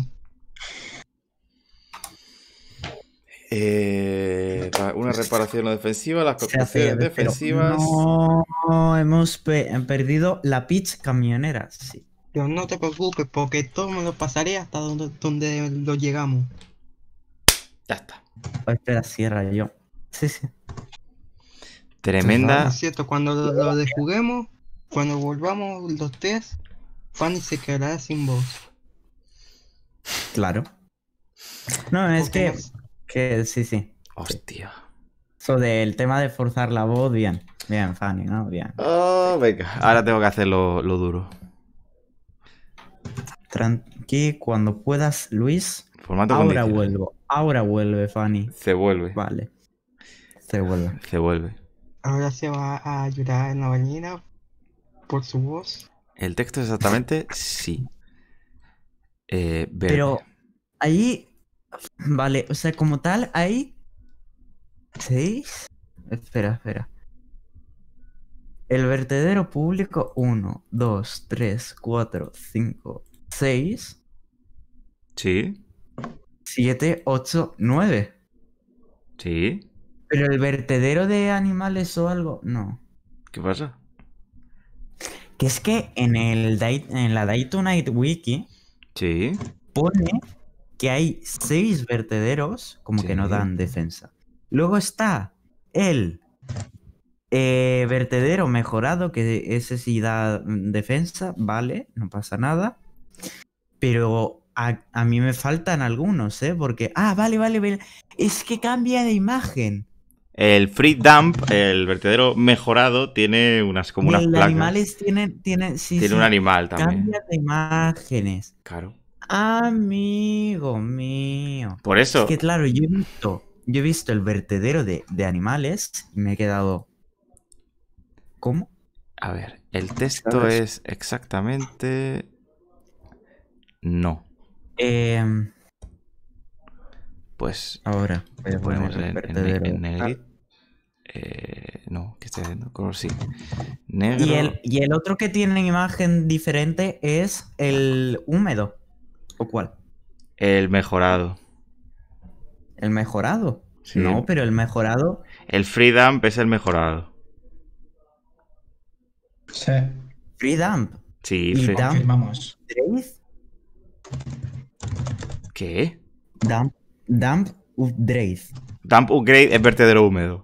Eh, pa- una reparación no defensiva, las Se hace, construcciones pero defensivas. No, no, hemos pe- perdido la pitch camionera. Sí. Pero no te preocupes, porque todo me lo pasaré hasta donde, donde lo llegamos. Ya está. Oh, espera, cierra yo. Sí, sí. Tremenda. Por cierto, cuando lo, lo desjuguemos, cuando volvamos los test, Fanny se quedará sin voz. Claro. No, es Porque que, no- que sí, sí. Hostia. Eso del tema de forzar la voz, bien. Bien, Fanny, ¿no? Bien. Oh, venga. Ahora tengo que hacer lo, lo duro. Tranqui, cuando puedas, Luis. Formato Ahora condicional. vuelvo. Ahora vuelve, Fanny. Se vuelve. Vale. Se vuelve. Se vuelve. ahora se va a llorar en la bañera por su voz. El texto exactamente, sí. Eh, verde. Pero ahí. Vale, o sea, como tal, ahí. ¿Seis? Espera, espera. El vertedero público uno, dos, tres, cuatro, cinco, seis. Sí. siete, ocho, nueve. Sí. Pero el vertedero de animales o algo, no. ¿Qué pasa? Que es que en, el Day- en la Day to Night Wiki Sí. pone que hay seis vertederos como que no Sí. dan defensa. Luego está el eh, vertedero mejorado, que ese sí da mm, defensa, vale, no pasa nada. Pero a, a mí me faltan algunos, ¿eh? Porque, ah, vale, vale, vale. Es que cambia de imagen. El Free Dump, el vertedero mejorado, tiene unas como unas Del de placas. animales tiene, tiene, sí, Tiene sí, un animal también. cambia de imágenes. Claro. Amigo mío. Por Es eso. que claro, yo he visto, yo he visto el vertedero de, de animales y me he quedado. ¿Cómo? A ver, el texto ¿Sabes? es exactamente. No. Eh, Pues ahora voy a poner ponemos el en, en, vertedero. en negrito. Eh, no, ¿qué estoy haciendo? Color sí. Negro. Y el, y el otro que tiene imagen diferente es el húmedo. ¿O cuál? El mejorado. ¿El mejorado? Sí. No, pero el mejorado. El Free Dump es el mejorado. Sí, Free Dump. Sí, Y Free- Dump confirmamos. Upgrade. ¿Qué? Dump, dump Upgrade. Dump Upgrade es vertedero húmedo.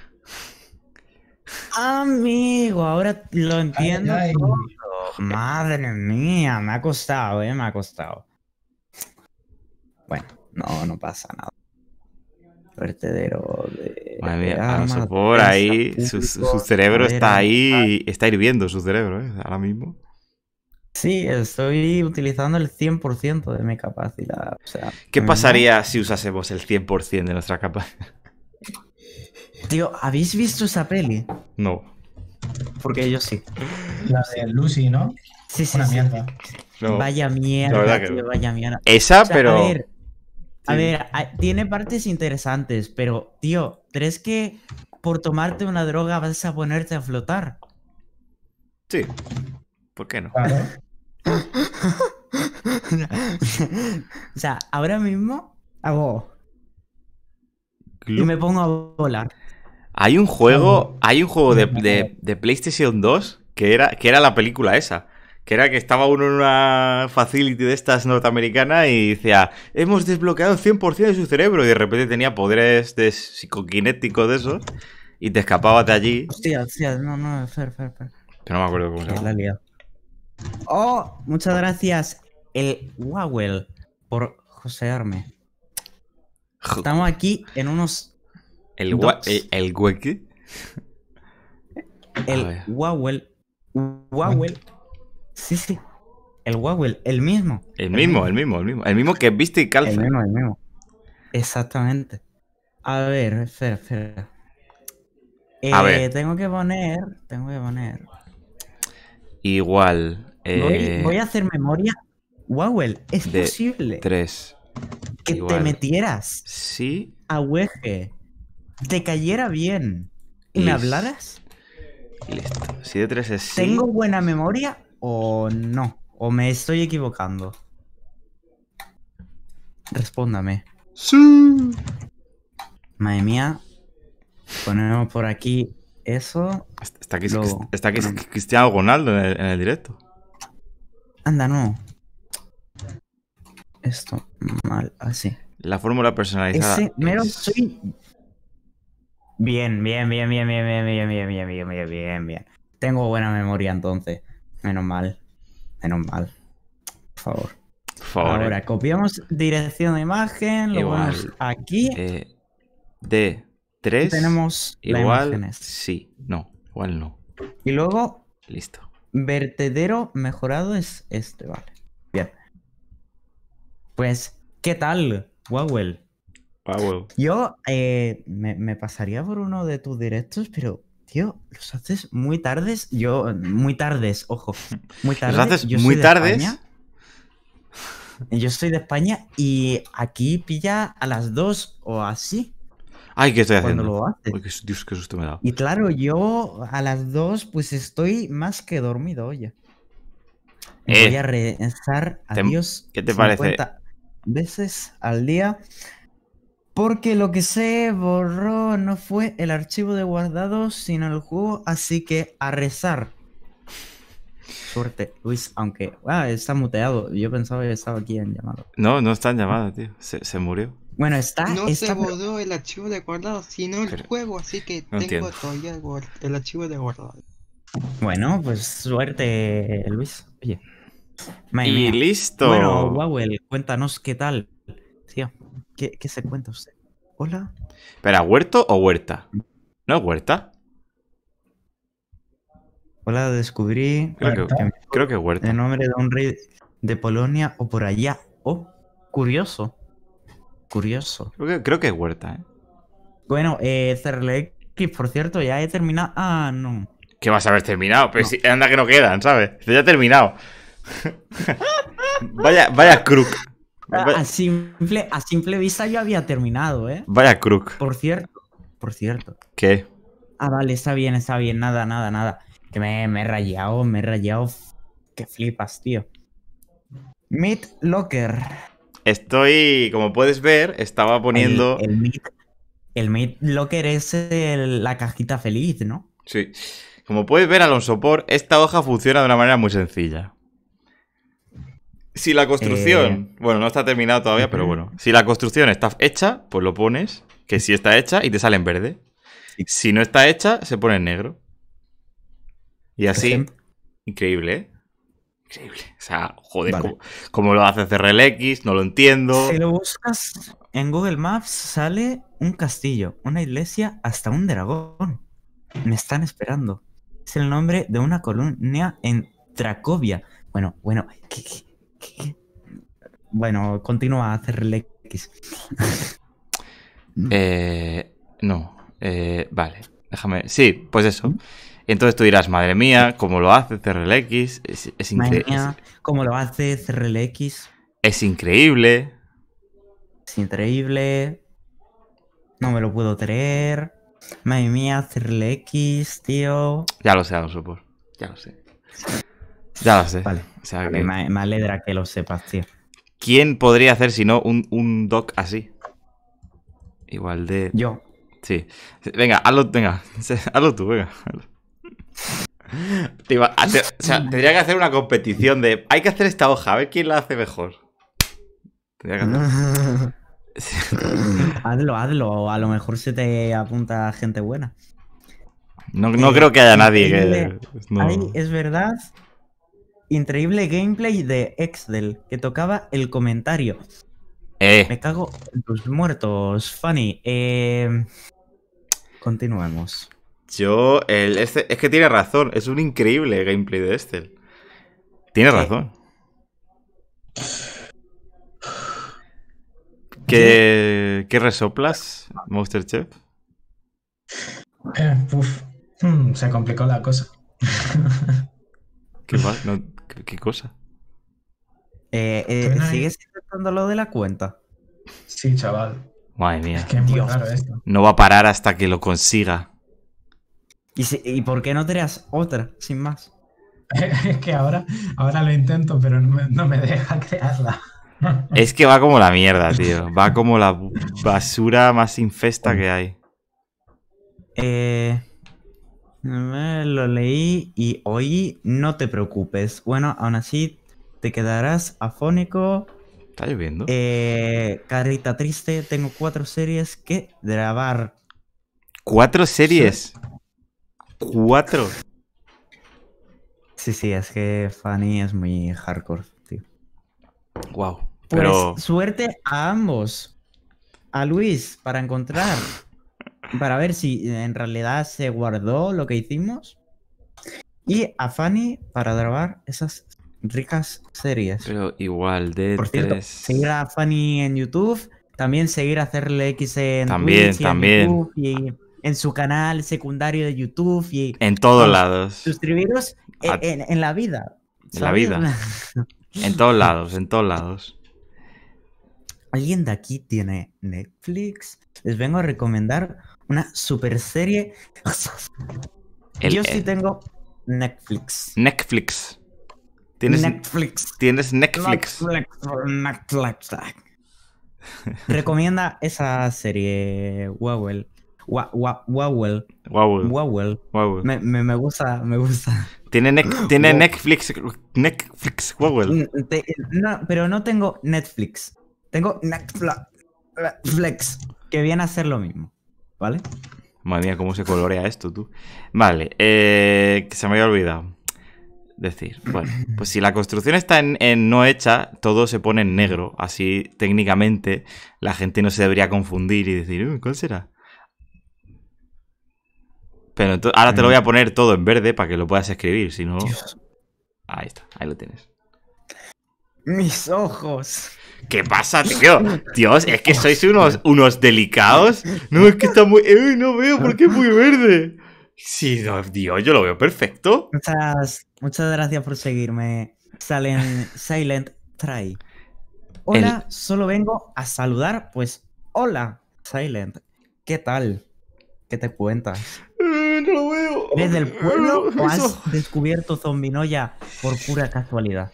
Amigo, ahora lo entiendo Ay, ay. todo. Madre mía, me ha costado, eh, me ha costado. Bueno, no, no pasa nada. Vertedero de. Madre mía, de a armas, Sopor defensa, ahí, su, su- público, su cerebro madera, está metal. ahí, está hirviendo su cerebro, ¿eh? Ahora mismo. Sí, estoy utilizando el cien por ciento de mi capacidad. O sea, ¿Qué no- pasaría si usásemos el cien por ciento de nuestra capacidad? Tío, ¿habéis visto esa peli? No. Porque yo sí. La de Lucy, ¿no? Sí, sí, Una sí. mierda. no. Vaya La mierda, verdad que tío, no. vaya mierda. Esa, O sea, pero. A ver, a Sí. ver, a- tiene partes interesantes, pero, tío, ¿crees que por tomarte una droga vas a ponerte a flotar? Sí. ¿Por qué no? Claro. O sea, ahora mismo hago y Glup. me pongo a volar. Hay un juego. Hay un juego de, de- de PlayStation dos que era, que era la película esa. Que era que estaba uno en una facility de estas norteamericana y decía, hemos desbloqueado el cien por ciento de su cerebro. Y de repente tenía poderes de psicoquinéticos de esos. Y te escapabas de allí. Hostia, hostia, no, no, Fer, Fer, Fer. Pero no me acuerdo cómo se Que la llama. he liado. Oh, muchas gracias, el Wawel, por josearme. Estamos aquí en unos. El, gua- dos. el, el hueque. A El ver. Wawel. Wawel. Sí, sí. El Wawel, el mismo. El mismo, el mismo, el mismo. El mismo que viste y calza. El mismo, el mismo. Exactamente. A ver, espera, espera. Eh, A ver. Tengo que poner. Tengo que poner. Igual. Voy, Eh, voy a hacer memoria. Wawel, es de posible tres. que te igual. metieras Sí. a Weje, te cayera bien y me Is- hablaras. Listo. Si de tres es sí. ¿Tengo buena memoria o no? ¿O me estoy equivocando? Respóndame. Sí. Madre mía. Ponemos por aquí eso. Está aquí, Luego. está aquí Cristiano Ronaldo en el, en el directo. Anda, no. Esto, mal, así. La fórmula personalizada. Ese mero es- soy. Bien, bien, bien, bien, bien, bien, bien, bien, bien, bien, bien, bien, bien. Tengo buena memoria entonces. Menos mal. Menos mal. Por favor. Por favor. Ahora, copiamos dirección de imagen, lo Igual. ponemos aquí. eh, de tres. Tenemos las Igual. imágenes. Sí. No. Igual no. Y luego, Listo. vertedero mejorado es este, vale. Bien. Pues, ¿qué tal, Wawel? Ah, bueno. Yo eh, me, me pasaría por uno de tus directos, pero, tío, los haces muy tardes. Yo, muy tardes, ojo. Muy tardes. Los haces Yo muy soy de tardes. España. Yo soy de España y aquí pilla a las dos o así Ay, ¿qué estoy cuando haciendo? lo haces. Uy, qué, Dios, qué susto me he dado. Y claro, yo a las dos pues estoy más que dormido, oye. Y Eh, voy a rezar a te- Dios. ¿qué te parece? veces al día. Porque lo que se borró no fue el archivo de guardados, sino el juego, así que a rezar. Suerte, Luis, aunque... Ah, está muteado. Yo pensaba que estaba aquí en llamado. No, no está en llamada, tío. Se, se murió. Bueno, está... No está se borró el archivo de guardado, sino el Pero- juego, así que no tengo entiendo. todavía el, guar- el archivo de guardado. Bueno, pues suerte, Luis. Oye. Madre Y mía. listo. Bueno, Wowell, cuéntanos qué tal. Tío, ¿qué, qué se cuenta usted? Hola. Espera, ¿huerto o huerta? ¿No es huerta? Hola, descubrí Creo que, Huerta. creo que es el huerta. nombre de un rey de Polonia o por allá. Oh, curioso. Curioso. Creo que, creo que es huerta, ¿eh? Bueno, eh, C R L X, por cierto, ya he terminado. Ah, no. ¿Qué vas a haber terminado? Pero No. si, anda que no quedan, ¿sabes? Ya he terminado. vaya, vaya crook. A, Vaya, a simple, a simple vista yo había terminado, ¿eh? vaya crook. Por cierto. Por cierto. ¿Qué? Ah, vale, está bien, está bien. Nada, nada, nada. Que me, me he rayado, me he rayado. Que flipas, tío. Meat Locker. Estoy, como puedes ver, estaba poniendo... El, el Meat, el Meat Locker es el- la cajita feliz, ¿no? Sí. Como puedes ver, Alonso Por, esta hoja funciona de una manera muy sencilla. Si la construcción... Eh, Bueno, no está terminado todavía, pero ujú. bueno. Si la construcción está hecha, pues lo pones, que sí está hecha, y te sale en verde. Si no está hecha, se pone en negro. Y así... ejemplo. Increíble, ¿eh? Increíble. O sea, joder, Vale. ¿cómo, cómo lo hace C R L X? No lo entiendo. Si lo buscas en Google Maps, sale un castillo, una iglesia, hasta un dragón. Me están esperando. Es el nombre de una colonia en Cracovia. Bueno, bueno, ¿qué, qué, qué? Bueno, continúa C R L X. Eh, no. Eh, vale. Déjame. Sí, pues eso. Y entonces tú dirás, madre mía, ¿cómo lo hace C R L X? Es, es, Madre incre- mía, cómo lo hace C R L X. es, es increíble. Es increíble. No me lo puedo creer. Madre mía, C R L X, tío. Ya lo sé, Alonso Por. Ya lo sé. Ya lo sé. Vale. O sea, Vale, que- me, me alegra que lo sepas, tío. ¿quién podría hacer si no un, un doc así? Igual de... Yo. Sí. Venga, hazlo, venga. Hazlo tú, venga. hazlo. Te iba- a- te- o sea, tendría que hacer una competición de... Hay que hacer esta hoja, a ver quién la hace mejor. Tendría que hacer... Sí. Hazlo, hazlo. A lo mejor se te apunta gente buena. No, no creo que haya nadie que... Increíble. no. Ay, es verdad. Increíble gameplay de Excel que tocaba el comentario. Me Eh, cago en tus muertos, Fanny. Eh... Continuemos. yo... El, este, es que tiene razón. Es un increíble gameplay de Estel. Tiene razón. ¿Qué, ¿Qué resoplas, Monster Chef? Eh, uf, hmm, se complicó la cosa. ¿Qué, va- no, ¿qué, qué cosa? Eh, eh, Pero no hay- ¿Sigues intentando lo de la cuenta? Sí, chaval. Madre Es mía. que es muy Dios. raro esto. No va a parar hasta que lo consiga. ¿Y, si- ¿Y por qué no creas otra, sin más? Es que ahora, ahora lo intento, pero no me, no me deja crearla. Es que va como la mierda, tío. Va como la basura más infesta que hay. Eh, me lo leí y oí, no te preocupes. Bueno, aún así te quedarás afónico. ¿Está lloviendo? Eh, carita triste, tengo cuatro series que grabar. ¿Cuatro series? ¿Cuatro? Sí, sí, es que Fanny es muy hardcore, tío. Wow. Pues Pero... suerte a ambos. A Luis para encontrar, para ver si en realidad se guardó lo que hicimos. Y a Fanny para grabar esas ricas series. Pero igual de Por cierto, tres... seguir a Fanny en YouTube, también seguir a hacerle X en También, Twitch y en también. YouTube y en su canal secundario de YouTube y En todos Vamos, lados. suscribiros en, A- en- en la vida. En la ¿sabes? vida. En todos lados, en todos lados. ¿Alguien de aquí tiene Netflix? Les vengo a recomendar una super serie. El- Yo sí el- tengo Netflix. Netflix. ¿Tienes, Netflix. ¿Tienes Netflix? Netflix. Netflix. Recomienda esa serie, Wowell. Wa- wa- Wowell. Wow. Wowell. Wow. Me, me, me gusta, me gusta. Tiene, nec- tiene Wow. Netflix. Netflix, wow. Mm, te- no, pero no tengo Netflix. Tengo Netflix, que viene a ser lo mismo. ¿Vale? Madre mía, cómo se colorea esto, tú. Vale, eh, que se me había olvidado decir. Bueno, pues si la construcción está en, en no hecha, todo se pone en negro. Así, técnicamente, la gente no se debería confundir y decir, "Uh, ¿cuál será?". Pero ento- ahora te lo voy a poner todo en verde para que lo puedas escribir, si no... Ahí está, ahí lo tienes. Mis ojos. ¿Qué pasa, tío? Dios, es que sois unos, unos delicados. No, es que está muy... ¡Uy, no veo porque es muy verde! Sí, no, Dios, yo lo veo perfecto. Muchas, muchas gracias por seguirme. Salen Silent Try. Hola, solo vengo a saludar. Pues, hola, Silent. ¿Qué tal? ¿Qué te cuentas? Eh, no lo veo. ¿Eres del pueblo o has Eso. descubierto Zombinoya por pura casualidad?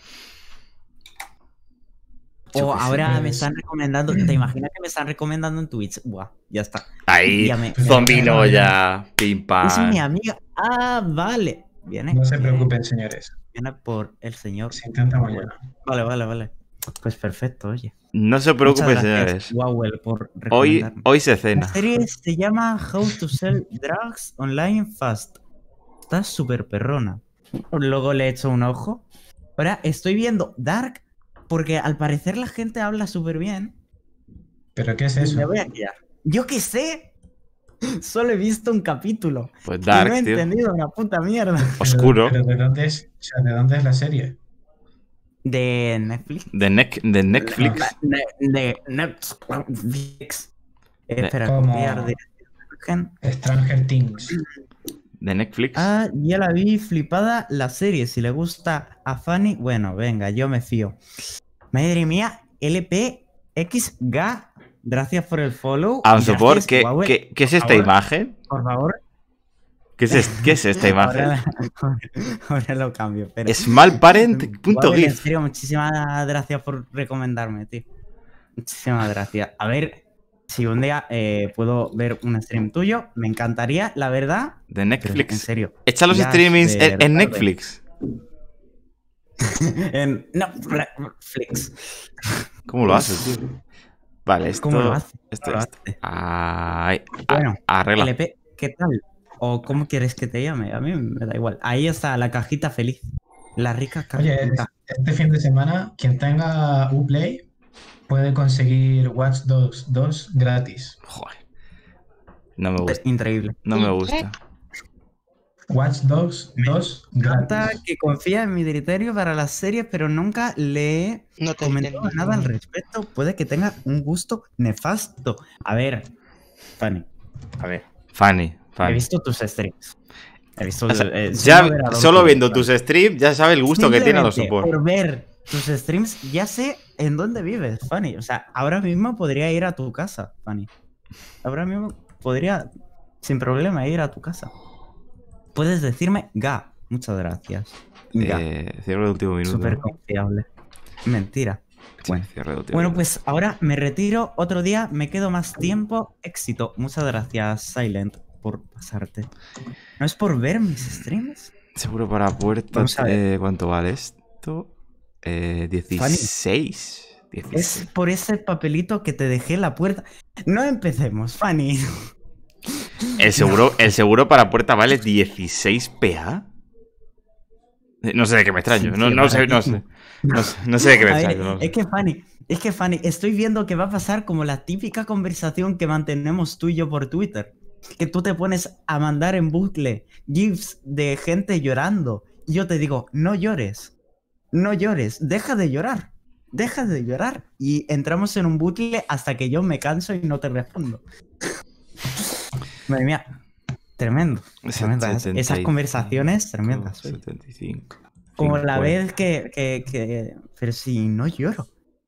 Yo O qué sé, ahora me pues. están recomendando, ¿te imaginas que me están recomendando en Twitch? Buah, ya está. Ahí, Ya me- zombinoya, pim Es pam. mi amiga. Ah, vale. Viene. No se viene- preocupen, señores. Viene por el señor. Se intenta mañana. Vale, vale, vale. Pues perfecto, oye. No se preocupen, Muchas gracias, señores. Wowell, por Hoy, recomendarme. hoy se La cena. serie se llama How to Sell Drugs Online Fast. Está súper perrona. Luego le he hecho un ojo. Ahora estoy viendo Dark porque al parecer la gente habla súper bien. ¿Pero qué es Y me eso? voy a quedar. Yo qué sé. Solo he visto un capítulo. Pues y Dark, no he tío. entendido una puta mierda. Oscuro. Pero, pero ¿de dónde es? O sea, ¿de dónde es la serie? De Netflix. De, Nec- de Netflix. De, de Netflix. Eh, espera, Como- copiar de imagen. Stranger Things. De Netflix. Ah, ya la vi flipada la serie. Si le gusta a Fanny, bueno, venga, yo me fío. Madre mía, L P X G A. Gracias por el follow. Ah, Gracias, support, ¿qué, Huawei. qué, qué es Por esta favor, imagen? Por favor. ¿Qué es, es- qué es esta imagen? Ahora, ahora lo cambio. Espera. Smallparent.gif. Huawei, en serio, muchísimas gracias por recomendarme, tío. Muchísimas gracias. A ver, si un día eh, puedo ver un stream tuyo, me encantaría, la verdad. De Pero en Netflix. serio. Echa los ya streamings de en, en tarde. Netflix. En Netflix. ¿Cómo lo haces, tío? Vale, esto. ¿Cómo lo hace? Esto, ¿Cómo lo esto. hace? Ay, a- Bueno, arregla. L P, ¿qué tal? ¿O cómo quieres que te llame? A mí me da igual. Ahí está la cajita feliz. La rica Oye, cajita. este fin de semana, quien tenga Uplay puede conseguir Watch Dogs dos gratis. Joder. No me gusta. Increíble. No me gusta. Watch Dogs dos Nota gratis. que confía en mi criterio para las series, pero nunca le he No te comentado entendí. nada al respecto. Puede que tenga un gusto nefasto. A ver, Fanny. A ver. Fanny, He Fanny. visto tus streams. He visto. O sea, eh, soy ya moderador solo tuyo, viendo Fanny. tus streams, ya sabes el gusto que tiene a los Simplemente support. por ver tus streams, ya sé en dónde vives, Fanny. O sea, ahora mismo podría ir a tu casa, Fanny. Ahora mismo podría, sin problema, ir a tu casa. Puedes decirme Ga. Muchas gracias. Ga. Eh, cierro el último minuto. Súper ¿no? confiable. Mentira. Sí, Bueno. cierro el último Bueno, minuto. pues ahora me retiro. Otro día me quedo más tiempo. Éxito. Muchas gracias, Silent, por pasarte. ¿No es por ver mis streams? Seguro para puertas. Vamos a ver. Eh, ¿Cuánto vale esto? Eh, dieciséis. Es dieciséis. por ese papelito que te dejé en la puerta. No empecemos, Fanny. El seguro, el seguro para puerta vale dieciséis P A. Eh, No sé de qué me extraño. No, no sé, no sé. No sé, no sé de qué me A ver, extraño. no sé. es que Fanny, es que Fanny, estoy viendo que va a pasar como la típica conversación que mantenemos tú y yo por Twitter. Que tú te pones a mandar en bucle GIFs de gente llorando. Y yo te digo, no llores. No llores. Deja de llorar. Deja de llorar. Y entramos en un bucle hasta que yo me canso y no te respondo. Madre mía. Tremendo. Tremendas. setenta y Esas cinco, conversaciones tremendas. oye. setenta y cinco. Como la cincuenta, vez que, que, que... Pero si no lloro.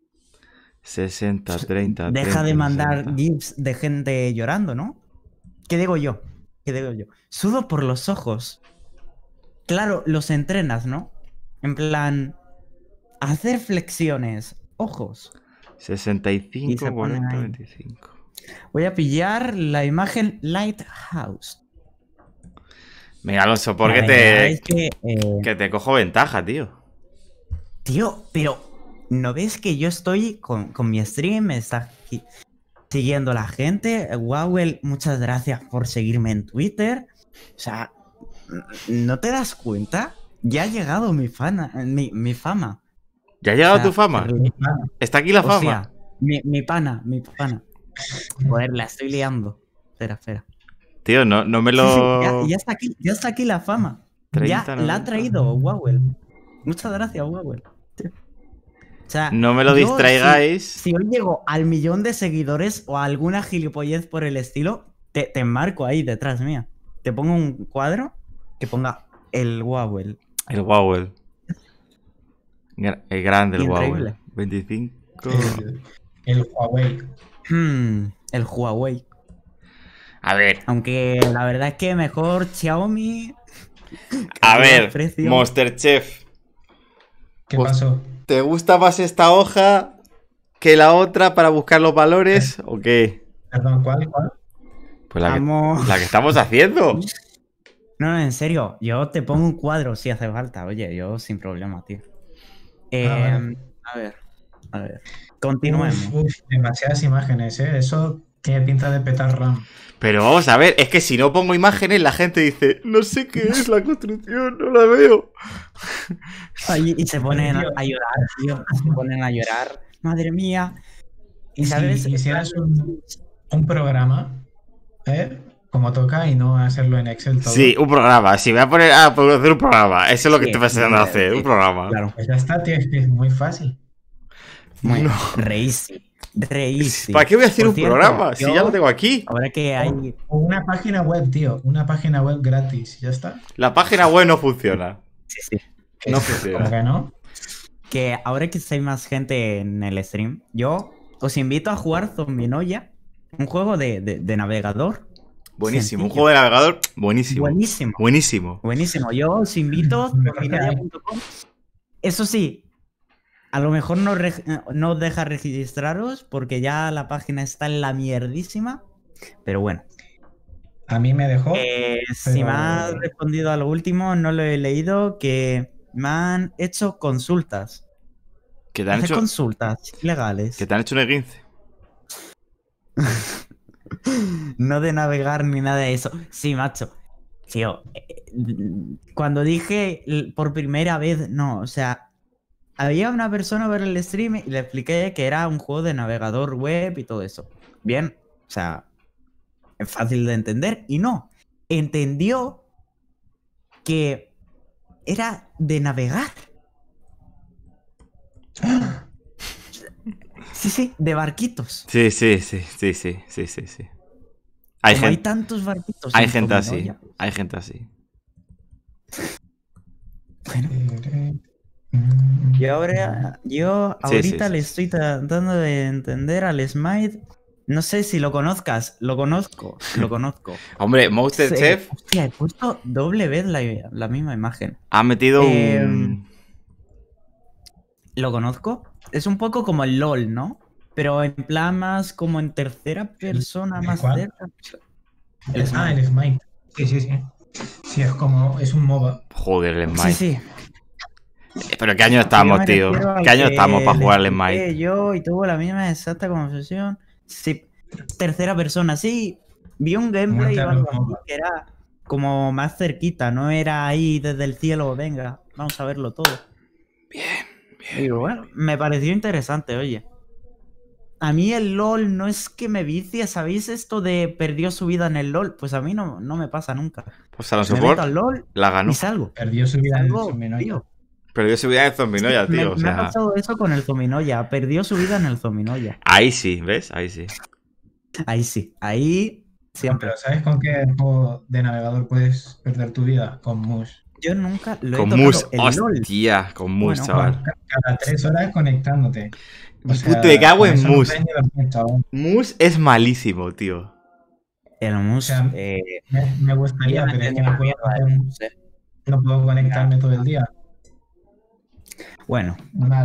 sesenta, treinta. Deja treinta, de mandar sesenta. gifs de gente llorando, ¿no? ¿Qué digo yo? ¿Qué digo yo? Sudo por los ojos. Claro, los entrenas, ¿no? En plan, hacer flexiones, ojos. sesenta y Y cinco, se ponen cuarenta, ahí. veinticinco. Voy a pillar la imagen Lighthouse. Venga, Alonso, ¿por La qué verdad te, es que, eh, que te cojo ventaja, tío? tío, pero ¿no ves que yo estoy con, con mi stream? Me está aquí siguiendo la gente. Wowell, muchas gracias por seguirme en Twitter. O sea, ¿no te das cuenta? Ya ha llegado mi, fana, mi, mi fama. ¿Ya ha llegado O sea, tu fama? re- ¿Está aquí la o fama? sea, mi, mi pana, mi pana. Joder, la estoy liando. Espera, espera. Tío, no, no me Sí, lo... sí, ya, ya está aquí, ya está aquí la fama. treinta, Ya la ha noventa. traído Wowell. Muchas gracias, Wowell. O sea, No me lo yo, distraigáis. Si, si hoy llego al millón de seguidores o a alguna gilipollez por el estilo, te, te enmarco ahí detrás mía. Te pongo un cuadro que ponga el Wowell. El Wowell. Gra- El grande, el Increíble. Wowell. veinticinco. El, el Huawei. Hmm, el Huawei. A ver, Aunque la verdad es que mejor Xiaomi. a que ver, precio. Monsterchef. ¿Qué Pues- pasó? ¿Te gusta más esta hoja que la otra para buscar los valores o qué? Perdón, ¿cuál? ¿Cuál? Pues la que, Vamos. la que estamos haciendo. No, no, en serio, yo te pongo un cuadro si hace falta. Oye, yo sin problema, tío. Eh, Ah, vale. A ver, a ver. Continuemos. Uf, uf, demasiadas imágenes, ¿eh? Eso tiene pinta de petar RAM. Pero vamos a ver, es que si no pongo imágenes, la gente dice, no sé qué es la construcción, no la veo. Ay, y se ponen Tío. a llorar, tío. Se ponen a llorar. Madre mía. Y Y sabes, si hicieras un, un programa, ¿eh? Como toca y no hacerlo en Excel todo. Sí, un programa. Si me voy a poner a hacer un programa, eso es lo que Sí, estoy pensando sí, hacer, sí, un programa. claro. Pues ya está, tío, es que es muy fácil. Muy No. re easy. Re easy. ¿Para qué voy a hacer Por un cierto, programa? Si yo- ya lo tengo aquí. Ahora que hay. O una página web, tío. Una página web gratis. Ya está. La página web no funciona. Sí, sí. No ¿Cómo funciona. que no? Que ahora que hay más gente en el stream, yo os invito a jugar Zombinoya, un juego de, de, de navegador. Buenísimo. Un Sencillo. juego de navegador, buenísimo. Buenísimo. Buenísimo. Buenísimo. Yo os invito, Me zombinoya punto com. Eso sí, a lo mejor no, reg- no os deja registraros porque ya la página está en la mierdísima. Pero bueno. A mí me dejó. Eh, Si pero- me has respondido a lo último, no lo he leído, que me han hecho consultas. Que te han Hacer hecho, consultas ilegales. que te han hecho un esguince. No de navegar ni nada de eso. Sí, macho. Tío, eh, cuando dije l- por primera vez, no, o sea, había una persona ver el stream y le expliqué que era un juego de navegador web y todo eso. Bien, o sea, es fácil de entender y no. Entendió que era de navegar. Sí, sí, de barquitos. Sí, sí, sí, sí, sí, sí, sí, sí. Hay, Como hay gente, tantos barquitos. hay en gente así. Zombinoya. Hay gente así. Bueno, yo ahora, yo Sí, ahorita sí, sí, le sí. estoy tratando de entender al Smite. No sé si lo conozcas, lo conozco, lo conozco. Hombre, Monster Sí, Chef hostia, he puesto doble vez la, la misma imagen. ha metido Eh, un... ¿Lo conozco? Es un poco como el LOL, ¿no? Pero en plan más como en tercera persona, ¿El más cuál? cerca. El Ah, Smite. el Smite. Sí, sí, sí. Sí, es como. Es un MOBA. Joder, el Sí, Smite. sí. Eh, Pero ¿qué año Yo estamos, me tío? refiero al ¿Qué año que estamos para le jugar al expliqué Smite? Yo y tuvo la misma exacta confusión. Sí, tercera persona, sí. Vi un gameplay Muerte o a algo los así MOBA. que era como más cerquita, no era ahí desde el cielo, venga, vamos a verlo todo. Bien, bien. Y bueno, me pareció interesante, oye. A mí el LOL no es que me vicie, ¿sabéis esto de perdió su vida en el LOL? Pues a mí no, no me pasa nunca. Pues a lo Me meto al LOL la ganó. y salgo. Perdió su vida en el Salgo, Zombinoya. tío. Perdió su vida en Zombinoya, me, tío. O me ha sea, pasado eso con el Zombinoya. Perdió su vida en el Zombinoya. ahí sí, ¿ves? Ahí sí. Ahí sí. Ahí siempre. Pero ¿sabes con qué juego de navegador puedes perder tu vida? Con Mush. Yo nunca lo he Con tocado. Mus, El LOL. hostia, con Mus, Bueno, chaval. Ca- Cada tres horas conectándote. O sea, Puto, me cago con en eso no Mus. puedes ni dormir, chaval. Mus es malísimo, tío. El Mus. O sea, eh, Me, me gustaría, pero es que no puedo, no sé. no puedo conectarme todo el día. Bueno, Nada.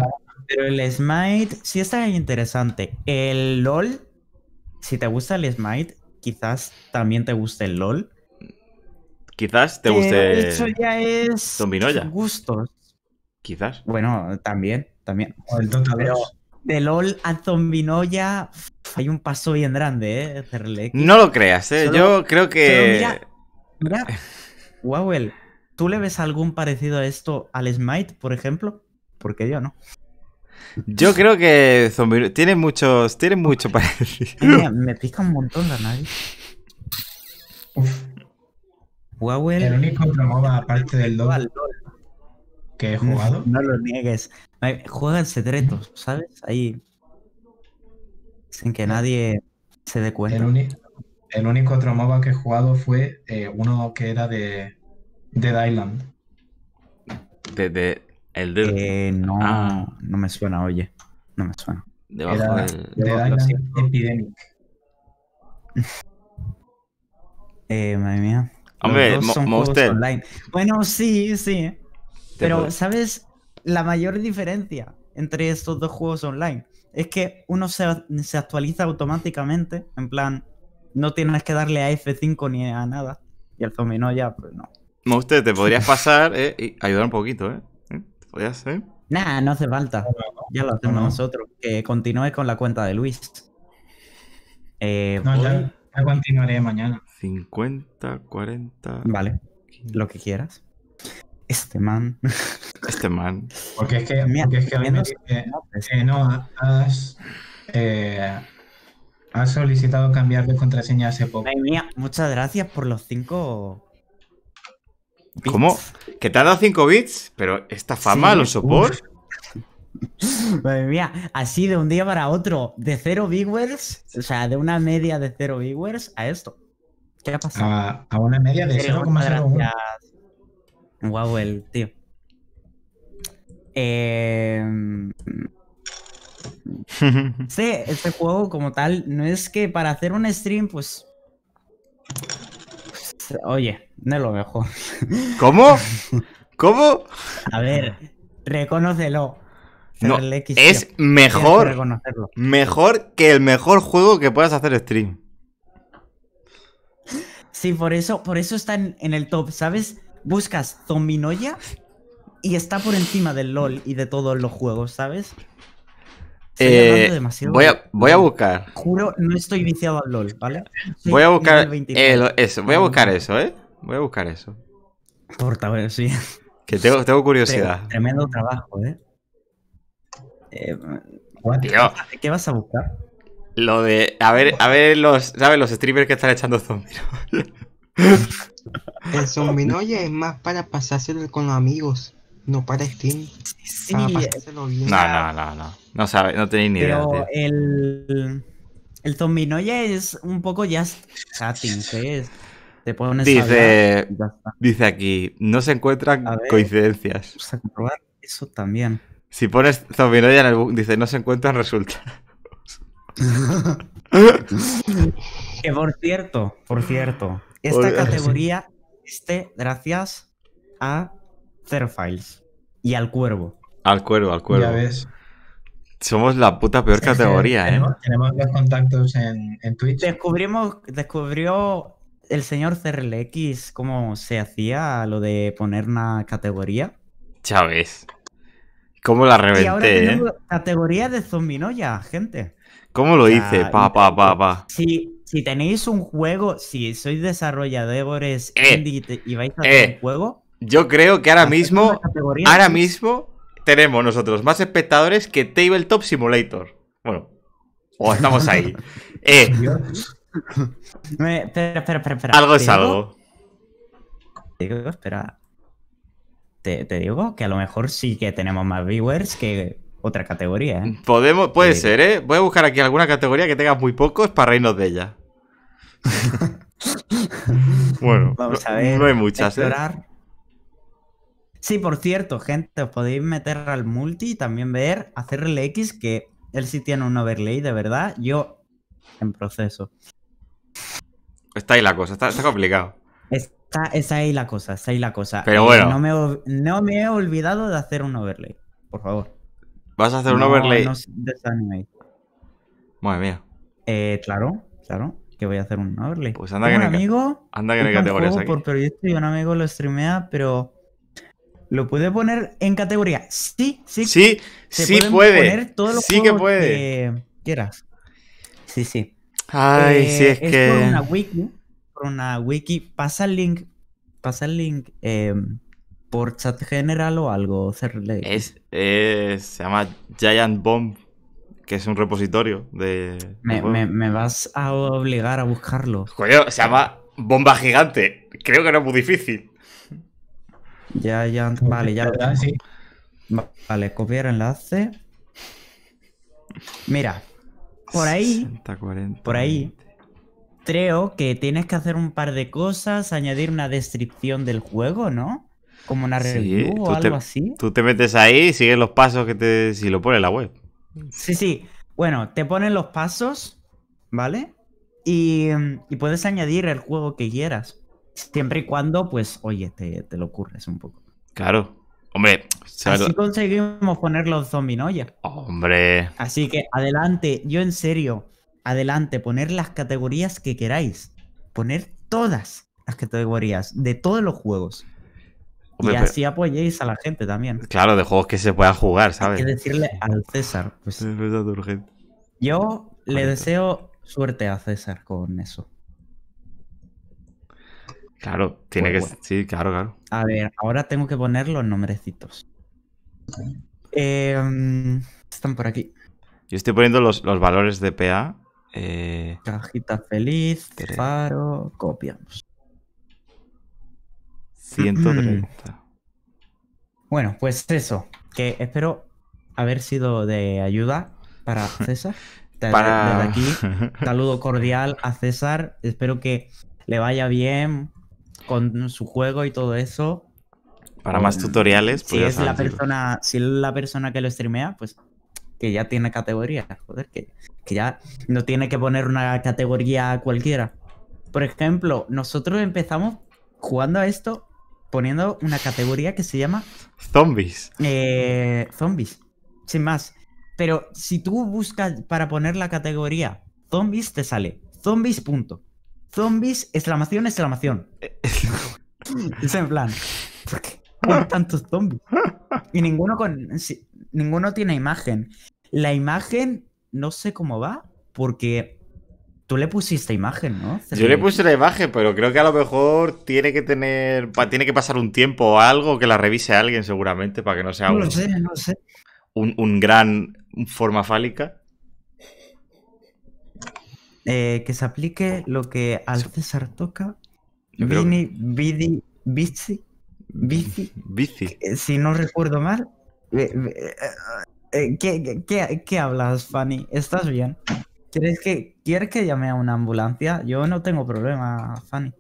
Pero el Smite sí está interesante. El LOL, si te gusta el Smite, quizás también te guste el LOL. Quizás te Pero guste eso ya es Zombinoya. gustos. Quizás. Bueno, también, también. O el Dota Pero dos. de LOL a Zombinoya hay un paso bien grande, ¿eh? C R L X. No lo creas, ¿eh? Solo- Yo creo Solo que... mira, mira, Wowel, ¿tú le ves algún parecido a esto al Smite, por ejemplo? Porque yo no. Yo creo que Zombie... Tiene muchos... Tiene mucho parecido. Mira, me pica un montón la nariz. Uf, el Wowel, único otro MOBA aparte del juega LoL al LOL. que he jugado. No lo niegues. Ay, juega en secretos, ¿sabes? Ahí. Sin que nadie se dé El, cuenta. uni- el único otro MOBA que he jugado fue eh, uno que era de Dead Island. De, de- el dedo. Eh, no, Ah. no me suena, oye. No me suena. Debajo Era del... Yo Dead lo Island siento. Epidemic. Eh, madre mía. Los Hombre, dos Mo- son juegos Monster. online. Bueno, sí, sí. Te Pero, puedo- ¿sabes? La mayor diferencia entre estos dos juegos online es que uno se, se actualiza automáticamente. En plan, no tienes que darle a F cinco ni a nada. Y el Zombinoya, pues no. Monster, te podrías pasar eh, y ayudar un poquito, ¿eh? ¿Eh? ¿Te podrías, eh? Nah, no hace falta. Ya lo hacemos No. nosotros. Que continúe con la cuenta de Luis. Eh, No, voy- ya, ya continuaré mañana. cincuenta, cuarenta... Vale, lo que quieras. Este man. Este man. Porque es que, Mira, porque es que a mí me menos- dice que no, has, eh, has solicitado cambiar de contraseña hace poco. Madre mía, muchas gracias por los cinco. bits. ¿Cómo? ¿Que te ha dado cinco bits? Pero esta fama, Sí, los support. Madre mía, así de un día para otro, de cero viewers, o sea, de una media de cero viewers a esto. ¿Qué ha pasado? A, a una media de En serio, cero coma muchas cero uno. gracias. Guau, el tío. Eh... Este, este juego como tal, no es que para hacer un stream, pues... pues, oye, no es lo mejor. ¿Cómo? ¿Cómo? A ver, reconócelo. No, C R L X, es tío. Tienes que mejor. reconocerlo. Mejor que el mejor juego que puedas hacer stream. Sí, por eso, por eso está en, en el top, ¿sabes? Buscas Zombinoya y está por encima del LOL y de todos los juegos, ¿sabes? Estoy Eh, hablando demasiado voy, de a, voy a LOL. buscar. Juro, no estoy viciado al LOL, ¿vale? Soy Voy a buscar nivel veintinueve. el- eso. Voy a buscar eso, ¿eh? Voy a buscar eso. Porta, sí. Que tengo, tengo Tre- curiosidad. Tremendo trabajo, ¿eh? Eh, What? Tío, ¿Qué vas a buscar? lo de. A ver, a ver los. ¿Sabes? Los streamers que están echando zombies. El Zombinoya es más para pasárselo con los amigos, no para Steam. Sí, Para pasárselo bien. No, no, no, no. No sabes, no tenéis ni idea, pero tío. el... El Zombinoya es un poco just chatting, que es... Te pones a Dice- hablar y ya está. Dice aquí, no se encuentran A ver. coincidencias. Vamos a comprobar eso también. Si pones Zombinoya en el book, dice, no se encuentran resultados. Que por cierto, por cierto, esta Oye, categoría esté gracias a Files y al Cuervo. Al cuervo, al Ya cuervo. ves. Somos la puta peor Es que categoría, ¿eh? tenemos, tenemos los contactos en, en Twitch. Descubrimos, descubrió el señor C R L X cómo se hacía lo de poner una categoría. Ya ves. ¿Cómo la Y ahora reventé, eh? tenemos categoría de Zombinoya, gente. ¿Cómo lo O sea, hice? Pa, pa, pa, pa. Si, si tenéis un juego, si sois desarrolladores Eh, indie y te- y vais a eh, hacer un juego, Yo creo que ahora haced mismo, una categoría ahora así. mismo tenemos nosotros más espectadores que Tabletop Simulator. Bueno, o estamos ahí. Eh, Dios. Me- espera, espera, espera, espera. algo Te es digo- algo. Te digo, espera. Te, te digo que a lo mejor sí que tenemos más viewers que otra categoría, ¿eh? Podemos, puede Sí. ser, ¿eh? Voy a buscar aquí alguna categoría que tenga muy pocos para reírnos de ella. Bueno, Vamos no, a ver. no hay muchas, ¿eh? explorar. Sí, por cierto, gente, os podéis meter al multi y también ver a C R L X que él sí tiene un overlay, de verdad. Yo, en proceso. Está ahí la cosa, está, está complicado. Está, está ahí la cosa, está ahí la cosa. Pero Eh, bueno. No me, ol- no me he olvidado de hacer un overlay, por favor. ¿Vas a hacer un No, overlay? no os desaniméis. Madre mía. Eh, claro, claro, que voy a hacer un overlay. Pues anda Tengo que un no hay ca- amigo Anda que no hay hizo un categorías juego aquí. por proyecto y un amigo lo streamea, pero ¿lo puede poner en categoría? Sí, sí. Sí, Se sí pueden puede. poner todos los Sí que juegos puede. que quieras. Sí, sí. Ay, Eh, sí, es, es que. por una wiki. Por una wiki. Pasa el link. Pasa el link eh, por chat general o algo. C R L X. Es, es- se llama Giant Bomb, que es un repositorio de. de Me, juegos. me- me vas a obligar a buscarlo. Coño, se llama Bomba Gigante. Creo que no es muy difícil. Ya, ya. Vale, ya lo ¿Verdad? tengo. Sí. Va- Vale, copiar enlace. Mira, por ahí, sesenta, cuarenta, por ahí, veinte. creo que tienes que hacer un par de cosas, añadir una descripción del juego, ¿no? Como una Sí, review tú o algo te- así. Tú te metes ahí y sigues los pasos que te. Si lo pone en la web. Sí, sí. Bueno, te ponen los pasos, ¿vale? Y, mm, y puedes añadir el juego que quieras. Siempre y cuando, pues, oye, te, te lo ocurres un poco. Claro. Hombre, ¿sabes Así lo- conseguimos poner los zombinoya. Hombre. Así que adelante, yo en serio, adelante, poner las categorías que queráis. Poner todas las categorías de todos los juegos. Hombre, y pero- así apoyéis a la gente también. Claro, de juegos que se puedan jugar, Hay ¿sabes? que decirle al César, pues Es verdad, urgente. yo le Correcto. deseo suerte a César con eso. Claro, tiene Pues que. bueno. Sí, claro, claro. A ver, ahora tengo que poner los nombrecitos. Eh, mm, están por aquí. Yo estoy poniendo los, los valores de P A. Eh, Cajita feliz, Tres. faro, copiamos. ciento treinta. Bueno, pues eso, que espero haber sido de ayuda para César. Desde, Para. desde aquí, saludo cordial a César. Espero que le vaya bien con su juego y todo eso. Para más O, tutoriales, pues Si ya es la sabes, chicos. persona, si es la persona que lo streamea, pues que ya tiene categoría. Joder, que, que ya no tiene que poner una categoría cualquiera. Por ejemplo, nosotros empezamos jugando a esto poniendo una categoría que se llama Zombies. eh, zombies, sin más. Pero si tú buscas para poner la categoría zombies, te sale zombies, punto. Zombies, exclamación, exclamación. Es en plan, ¿por qué hay tantos zombies? Y ninguno con. si- ninguno tiene imagen. La imagen, no sé cómo va, porque tú le pusiste imagen, ¿no? Yo le puse la imagen, pero creo que a lo mejor tiene que tener. pa- Tiene que pasar un tiempo o algo que la revise alguien, seguramente, para que no sea No un, lo sé, no lo sé. un, un gran forma fálica. Eh, que se aplique lo que al César toca. Yo creo que- Vini, Vidi, Bici, Bici, Bici. eh, si no recuerdo mal. Eh, eh, eh, ¿qué, qué, qué hablas, Fanny? ¿Estás bien? ¿Quieres que, ¿Quieres que llame a una ambulancia? Yo no tengo problema, Fanny.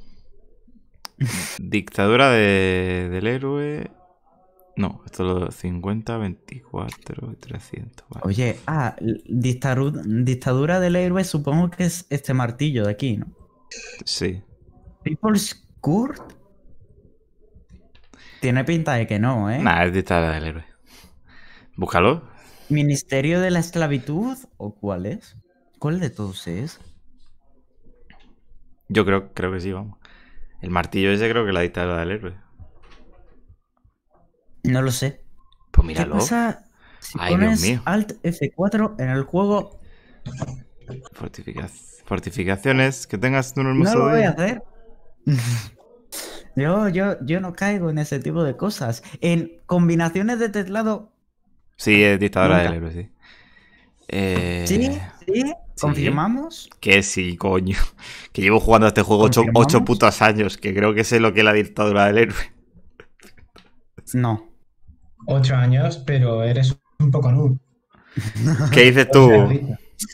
Dictadura de- del héroe. No, esto es lo cincuenta, veinticuatro, trescientos. Vale. Oye, ah, l- dictaru- dictadura del héroe supongo que es este martillo de aquí, ¿no? Sí. People's Court. Tiene pinta de que no, ¿eh? Nah, es dictadura del héroe. Búscalo. ¿Ministerio de la Esclavitud? ¿O cuál es? ¿Cuál de todos es? Yo creo, creo que sí, vamos. El martillo ese creo que es la dictadura del héroe. No lo sé. Pues ¿Qué míralo. pasa si Ay, Dios pones mío. Alt F cuatro en el juego? Fortifica- Fortificaciones. Que tengas un No hermoso lo voy día. a hacer. yo, yo, yo no caigo en ese tipo de cosas. En combinaciones de teclado. Sí, es dictadura Nunca. del héroe, sí. Eh, ¿Sí? ¿Sí? ¿Confirmamos? Que sí, coño. Que llevo jugando a este juego ocho, ¿Confirmamos? ocho putos años. Que creo que sé lo que es la dictadura del héroe. No. Ocho años, pero eres un poco noob. ¿Qué dices O sea, tú? Rita,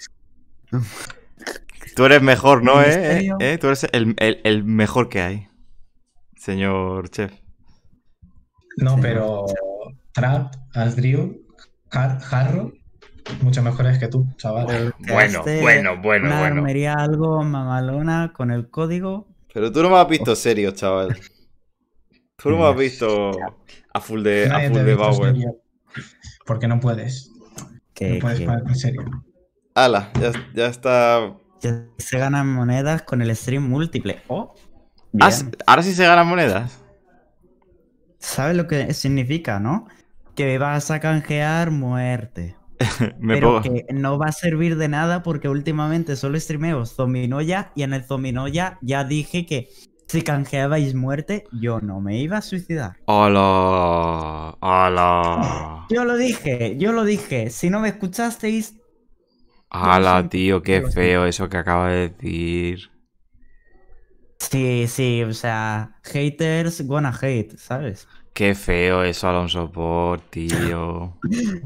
Tú eres mejor, ¿no? ¿Eh? ¿Eh? Ministerio. ¿Eh? Tú eres el, el- el mejor que hay. Señor chef. No, Sí. pero Trap, Asdrew, Har- Harro, mucho mejores que tú, chaval. Bueno, Creaste bueno, bueno, una bueno. armería algo mamalona con el código. Pero tú no me has visto serio, chaval. Tú no me has visto a full de, a Nadie full te ha de visto Bauer. serio. Porque no puedes. Que, No puedes que- parar en serio. Ala, ya, ya está. que se ganan monedas con el stream múltiple. Oh, Ah, bien. ahora sí se ganan monedas. ¿Sabes lo que significa, no? Que vas a canjear muerte. Me pero pongo. que no va a servir de nada porque últimamente solo streameo Zominoya y en el Zominoya ya dije que si canjeabais muerte, yo no me iba a suicidar. Hola. Hola. Yo lo dije, yo lo dije. Si no me escuchasteis, Hola, tío, qué Lo siento. feo eso que acaba de decir. sí, sí, o sea, haters gonna hate, ¿sabes? Qué feo eso, Alonso Por, tío.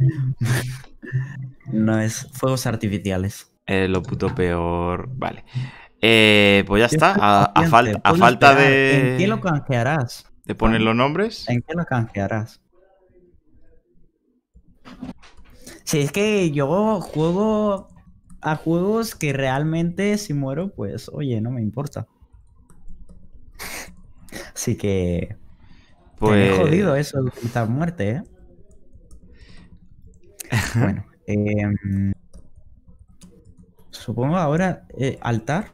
No es fuegos artificiales. Es lo puto peor. Vale. Eh, pues ya Yo está. estoy A, a paciente, falta, a ponlo falta esperar. de. ¿En qué lo canjearás? de poner los nombres. ¿En qué lo canjearás? Si es que yo juego a juegos que realmente si muero, pues oye, no me importa. Así que Pues. me he jodido eso de utilizar muerte, ¿eh? Bueno, em, supongo ahora eh, altar.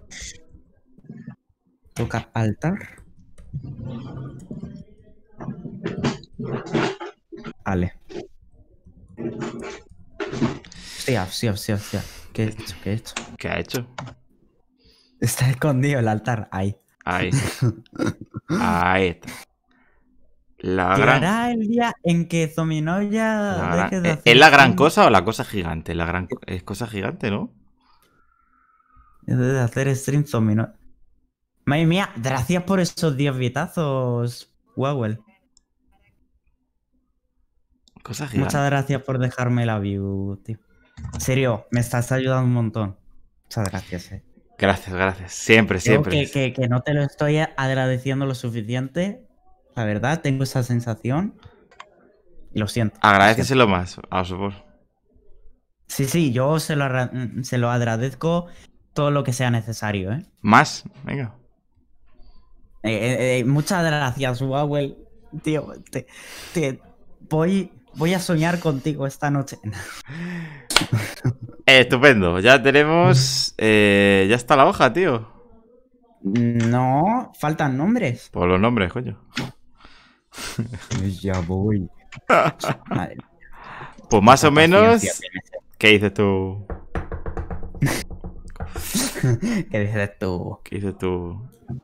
Toca altar. Vale. Hostia, hostia, hostia, hostia. ¿Qué he hecho? ¿Qué he hecho? ¿Qué ha hecho? Está escondido el altar. Ahí. Ahí. Ahí está. La gran. Llegará el día en que Zominoya la gran- deje de ¿Es hacer es la gran stream- cosa o la cosa gigante? La gran... co- Es cosa gigante, ¿no? deje de hacer stream Zominoya. Madre mía, gracias por esos diez vietazos, Wowell. Cosa gigante. Muchas gracias por dejarme la view, tío. En serio, me estás ayudando un montón. Muchas gracias, eh. Gracias, gracias. Siempre, Creo siempre. que, que, que no te lo estoy agradeciendo lo suficiente. La verdad, tengo esa sensación. Y lo siento. lo siento. Agradeceselo más, Alonso Por. Sí, sí, yo se lo, agra- se lo agradezco todo lo que sea necesario, ¿eh? Más, venga. Eh, eh, eh, muchas gracias, Wowell. Tío, te, te- voy, voy a soñar contigo esta noche. Eh, estupendo. Ya tenemos. eh, ya está la hoja, tío. No, faltan nombres. Por los nombres, coño. Ya voy. Madre, Pues más o menos. paciencia ¿Qué dices tú? tienes. ¿Qué dices tú? ¿Qué dices tú?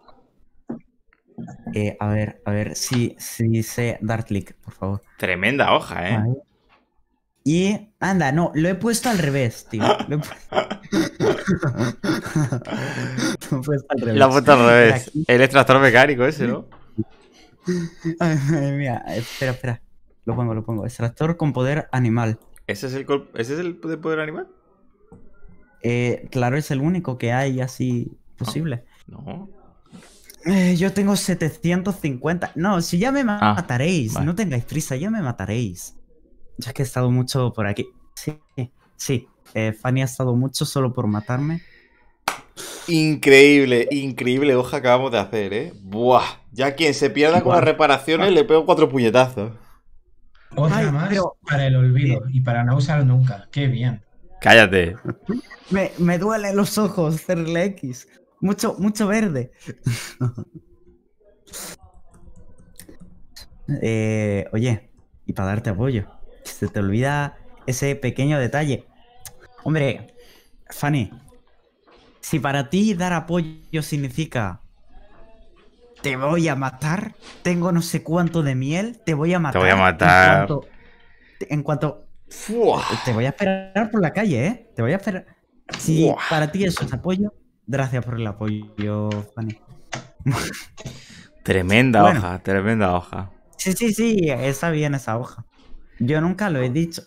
Eh, a ver, a ver, si si sé dar clic, por favor. Tremenda hoja, ¿eh? Ahí. Y anda, no, lo he puesto al revés, tío. Lo he, pu- Lo he puesto al revés. La puta al Mira, revés. aquí- El extractor mecánico ese, ¿no? Ay, madre mía, espera, espera. Lo pongo, lo pongo. Extractor con poder animal. ¿Ese es el, col- ¿Ese es el de poder animal? Eh, claro, es el único que hay así posible. No. Eh, yo tengo setecientos cincuenta. No, si ya me ma- Ah, mataréis. vale. No tengáis prisa, ya me mataréis. Yo es que he estado mucho por aquí. Sí, sí. Eh, Fanny ha estado mucho solo por matarme. Increíble, increíble hoja acabamos de hacer, ¿eh? Buah. Ya quien se pierda con las reparaciones le pego cuatro puñetazos. Otra Ay, más pero- para el olvido y para no usar nunca. Qué bien. Cállate. Me, me duelen los ojos, C R L X. Mucho, mucho verde. Eh, oye, y para darte apoyo, se te olvida ese pequeño detalle. Hombre, Fanny, si para ti dar apoyo significa te voy a matar, tengo no sé cuánto de miel, te voy a matar. voy a matar. En cuanto, en cuanto Fuah. te voy a esperar por la calle, ¿eh? Te voy a esperar. Si Buah. para ti eso es apoyo, gracias por el apoyo, Fanny. Tremenda Bueno. hoja, tremenda hoja. Sí, sí, sí, está bien esa hoja. Yo nunca lo he dicho.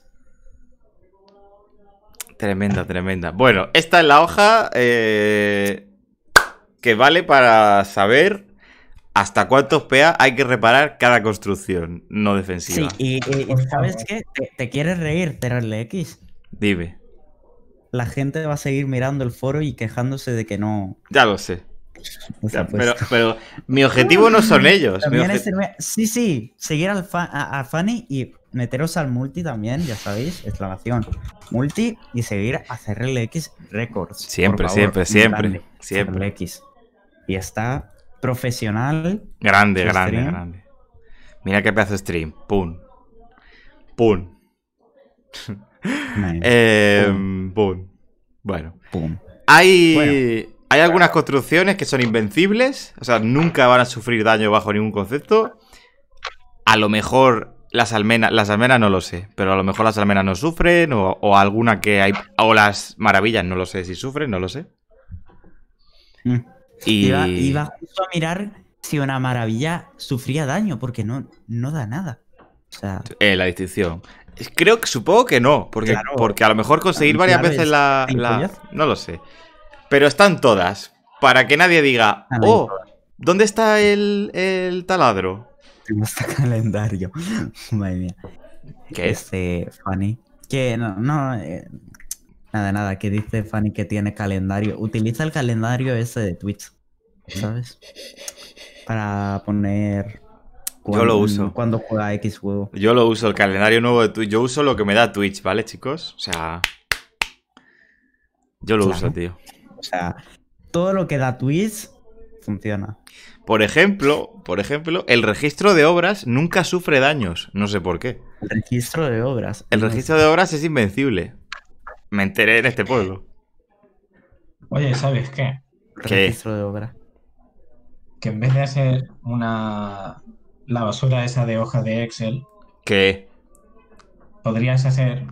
Tremenda, tremenda. Bueno, esta es la hoja eh, que vale para saber hasta cuántos P A hay que reparar cada construcción no Sí, defensiva. y, y- y Por ¿sabes favor. qué? Te, te quieres reír, C R L X. Dime. La gente va a seguir mirando el foro y quejándose de que no. Ya lo sé. no se ha Ya, pero, puesto. pero mi objetivo no son ellos. Mi También obje- es irme- Sí, sí, seguir al fa- a, a Fanny y meteros al multi también, ya sabéis, exclamación multi y seguir a C R L X Records. Siempre, por favor, siempre, muy siempre, grande, siempre. C R L X. Y está profesional. Grande, Su grande, stream. grande. Mira qué pedazo de stream. Pum. Pum. Man, Eh, pum. Bueno. pum. Hay, Bueno. hay algunas construcciones que son invencibles. O sea, nunca van a sufrir daño bajo ningún concepto. A lo mejor las almenas, las almenas no lo sé, pero a lo mejor las almenas no sufren, o, o alguna que hay, o las maravillas, no lo sé si sufren, no lo sé. Mm. Y Iba, iba justo a mirar si una maravilla sufría daño, porque no, no da nada. O sea, eh, la distinción. Creo que, supongo que no, porque, Claro. porque a lo mejor conseguir varias Claro, veces es la, la... gilipollas. No lo sé. Pero están todas, para que nadie diga, Ah, oh, ¿dónde está el, el taladro? tengo este calendario. Madre mía. ¿Qué es? Este, Fanny. Que no, no. eh, nada, nada, que dice Fanny que tiene calendario. Utiliza el calendario ese de Twitch. ¿Sabes? Para poner. Yo lo uso. Cuando juega X juego. Yo lo uso, el calendario nuevo de Twitch. Yo uso lo que me da Twitch, ¿vale, chicos? O sea... Yo lo Claro. uso, tío. O sea, todo lo que da Twitch funciona. Por ejemplo, por ejemplo, el registro de obras nunca sufre daños. No sé por qué. El registro de obras. El No registro de obras es invencible. Me enteré en este pueblo. Oye, ¿sabes qué? ¿Qué? Registro de obras. Que en vez de hacer una la basura esa de hoja de Excel, ¿Qué? podrías hacer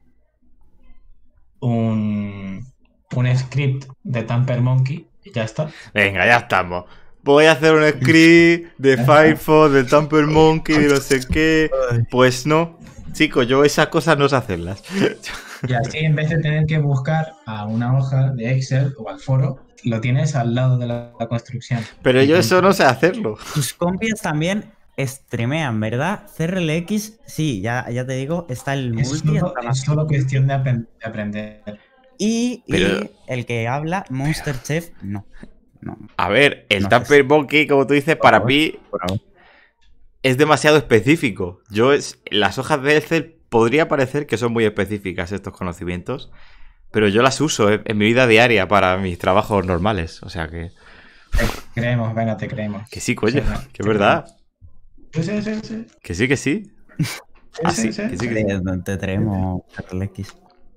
un, un script de Tamper Monkey y ya está. Venga, ya estamos. Voy a hacer un script de Firefox, de Tamper Monkey, de no sé qué. Pues no. Chicos, yo esas cosas no sé hacerlas. Y así, en vez de tener que buscar a una hoja de Excel o al foro, lo tienes al lado de la, la construcción. Pero yo eso no sé hacerlo. Tus compis también streamean, ¿verdad? C R L X, sí, ya, ya te digo, está el Es multi. solo, está es más- solo cuestión de, apen- de aprender. Y, y Pero- el que habla, Monster Chef, no. No, A ver, el No sé Tamper si- Monkey, como tú dices, para favor. mí por favor. es demasiado específico. Yo es, las hojas de Excel podría parecer que son muy específicas estos conocimientos, pero yo las uso eh, en mi vida diaria para mis trabajos normales. O sea que, Te creemos, venga, te creemos. que sí, coño, Sí, no, que es te verdad. Sí, sí, sí, sí. Que sí, que sí. Sí, Ah, sí, sí, sí. que sí, que Te, sí. te traemos C R L X.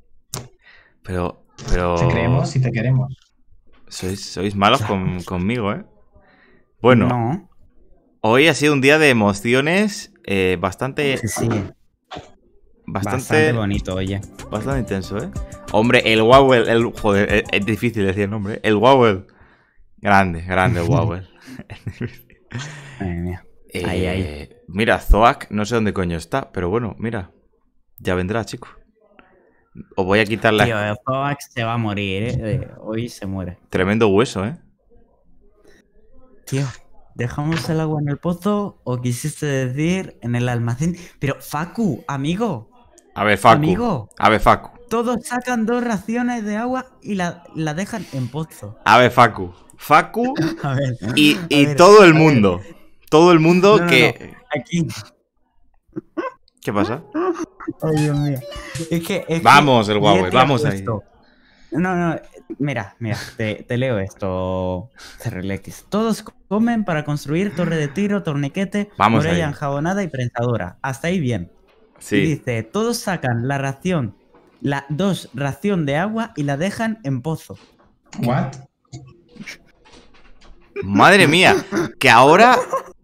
Pero, pero... Te creemos y te queremos. Sois, sois malos con- conmigo, ¿eh? Bueno, No, hoy ha sido un día de emociones eh, bastante, sí, sí. bastante, Bastante bonito, oye. bastante intenso, ¿eh? Hombre, el Wowel, el, joder, es, es difícil decir el nombre, ¿eh? El Wowel. Grande, grande el Wowel. Madre mía. Eh, Ahí, ahí. Mira, Zoak, no sé dónde coño está, pero bueno, mira, ya vendrá, chico. Os voy a quitar la... Tío, el Zoax se va a morir, ¿eh? Eh, Hoy se muere. Tremendo hueso, ¿eh? Tío, ¿dejamos el agua en el pozo o quisiste decir en el almacén? Pero, Facu, amigo, A ver, Facu. amigo, A ver, Facu. todos sacan dos raciones de agua y la, la dejan en pozo. A ver, Facu. Facu A ver. y, a y ver, todo el a ver. mundo. Todo el mundo No, no, que... Aquí. ¿Qué pasa? Ay, Dios mío. Es que. es que Vamos, el Huawei, Yeti ha vamos ahí. puesto- No, no, mira, mira, te, te leo esto, C R L X. Todos comen para construir torre de tiro, torniquete, Vamos muralla ahí. enjabonada y prensadora. Hasta ahí bien. Y Sí. dice, todos sacan la ración, la dos ración de agua y la dejan en pozo. ¿What? Madre mía. Que ahora...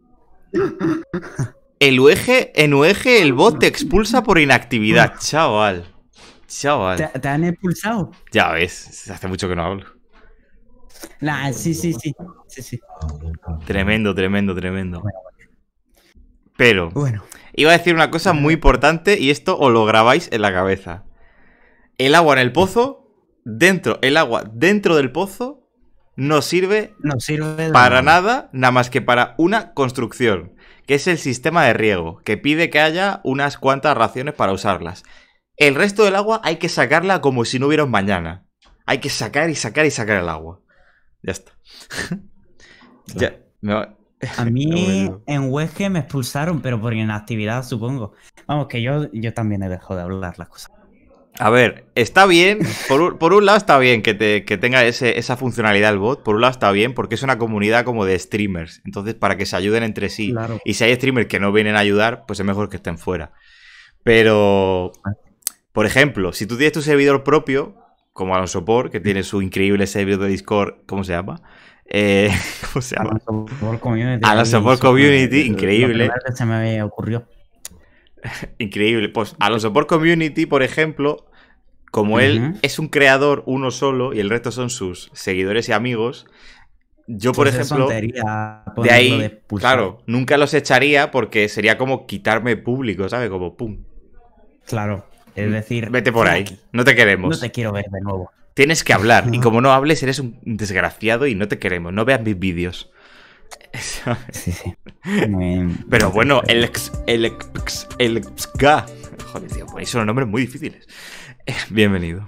El U E G, en U E G el bot te expulsa por inactividad. Chaval. ¿Te, Chaval. te han expulsado? Ya ves, hace mucho que no hablo. Nah, sí, sí, sí. Sí, sí. Tremendo, tremendo, tremendo. Pero... Bueno. Iba a decir una cosa muy importante y esto os lo grabáis en la cabeza. El agua en el pozo, dentro, el agua dentro del pozo no sirve No sirve de para nada, nada más que para una construcción, que es el sistema de riego, que pide que haya unas cuantas raciones para usarlas. El resto del agua hay que sacarla como si no hubiera un mañana. Hay que sacar y sacar y sacar el agua. Ya está. Ya, me va- A mí Bueno. en Huesque me expulsaron, pero por inactividad, supongo. Vamos, que yo, yo también he dejado de hablar las cosas. A ver, está bien. Por un, por un lado está bien que, te, que tenga ese, esa funcionalidad el bot. Por un lado está bien porque es una comunidad como de streamers. Entonces, para que se ayuden entre sí. Claro. Y si hay streamers que no vienen a ayudar, pues es mejor que estén fuera. Pero, por ejemplo, si tú tienes tu servidor propio, como Alonso Por, que tiene su increíble servidor de Discord, ¿cómo se llama? Eh, ¿Cómo se llama? Alonso por Community. Alonso por Community, Lo increíble. primero que se me ocurrió. Increíble. Pues Alonso por Community, por ejemplo, como él Ujú. es un creador uno solo y el resto son sus seguidores y amigos, yo, por Pues es ejemplo, tontería de ponerlo ahí, de expulsar. claro, nunca los echaría porque sería como quitarme público, ¿sabes? Como pum. Claro. Es decir, Vete por fuera ahí. aquí. No te queremos. No te quiero ver de nuevo. Tienes que hablar. Y No. como no hables, eres un desgraciado y no te queremos. No veas mis vídeos. Sí, sí. Muy- Pero muy bueno, triste. el ex. El ex. El ex. Ga. Joder, tío, ponéis unos nombres muy difíciles. Eh, Bienvenido.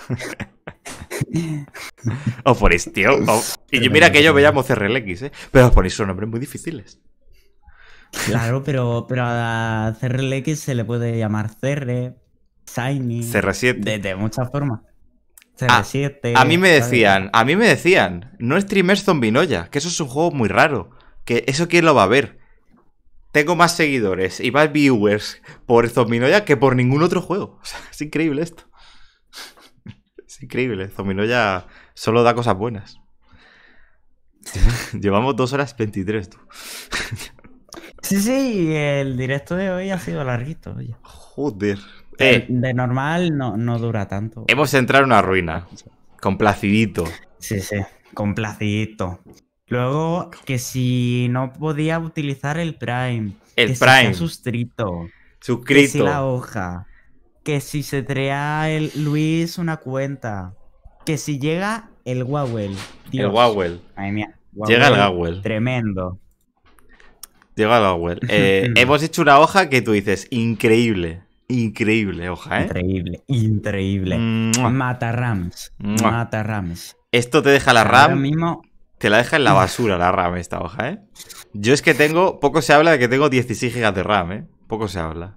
Os ponéis, tío. os- Y yo, mira que yo me llamo C R L X, ¿eh? Pero os ponéis unos nombres muy difíciles. Claro, pero, pero a C R L X se le puede llamar C R, Shiny, C R siete. de, de muchas formas. Ah, C R siete. A mí me ¿sabes? decían, a mí me decían, no streamers Zombinoya, que eso es un juego muy raro. Que eso quién lo va a ver. Tengo más seguidores y más viewers por Zombinoya que por ningún otro juego. O sea, es increíble esto. Es increíble. Zombinoya solo da cosas buenas. Llevamos dos horas veintitrés, tú. Sí, sí, el directo de hoy ha sido larguito, oye. Joder. Eh, De normal no, no dura tanto. hemos entrado en una ruina. Complacidito. Sí, sí, complacidito. Luego, que si no podía utilizar el Prime. El que si Prime. se ha suscrito. Que si Suscrito. la hoja. Que si se crea el Luis una cuenta. Que si llega el Wawel. El Wawel. Madre mía. Llega el Wawel, Gawel. Tremendo. Llega el Gawel. Eh, hemos hecho una hoja que tú dices, increíble. Increíble hoja, ¿eh? Increíble, increíble. Mua. Mata Rams. Mua. Mata Rams. Esto te deja la Ahora RAM, mismo. te la deja en la basura la RAM esta hoja, ¿eh? Yo es que tengo, poco se habla de que tengo dieciséis gigas de RAM, ¿eh? Poco se habla.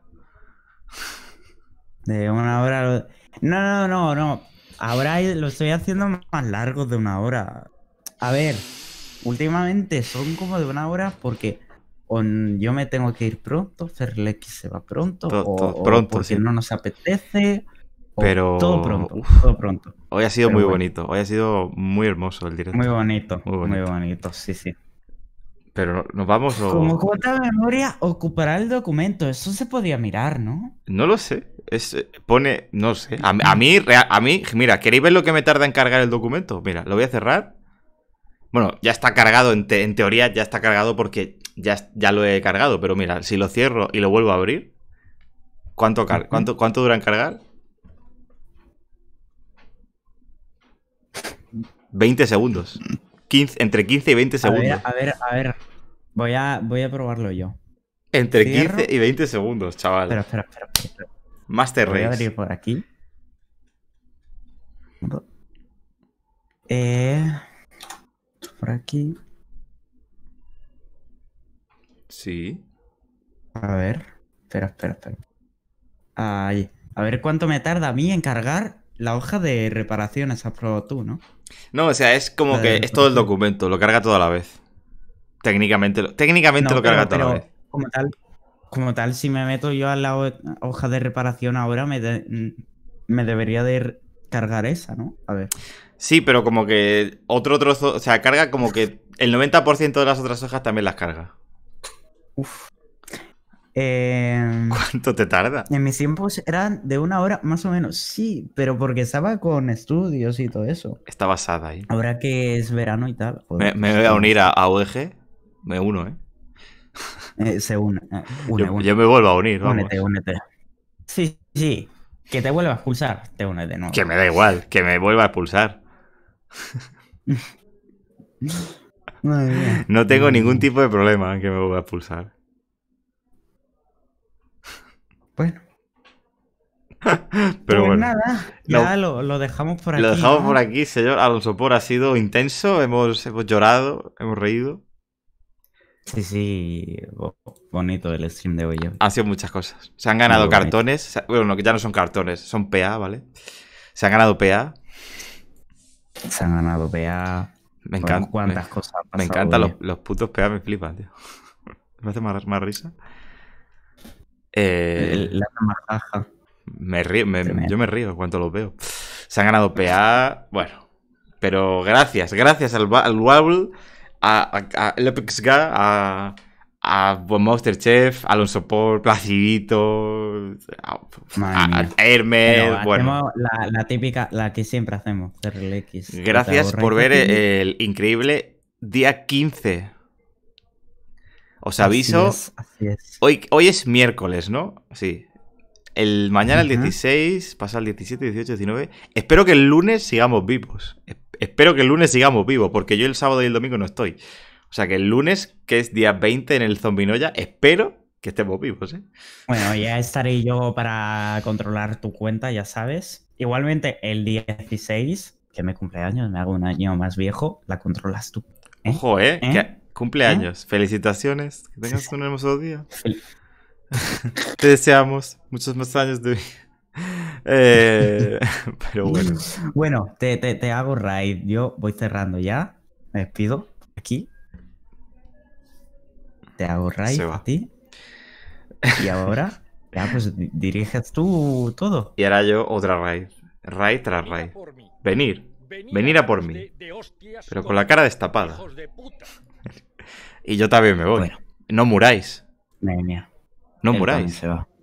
De una hora. lo- No, no, no, no. Ahora lo estoy haciendo más largo de una hora. A ver, últimamente son como de una hora porque o n- yo me tengo que ir pronto, C R L X se va pronto, To- o, to- o pronto, porque sí. no nos apetece. o Pero- Todo pronto, uf. todo pronto. Hoy ha sido Pero muy bueno. bonito, hoy ha sido muy hermoso el directo. Muy bonito, Muy bonito. muy bonito, sí, sí. Pero no- nos vamos o... Como cuota de memoria ocupará el documento, eso se podía mirar, ¿no? No lo sé. Es, eh, pone, no sé. A, a mí, rea- a mí, mira, ¿queréis ver lo que me tarda en cargar el documento? Mira, lo voy a cerrar. Bueno, ya está cargado, en, te- en teoría ya está cargado porque ya, ya lo he cargado. Pero mira, si lo cierro y lo vuelvo a abrir, ¿cuánto, car- Ujú. cuánto, cuánto dura en cargar? veinte segundos. quince, entre quince y veinte A segundos. ver, a ver, a ver. Voy a, voy a probarlo yo. Entre cierro. quince y veinte segundos, chaval. Espera, espera, espera. espera, espera. Master Voy a Race. abrir por aquí. Eh, por aquí. Sí. A ver. Espera, espera, espera. Ahí. A ver cuánto me tarda a mí en cargar la hoja de reparaciones. Has probado tú, ¿no? No, o sea, es como La que de es todo el reparación. documento, lo carga todo a la vez. Técnicamente, lo- técnicamente No, lo carga pero- todo a la pero vez. Como tal, como tal, si me meto yo a la ho- hoja de reparación ahora, me, de- me debería de cargar esa, ¿no? A ver. Sí, pero como que otro trozo, o sea, carga como que el noventa por ciento de las otras hojas también las carga. Uf. Eh, ¿Cuánto te tarda? en mis tiempos eran de una hora más o menos, sí, pero porque estaba con estudios y todo eso. Está basada ahí. Ahora que es verano y tal. Me, joder, me pues, voy a sí, unir a, a O E G. Me uno, ¿eh? eh, se une. eh, une, Yo, une. yo me vuelvo a unir, vamos. Únete, únete. Sí, sí. Que te vuelva a expulsar, te unes no. Que me da igual, que me vuelva a expulsar. Madre mía. No tengo ningún tipo de problema en que me vuelva a expulsar. Bueno. Pero Pues bueno. nada, ya lo, lo dejamos por aquí. Lo dejamos ¿no? por aquí, señor Alonso Por. Ha sido intenso, hemos, hemos llorado, hemos reído. Sí, sí, bo- bonito el stream de hoy. Hoy. Han sido muchas cosas. Se han ganado Muy bonito. cartones. se- Bueno, no, que ya no son cartones, son P A, ¿vale? Se han ganado P A. Se han ganado P A. Me Bueno, encanta. cuántas Me, cosas han me pasado encantan hoy. los, los putos P A, me flipan, tío. Me hace más, más risa. Eh, El- La más jaja. me río, me- Tremendo. yo me río cuando los veo. Se han ganado P A. Bueno. Pero gracias, gracias al, Wa- al Wobble, a, a, a Lepexga, a, a Buen Masterchef, a Alonso Paul, Placidito, a, Madre a, mía. a Hermes, Pero bueno. hacemos la, la típica, la que siempre hacemos, C R L X. Gracias Te por ver ahorras- el increíble día quince. Os Así aviso, es, así es. hoy, hoy es miércoles, ¿no? Sí. El mañana el Ujú. dieciséis, pasa el diecisiete, dieciocho, diecinueve. Espero que el lunes sigamos vivos. Es- Espero que el lunes sigamos vivos, porque yo el sábado y el domingo no estoy. O sea que el lunes, que es día veinte en el Zombinoya, espero que estemos vivos, ¿eh? Bueno, ya estaré yo para controlar tu cuenta, ya sabes. Igualmente, el dieciséis, que me cumpleaños, me hago un año más viejo, la controlas tú. ¿eh? Ojo, ¿eh? ¿Eh? Que cumpleaños. Felicitaciones. Que tengas Sí, sí. un hermoso día. Fel- Te deseamos muchos más años de vida. Eh, pero bueno. Bueno, te, te, te hago raid. Yo voy cerrando ya. Me despido aquí. Te hago raid Se va. a ti. Y ahora, ya pues di- diriges tú todo. Y ahora yo otra raid. Raid tras raid. Venir. Venir a por mí. Pero con la cara destapada. Y yo también me voy. Bueno. No muráis. Madre mía. No Él muráis. también se va.